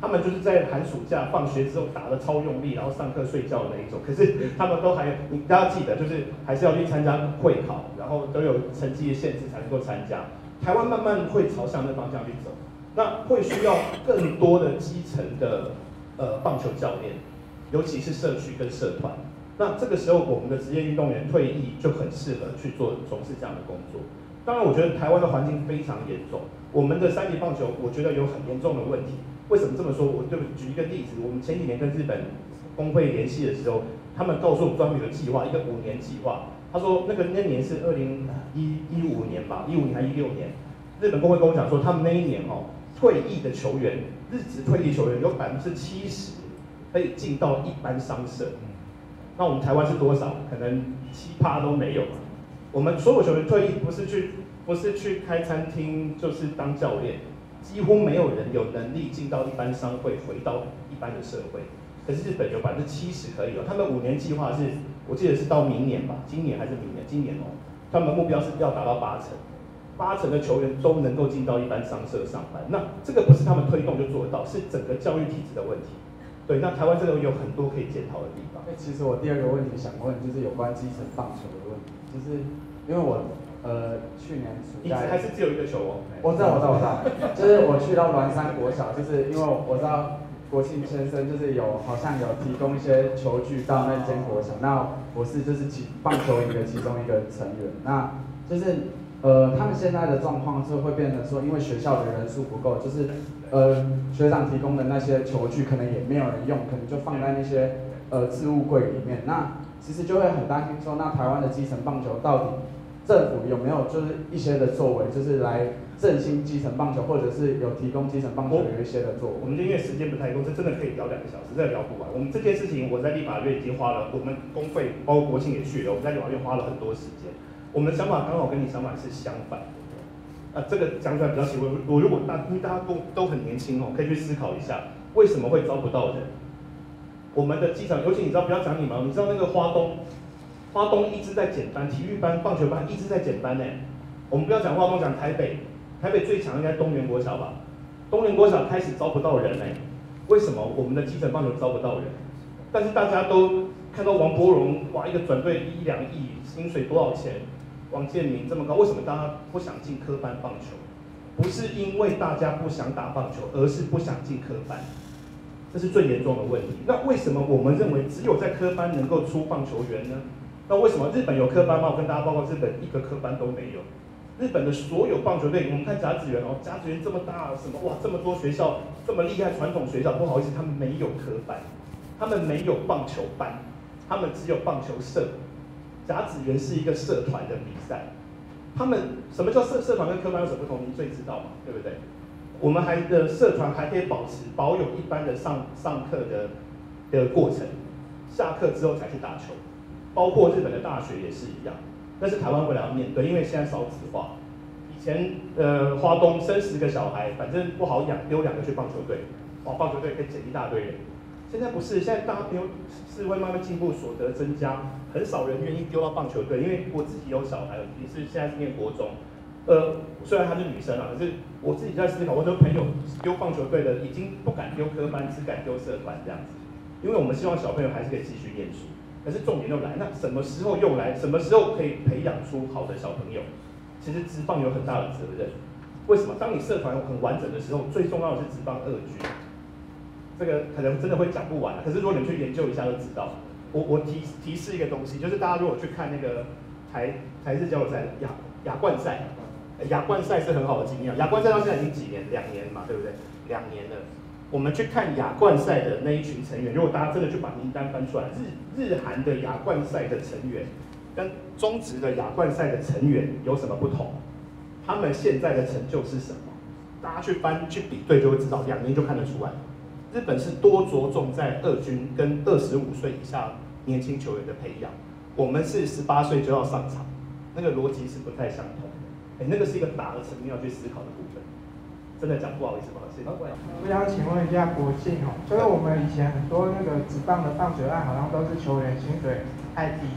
他们就是在寒暑假放学之后打得超用力，然后上课睡觉的那一种。可是他们都还有，你大家记得，就是还是要去参加会考，然后都有成绩的限制才能够参加。台湾慢慢会朝向那方向去走，那会需要更多的基层的呃棒球教练，尤其是社区跟社团。那这个时候，我们的职业运动员退役就很适合去做从事这样的工作。当然，我觉得台湾的环境非常严重，我们的三级棒球我觉得有很严重的问题。为什么这么说？我就举一个例子，我们前几年跟日本工会联系的时候，他们告诉我们专门有个计划，一个五年计划。他说那个那年是二零一一五年吧，一五年还一六年，日本工会跟我讲说，他们那一年哦，退役的球员，日职退役球员有百分之七十可以进到一般商社。那我们台湾是多少？可能七趴都没有。我们所有球员退役不是去不是去开餐厅，就是当教练。几乎没有人有能力进到一般商会，回到一般的社会。可是日本有百分之七十可以哦，他们五年计划是，我记得是到明年吧，今年还是明年？今年哦，他们的目标是要达到八成，八成的球员都能够进到一般商社上班。那这个不是他们推动就做得到，是整个教育体制的问题。对，那台湾这个有很多可以检讨的地方。 那其实我第二个问题想问，就是有关基层棒球的问题，就是因为我。呃，去年暑假还是只有一个球哦。 我知道，我知道，我知道，就是我去到鸾山国小，就是因为我知道国庆先生就是有好像有提供一些球具到那间国小，那我是就是其棒球营的其中一个成员，那就是呃他们现在的状况是会变成说，因为学校的人数不够，就是呃学长提供的那些球具可能也没有人用，可能就放在那些呃置物柜里面，那其实就会很担心说，那台湾的基层棒球到底政府有没有就是一些的作为，就是来振兴基层棒球，或者是有提供基层棒球有一些的作为？ 我们因为时间不太够，这真的可以聊两个小时，真的聊不完。我们这件事情，我在立法院已经花了，我们工会包括国庆也去了，我们在立法院花了很多时间。我们的想法刚好跟你想法是相反的。啊，这个讲出来比较奇怪。我如果大，因为大家都都很年轻哦，可以去思考一下，为什么会招不到人？我们的基层，尤其你知道，不要讲你们，你知道那个花东。花东一直在减班，体育班、棒球班一直在减班呢。我们不要讲花东，讲台北，台北最强应该东元国小吧？东元国小开始招不到人呢，为什么我们的基层棒球招不到人？但是大家都看到王柏荣，哇，一个转队一两亿，薪水多少钱？王建民这么高，为什么大家不想进科班棒球？不是因为大家不想打棒球，而是不想进科班。这是最严重的问题。那为什么我们认为只有在科班能够出棒球员呢？那为什么日本有科班吗？我跟大家报告，日本一个科班都没有。日本的所有棒球队，我们看甲子园哦，甲子园这么大，什么哇，这么多学校，这么厉害，传统学校，不好意思，他们没有科班，他们没有棒球班，他们只有棒球社。甲子园是一个社团的比赛，他们什么叫社社团跟科班有什么不同？您最知道嘛，对不对？我们还的社团还可以保持保有一般的上上课的的过程，下课之后才去打球。包括日本的大学也是一样，但是台湾未来要面对，因为现在少子化。以前呃花东生十个小孩，反正不好养，丢两个去棒球队，哇，棒球队可以捡一大堆人。现在不是，现在大家丢是会慢慢进步，所得增加，很少人愿意丢到棒球队，因为我自己有小孩，也是现在是念国中，呃，虽然她是女生啊，可是我自己在思考，我的朋友丢棒球队的已经不敢丢科班，只敢丢社团这样子，因为我们希望小朋友还是可以继续念书。可是重点又来，那什么时候又来？什么时候可以培养出好的小朋友？其实职棒有很大的责任。为什么？当你社团很完整的时候，最重要的是职棒二军。这个可能真的会讲不完，可是如果你去研究一下就知道。我我提提示一个东西，就是大家如果去看那个台台式交流赛亚亚冠赛，亚冠赛是很好的经验。亚冠赛到现在已经几年？两年嘛，对不对？两年了。我们去看亚冠赛的那一群成员，如果大家真的去把名单翻出来，日日韩的亚冠赛的成员跟中职的亚冠赛的成员有什么不同？他们现在的成就是什么？大家去翻去比对就会知道，两年就看得出来。日本是多着重在二军跟二十五岁以下年轻球员的培养，我们是十八岁就要上场，那个逻辑是不太相同的。哎，那个是一个大的层面要去思考的部分。真的讲不好意思，不好意思。 我想请问一下国庆哦，就是我们以前很多那个职棒的棒球案，好像都是球员薪水太低，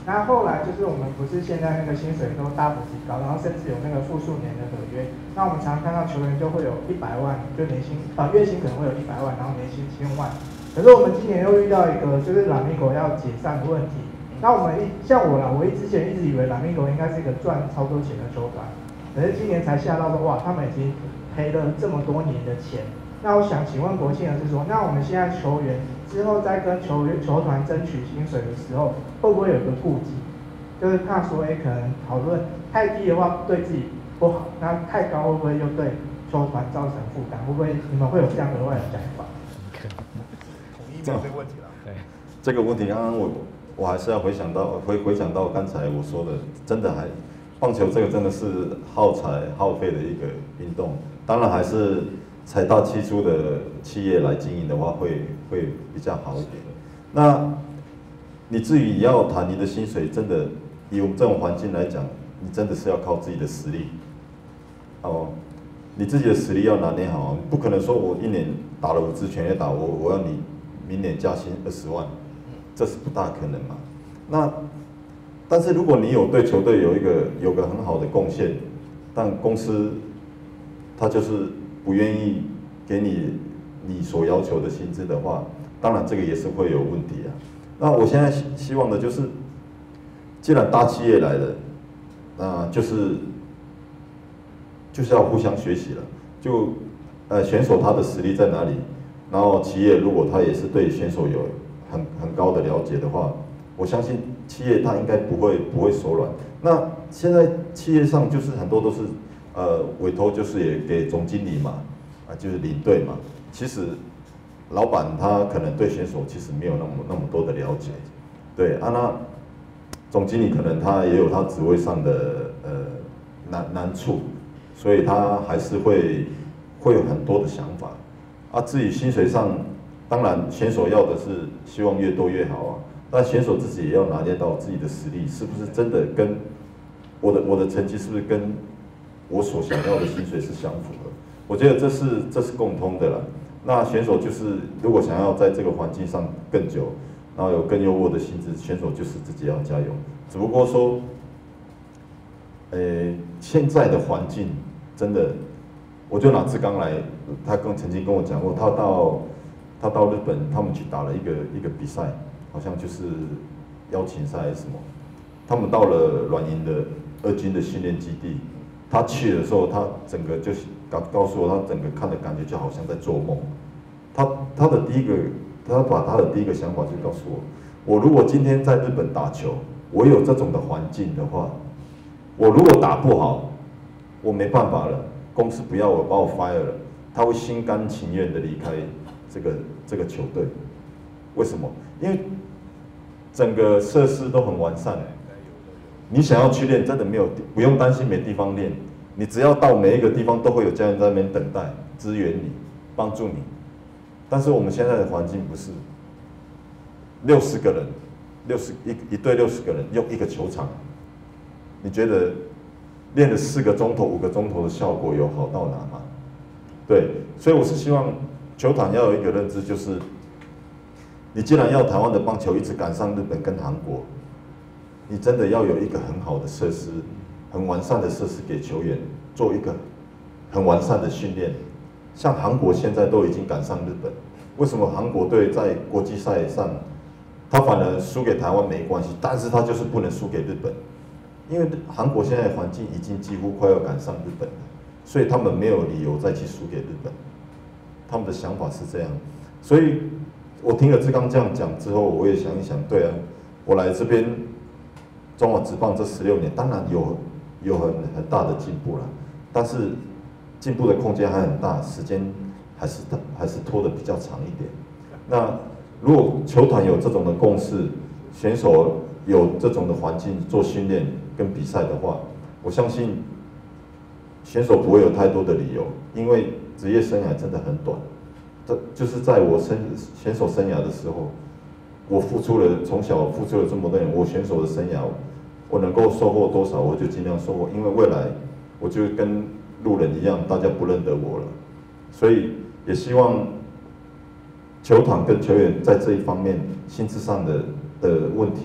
那后来就是我们不是现在那个薪水都大幅提高，然后甚至有那个复数年的合约，那我们常常看到球员就会有一百万，就年薪啊、呃、月薪可能会有一百万，然后年薪千万。可是我们今年又遇到一个就是拉米狗要解散的问题。那我们一像我啦，我一之前一直以为拉米狗应该是一个赚超多钱的球团，可是今年才吓到说哇，他们已经赔了这么多年的钱。那我想请问国庆的是说，那我们现在球员之后在跟球员球团争取薪水的时候，会不会有个顾忌？就是怕说，哎，可能讨论太低的话对自己不好，那太高会不会又对球团造成负担？会不会你们会有这样额外的想法？ 统一没有这个问题了。 对，这个问题刚刚我我还是要回想到回回想到刚才我说的，真的还棒球这个真的是耗材耗费的一个运动，当然还是财大气粗的企业来经营的话会会比较好一点。那你至于要谈你的薪水，真的以我们这种环境来讲，你真的是要靠自己的实力。哦，你自己的实力要拿捏好，不可能说我一年打了五支全垒打，我我要你明年加薪二十万，这是不大可能嘛。那但是如果你有对球队有一个有个很好的贡献，但公司他就是不愿意给你你所要求的薪资的话，当然这个也是会有问题啊。那我现在希希望的就是，既然大企业来了，那就是就是要互相学习了。就呃选手他的实力在哪里，然后企业如果他也是对选手有很很高的了解的话，我相信企业他应该不会不会手软。那现在企业上就是很多都是呃委托，就是也给总经理嘛，啊就是领队嘛，其实。老板他可能对选手其实没有那么那么多的了解，对啊，那总经理可能他也有他职位上的呃难难处，所以他还是会会有很多的想法啊。至于薪水上，当然选手要的是希望越多越好啊，但选手自己也要拿捏到自己的实力是不是真的跟我的我的成绩是不是跟我所想要的薪水是相符的？我觉得这是这是共通的啦。那选手就是如果想要在这个环境上更久，然后有更优渥的薪资，选手就是自己要加油。只不过说，呃，现在的环境真的，我就拿志刚来，他跟曾经跟我讲过，他到他到日本，他们去打了一个一个比赛，好像就是邀请赛还是什么，他们到了软银的二军的训练基地，他去的时候，他整个就是告告诉我，他整个看的感觉就好像在做梦。他他的第一个，他把他的第一个想法就告诉我，我如果今天在日本打球，我有这种的环境的话，我如果打不好，我没办法了，公司不要我，把我 fire 了，他会心甘情愿的离开这个这个球队。为什么？因为整个设施都很完善，你想要去练，真的没有不用担心没地方练，你只要到每一个地方都会有家人在那边等待支援你，帮助你。但是我们现在的环境不是，六十个人，六十一一队六十个人用一个球场，你觉得练了四个钟头、五个钟头的效果有好到哪吗？对，所以我是希望球团要有一个认知，就是你既然要台湾的棒球一直赶上日本跟韩国，你真的要有一个很好的设施，很完善的设施给球员做一个很完善的训练。像韩国现在都已经赶上日本，为什么韩国队在国际赛上，他反而输给台湾没关系，但是他就是不能输给日本，因为韩国现在的环境已经几乎快要赶上日本了，所以他们没有理由再去输给日本，他们的想法是这样。所以我听了志刚这样讲之后，我也想一想，对啊，我来这边中华职棒这十六年，当然有有很很大的进步了，但是进步的空间还很大，时间还是还是拖得比较长一点。那如果球团有这种的共识，选手有这种的环境做训练跟比赛的话，我相信选手不会有太多的理由，因为职业生涯真的很短。这就是在我生选手生涯的时候，我付出了从小付出了这么多年，我选手的生涯，我能够收获多少，我就尽量收获，因为未来我就跟路人一样，大家不认得我了，所以也希望球团跟球员在这一方面薪资上的的问题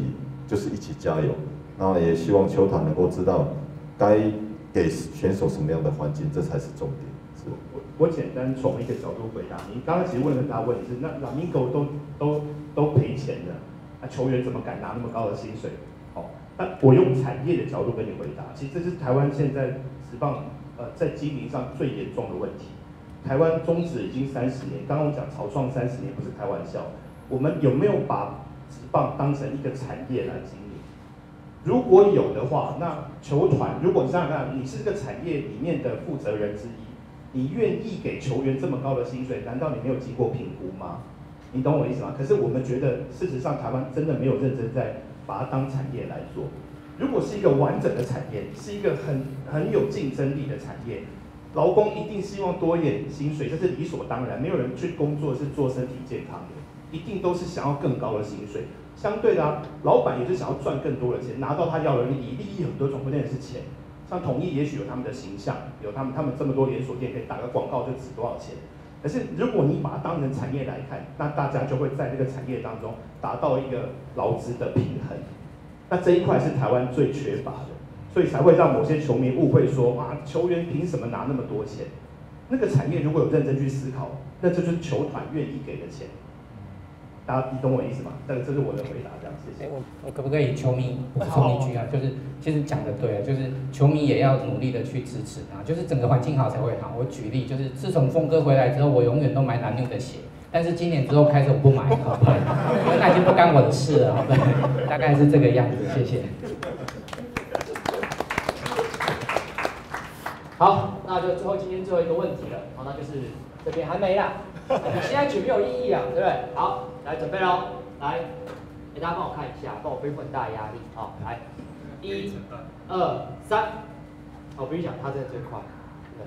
就是一起加油。那也希望球团能够知道该给选手什么样的环境，这才是重点。是我我简单从一个角度回答你，刚刚其实问了很大问题是，那 Lamigo 都都都赔钱的，那球员怎么敢拿那么高的薪水？哦，那我用产业的角度跟你回答，其实这是台湾现在职棒呃在经营上最严重的问题。台湾中职已经三十年，刚刚我讲草创三十年不是开玩笑，我们有没有把职棒当成一个产业来经营？如果有的话，那球团，如果你想想看，你是这个产业里面的负责人之一，你愿意给球员这么高的薪水，难道你没有经过评估吗？你懂我意思吗？可是我们觉得，事实上台湾真的没有认真在把它当产业来做。如果是一个完整的产业，是一个很很有竞争力的产业，劳工一定希望多一点薪水，这是理所当然。没有人去工作是做身体健康的，一定都是想要更高的薪水。相对的啊，老板也是想要赚更多的钱，拿到他要的利益，利益很多种，不见得是钱。像统一也许有他们的形象，有他们他们这么多连锁店可以打个广告就值多少钱。可是如果你把它当成产业来看，那大家就会在这个产业当中达到一个劳资的平衡。那这一块是台湾最缺乏的，所以才会让某些球迷误会说，哇，球员凭什么拿那么多钱？那个产业如果有认真去思考，那这就是球团愿意给的钱。大家你懂我意思吗？这个这是我的回答，这样谢谢。 我我可不可以球迷补充一句啊？就是其实讲的对啊，就是球迷也要努力的去支持啊，就是整个环境好才会好。我举例，就是自从峰哥回来之后，我永远都买蓝牛的鞋，但是今年之后开始我不买，好吧？因为那已经不干我的事了，好吧？大概是这个样子，谢谢。 好，那就最后今天最后一个问题了，好，那就是这边还没啦，你现在举没有意义啊，对不对？好，来准备喽，来，给大家帮我看一下，帮我背负很大的压力，好，来，一、二、三，我必须讲他真的最快，对。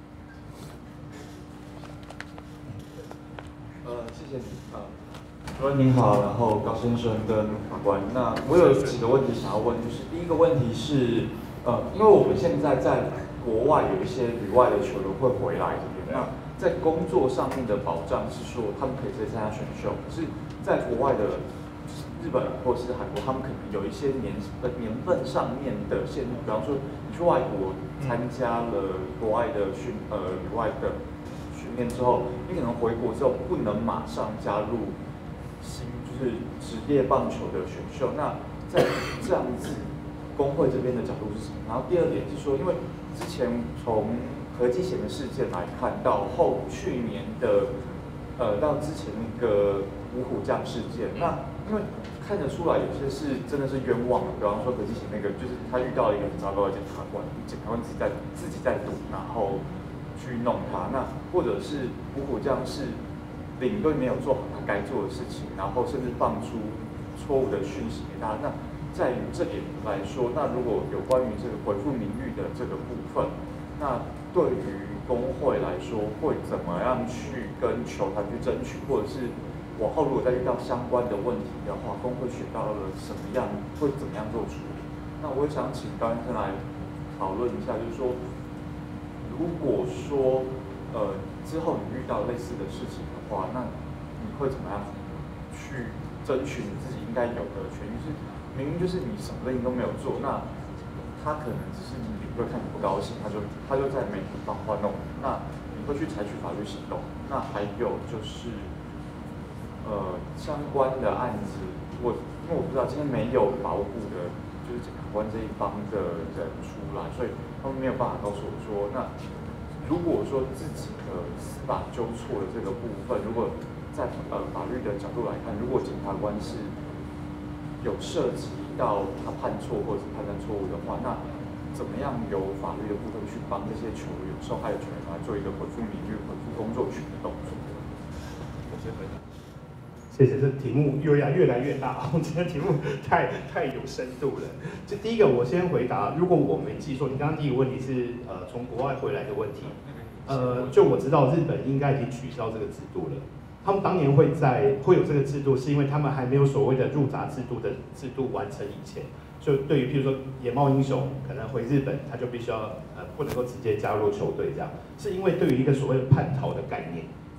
呃，谢谢你啊，主任您好，然后高先生跟法官，那我有几个问题想要问，就是第一个问题是，呃，因为我们现在在国外有一些旅外的球员会回来这边，那在工作上面的保障是说他们可以直接参加选秀，可是在国外的日本或者是韩国，他们可能有一些年呃年份上面的限制，比方说你去外国参加了国外的训呃旅外的训练之后，你可能回国之后不能马上加入新就是职业棒球的选秀，那在这样子工会这边的角度是什么？然后第二点是说，因为之前从何继贤的事件来看，到后去年的呃到之前那个五虎将事件，那因为看得出来有些是真的是冤枉的，比方说何继贤那个，就是他遇到了一个很糟糕的检察官，检察官自己在自己在赌，然后去弄他，那或者是五虎将是领队没有做好他该做的事情，然后甚至放出错误的讯息给大家，那在于这点来说，那如果有关于这个回复名誉的这个部分，那对于工会来说，会怎么样去跟球团去争取，或者是往后如果再遇到相关的问题的话，工会学到了什么样，会怎么样做处理？那我也想请高先生来讨论一下，就是说，如果说呃之后你遇到类似的事情的话，那你会怎么样去争取你自己应该有的权益？是明明就是你什么事情都没有做，那他可能只是你领队看你不高兴，他就他就在媒体放话弄你，那你会去采取法律行动。那还有就是呃相关的案子，我因为我不知道今天没有法务部的，就是检察官这一方的人出来，所以他们没有办法告诉我说，那如果说自己的司法纠错的这个部分，如果在呃法律的角度来看，如果检察官是有涉及到他判错或者是判断错误的话，那怎么样由法律的部分去帮这些球员、受害的球员来做一个回复名誉、回复工作权的动作？我先回答。 谢谢，这题目越来越来越大，我觉得题目太太有深度了。就第一个，我先回答，如果我没记错，你刚刚第一个问题是呃从国外回来的问题，呃，就我知道日本应该已经取消这个制度了。他们当年会在会有这个制度，是因为他们还没有所谓的入闸制度的制度完成以前，就对于譬如说野茂英雄可能回日本，他就必须要呃不能够直接加入球队这样，是因为对于一个所谓的叛逃的概念，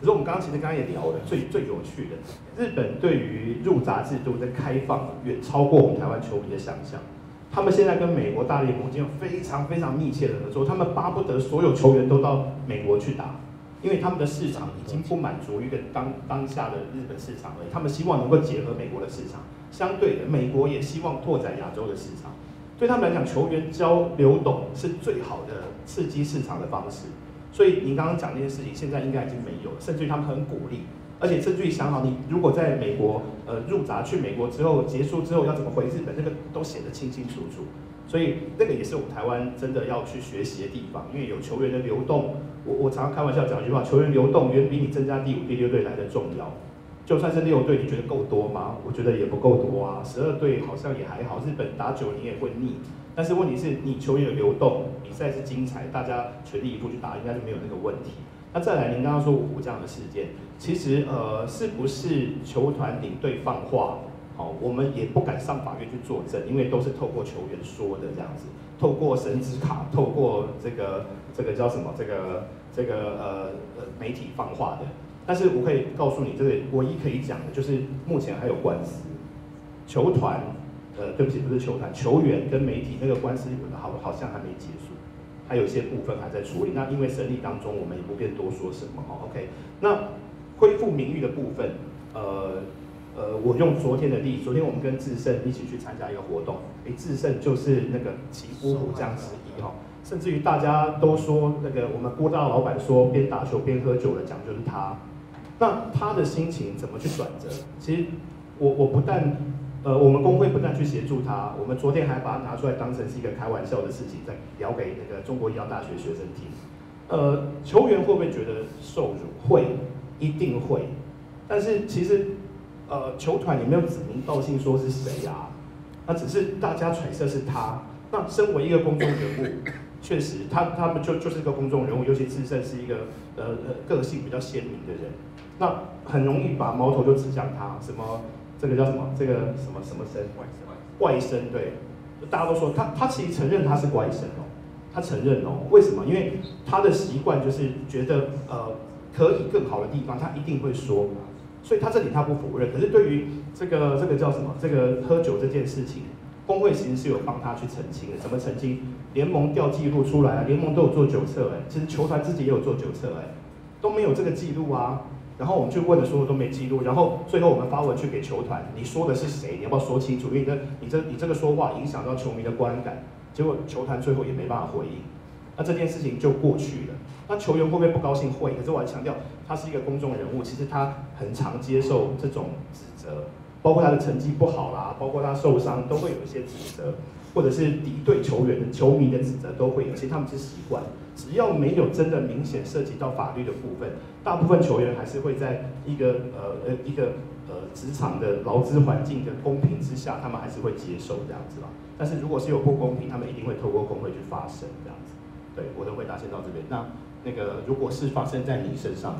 可是我们刚刚其实刚刚也聊了，最最有趣的，日本对于入闸制度的开放远超过我们台湾球迷的想象。他们现在跟美国大联盟已经有非常非常密切的合作，他们巴不得所有球员都到美国去打，因为他们的市场已经不满足于一个当当下的日本市场而已，他们希望能够结合美国的市场。相对的，美国也希望拓展亚洲的市场。对他们来讲，球员交流动是最好的刺激市场的方式。所以您刚刚讲那件事情，现在应该已经没有了，甚至于他们很鼓励，而且甚至于想好，你如果在美国呃入闸去美国之后结束之后要怎么回日本，那个都写得清清楚楚。所以那个也是我们台湾真的要去学习的地方，因为有球员的流动，我我常常开玩笑讲一句话，球员流动远比你增加第五、第六队来的重要。就算是六队，你觉得够多吗？我觉得也不够多啊。十二队好像也还好，日本打久你也会腻。但是问题是你球员有流动，比赛是精彩，大家全力以赴去打，应该就没有那个问题。那再来，您刚刚说五湖这样的事件，其实呃，是不是球团领队放话？好、哦，我们也不敢上法院去作证，因为都是透过球员说的这样子，透过神职卡，透过这个这个叫什么？这个这个呃呃媒体放话的。但是我可以告诉你，这个唯一可以讲的就是目前还有官司，球团，呃，对不起，不是球团，球员跟媒体那个官司好好像还没结束，还有一些部分还在处理。那因为审理当中，我们也不便多说什么哈。OK， 那恢复名誉的部分，呃呃，我用昨天的例子，昨天我们跟智胜一起去参加一个活动，哎，智胜就是那个骑乌虎将之一哈。甚至于大家都说，那个我们郭大老板说，边打球边喝酒的奖就是他。那他的心情怎么去转折？其实我我不但，呃，我们工会不但去协助他，我们昨天还把它拿出来当成是一个开玩笑的事情，在聊给那个中国医药大学学生听。呃，球员会不会觉得受辱？会，一定会。但是其实，呃，球团也没有指名道姓说是谁啊，那只是大家揣测是他。那身为一个公众人物，确实他他们就就是一个公众人物，尤其智胜是一个呃呃个性比较鲜明的人。那很容易把矛头就指向他，什么这个叫什么？这个什么什么生？怪生，对，大家都说他他其实承认他是怪生哦，他承认哦，为什么？因为他的习惯就是觉得呃可以更好的地方，他一定会说，所以他这里他不否认。可是对于这个这个叫什么？这个喝酒这件事情，工会其实是有帮他去澄清的。怎么澄清？联盟调记录出来啊，联盟都有做酒测哎，其实球团自己也有做酒测哎，都没有这个记录啊。然后我们去问的时候都没记录，然后最后我们发文去给球团，你说的是谁？你要不要说清楚？因为你这你这你这个说话影响到球迷的观感，结果球团最后也没办法回应，那这件事情就过去了。那球员会不会不高兴？会，可是我还强调，他是一个公众人物，其实他很常接受这种指责，包括他的成绩不好啦，包括他受伤，都会有一些指责，或者是敌对球员的球迷的指责都会有，其实他们是习惯。只要没有真的明显涉及到法律的部分，大部分球员还是会在一个呃呃一个呃职场的劳资环境的公平之下，他们还是会接受这样子啦。但是如果是有不公平，他们一定会透过工会去发声这样子。对，我的回答先到这边。那那个如果是发生在你身上的，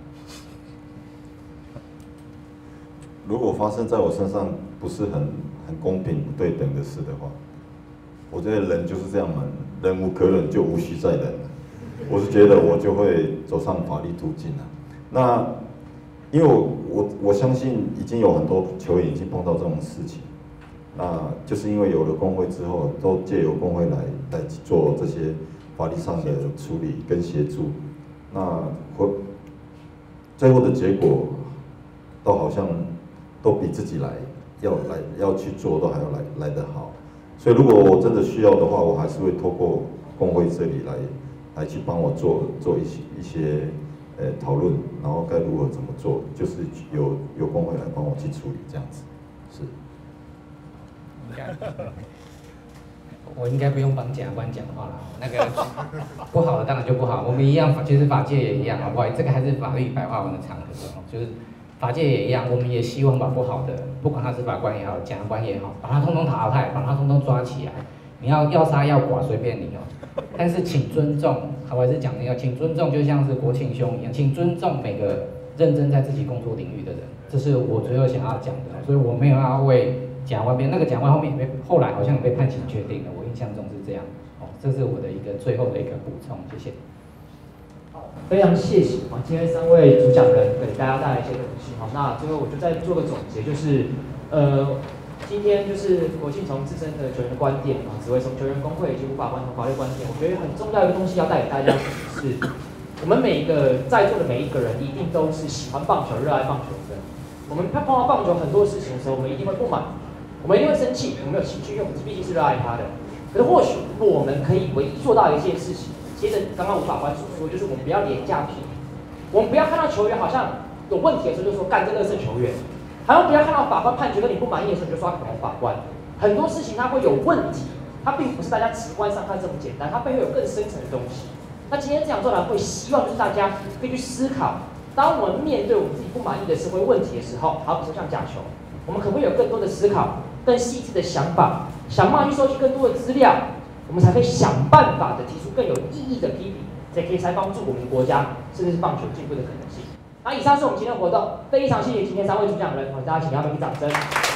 如果发生在我身上不是很很公平不对等的事的话，我觉得人就是这样嘛，忍无可忍就无需再忍了。我是觉得我就会走上法律途径了。那因为我我我相信已经有很多球员已经碰到这种事情，那就是因为有了工会之后，都借由工会来来做这些法律上的处理跟协助。那会最后的结果，都好像都比自己来要来要去做都还要来来得好。所以如果我真的需要的话，我还是会透过工会这里来来去帮我做做一些一些呃讨论，然后该如何怎么做，就是由由工会来帮我去处理这样子。是。 我应该不用帮检察官讲话了，那个不好的当然就不好，我们一样，其实法界也一样，好不好？这个还是法律白话文的场合，就是法界也一样，我们也希望把不好的，不管他是法官也好，检察官也好，把他通通淘汰，把他通通抓起来。你要要杀要剐随便你哦，但是请尊重，我还是讲那个，请尊重，就像是国庆兄一样，请尊重每个认真在自己工作领域的人，这是我最后想要讲的，所以我没有要为检察官辩，那个检察官后面也被后来好像也被判刑确定了，我印象中是这样，哦，这是我的一个最后的一个补充，谢谢。 好， 非常谢谢啊，今天三位主讲人给大家带来一些东西。好，那最后我就再做个总结，就是呃，今天就是国庆从自身的球员的观点啊，只会从球员工会以及无法关从法律观点，我觉得很重要的东西要带给大家是，我们每一个在座的每一个人一定都是喜欢棒球、热爱棒球的。我们碰到棒球很多事情的时候，我们一定会不满，我们一定会生气，我们有情绪，因为我们毕竟是热爱它的。可是或许我们可以唯一做到一件事情，接着刚刚吴法官所说，就是我们不要廉价批评，我们不要看到球员好像有问题的时候就说干这个是球员，好像不要看到法官判决跟你不满意的时候你就刷恐龙法官。很多事情它会有问题，它并不是大家直观上看这么简单，它背后有更深层的东西。那今天这样做呢，会希望就是大家可以去思考。当我们面对我们自己不满意的社会问题的时候，好比说像假球，我们可不可以有更多的思考、更细致的想法，想办法去收集更多的资料，我们才可以想办法的提出更有意义的批评，才可以才帮助我们国家甚至是棒球进步的可能性。那以上是我们今天的活动，非常谢谢今天三位主讲人，大家请给他们一个掌声。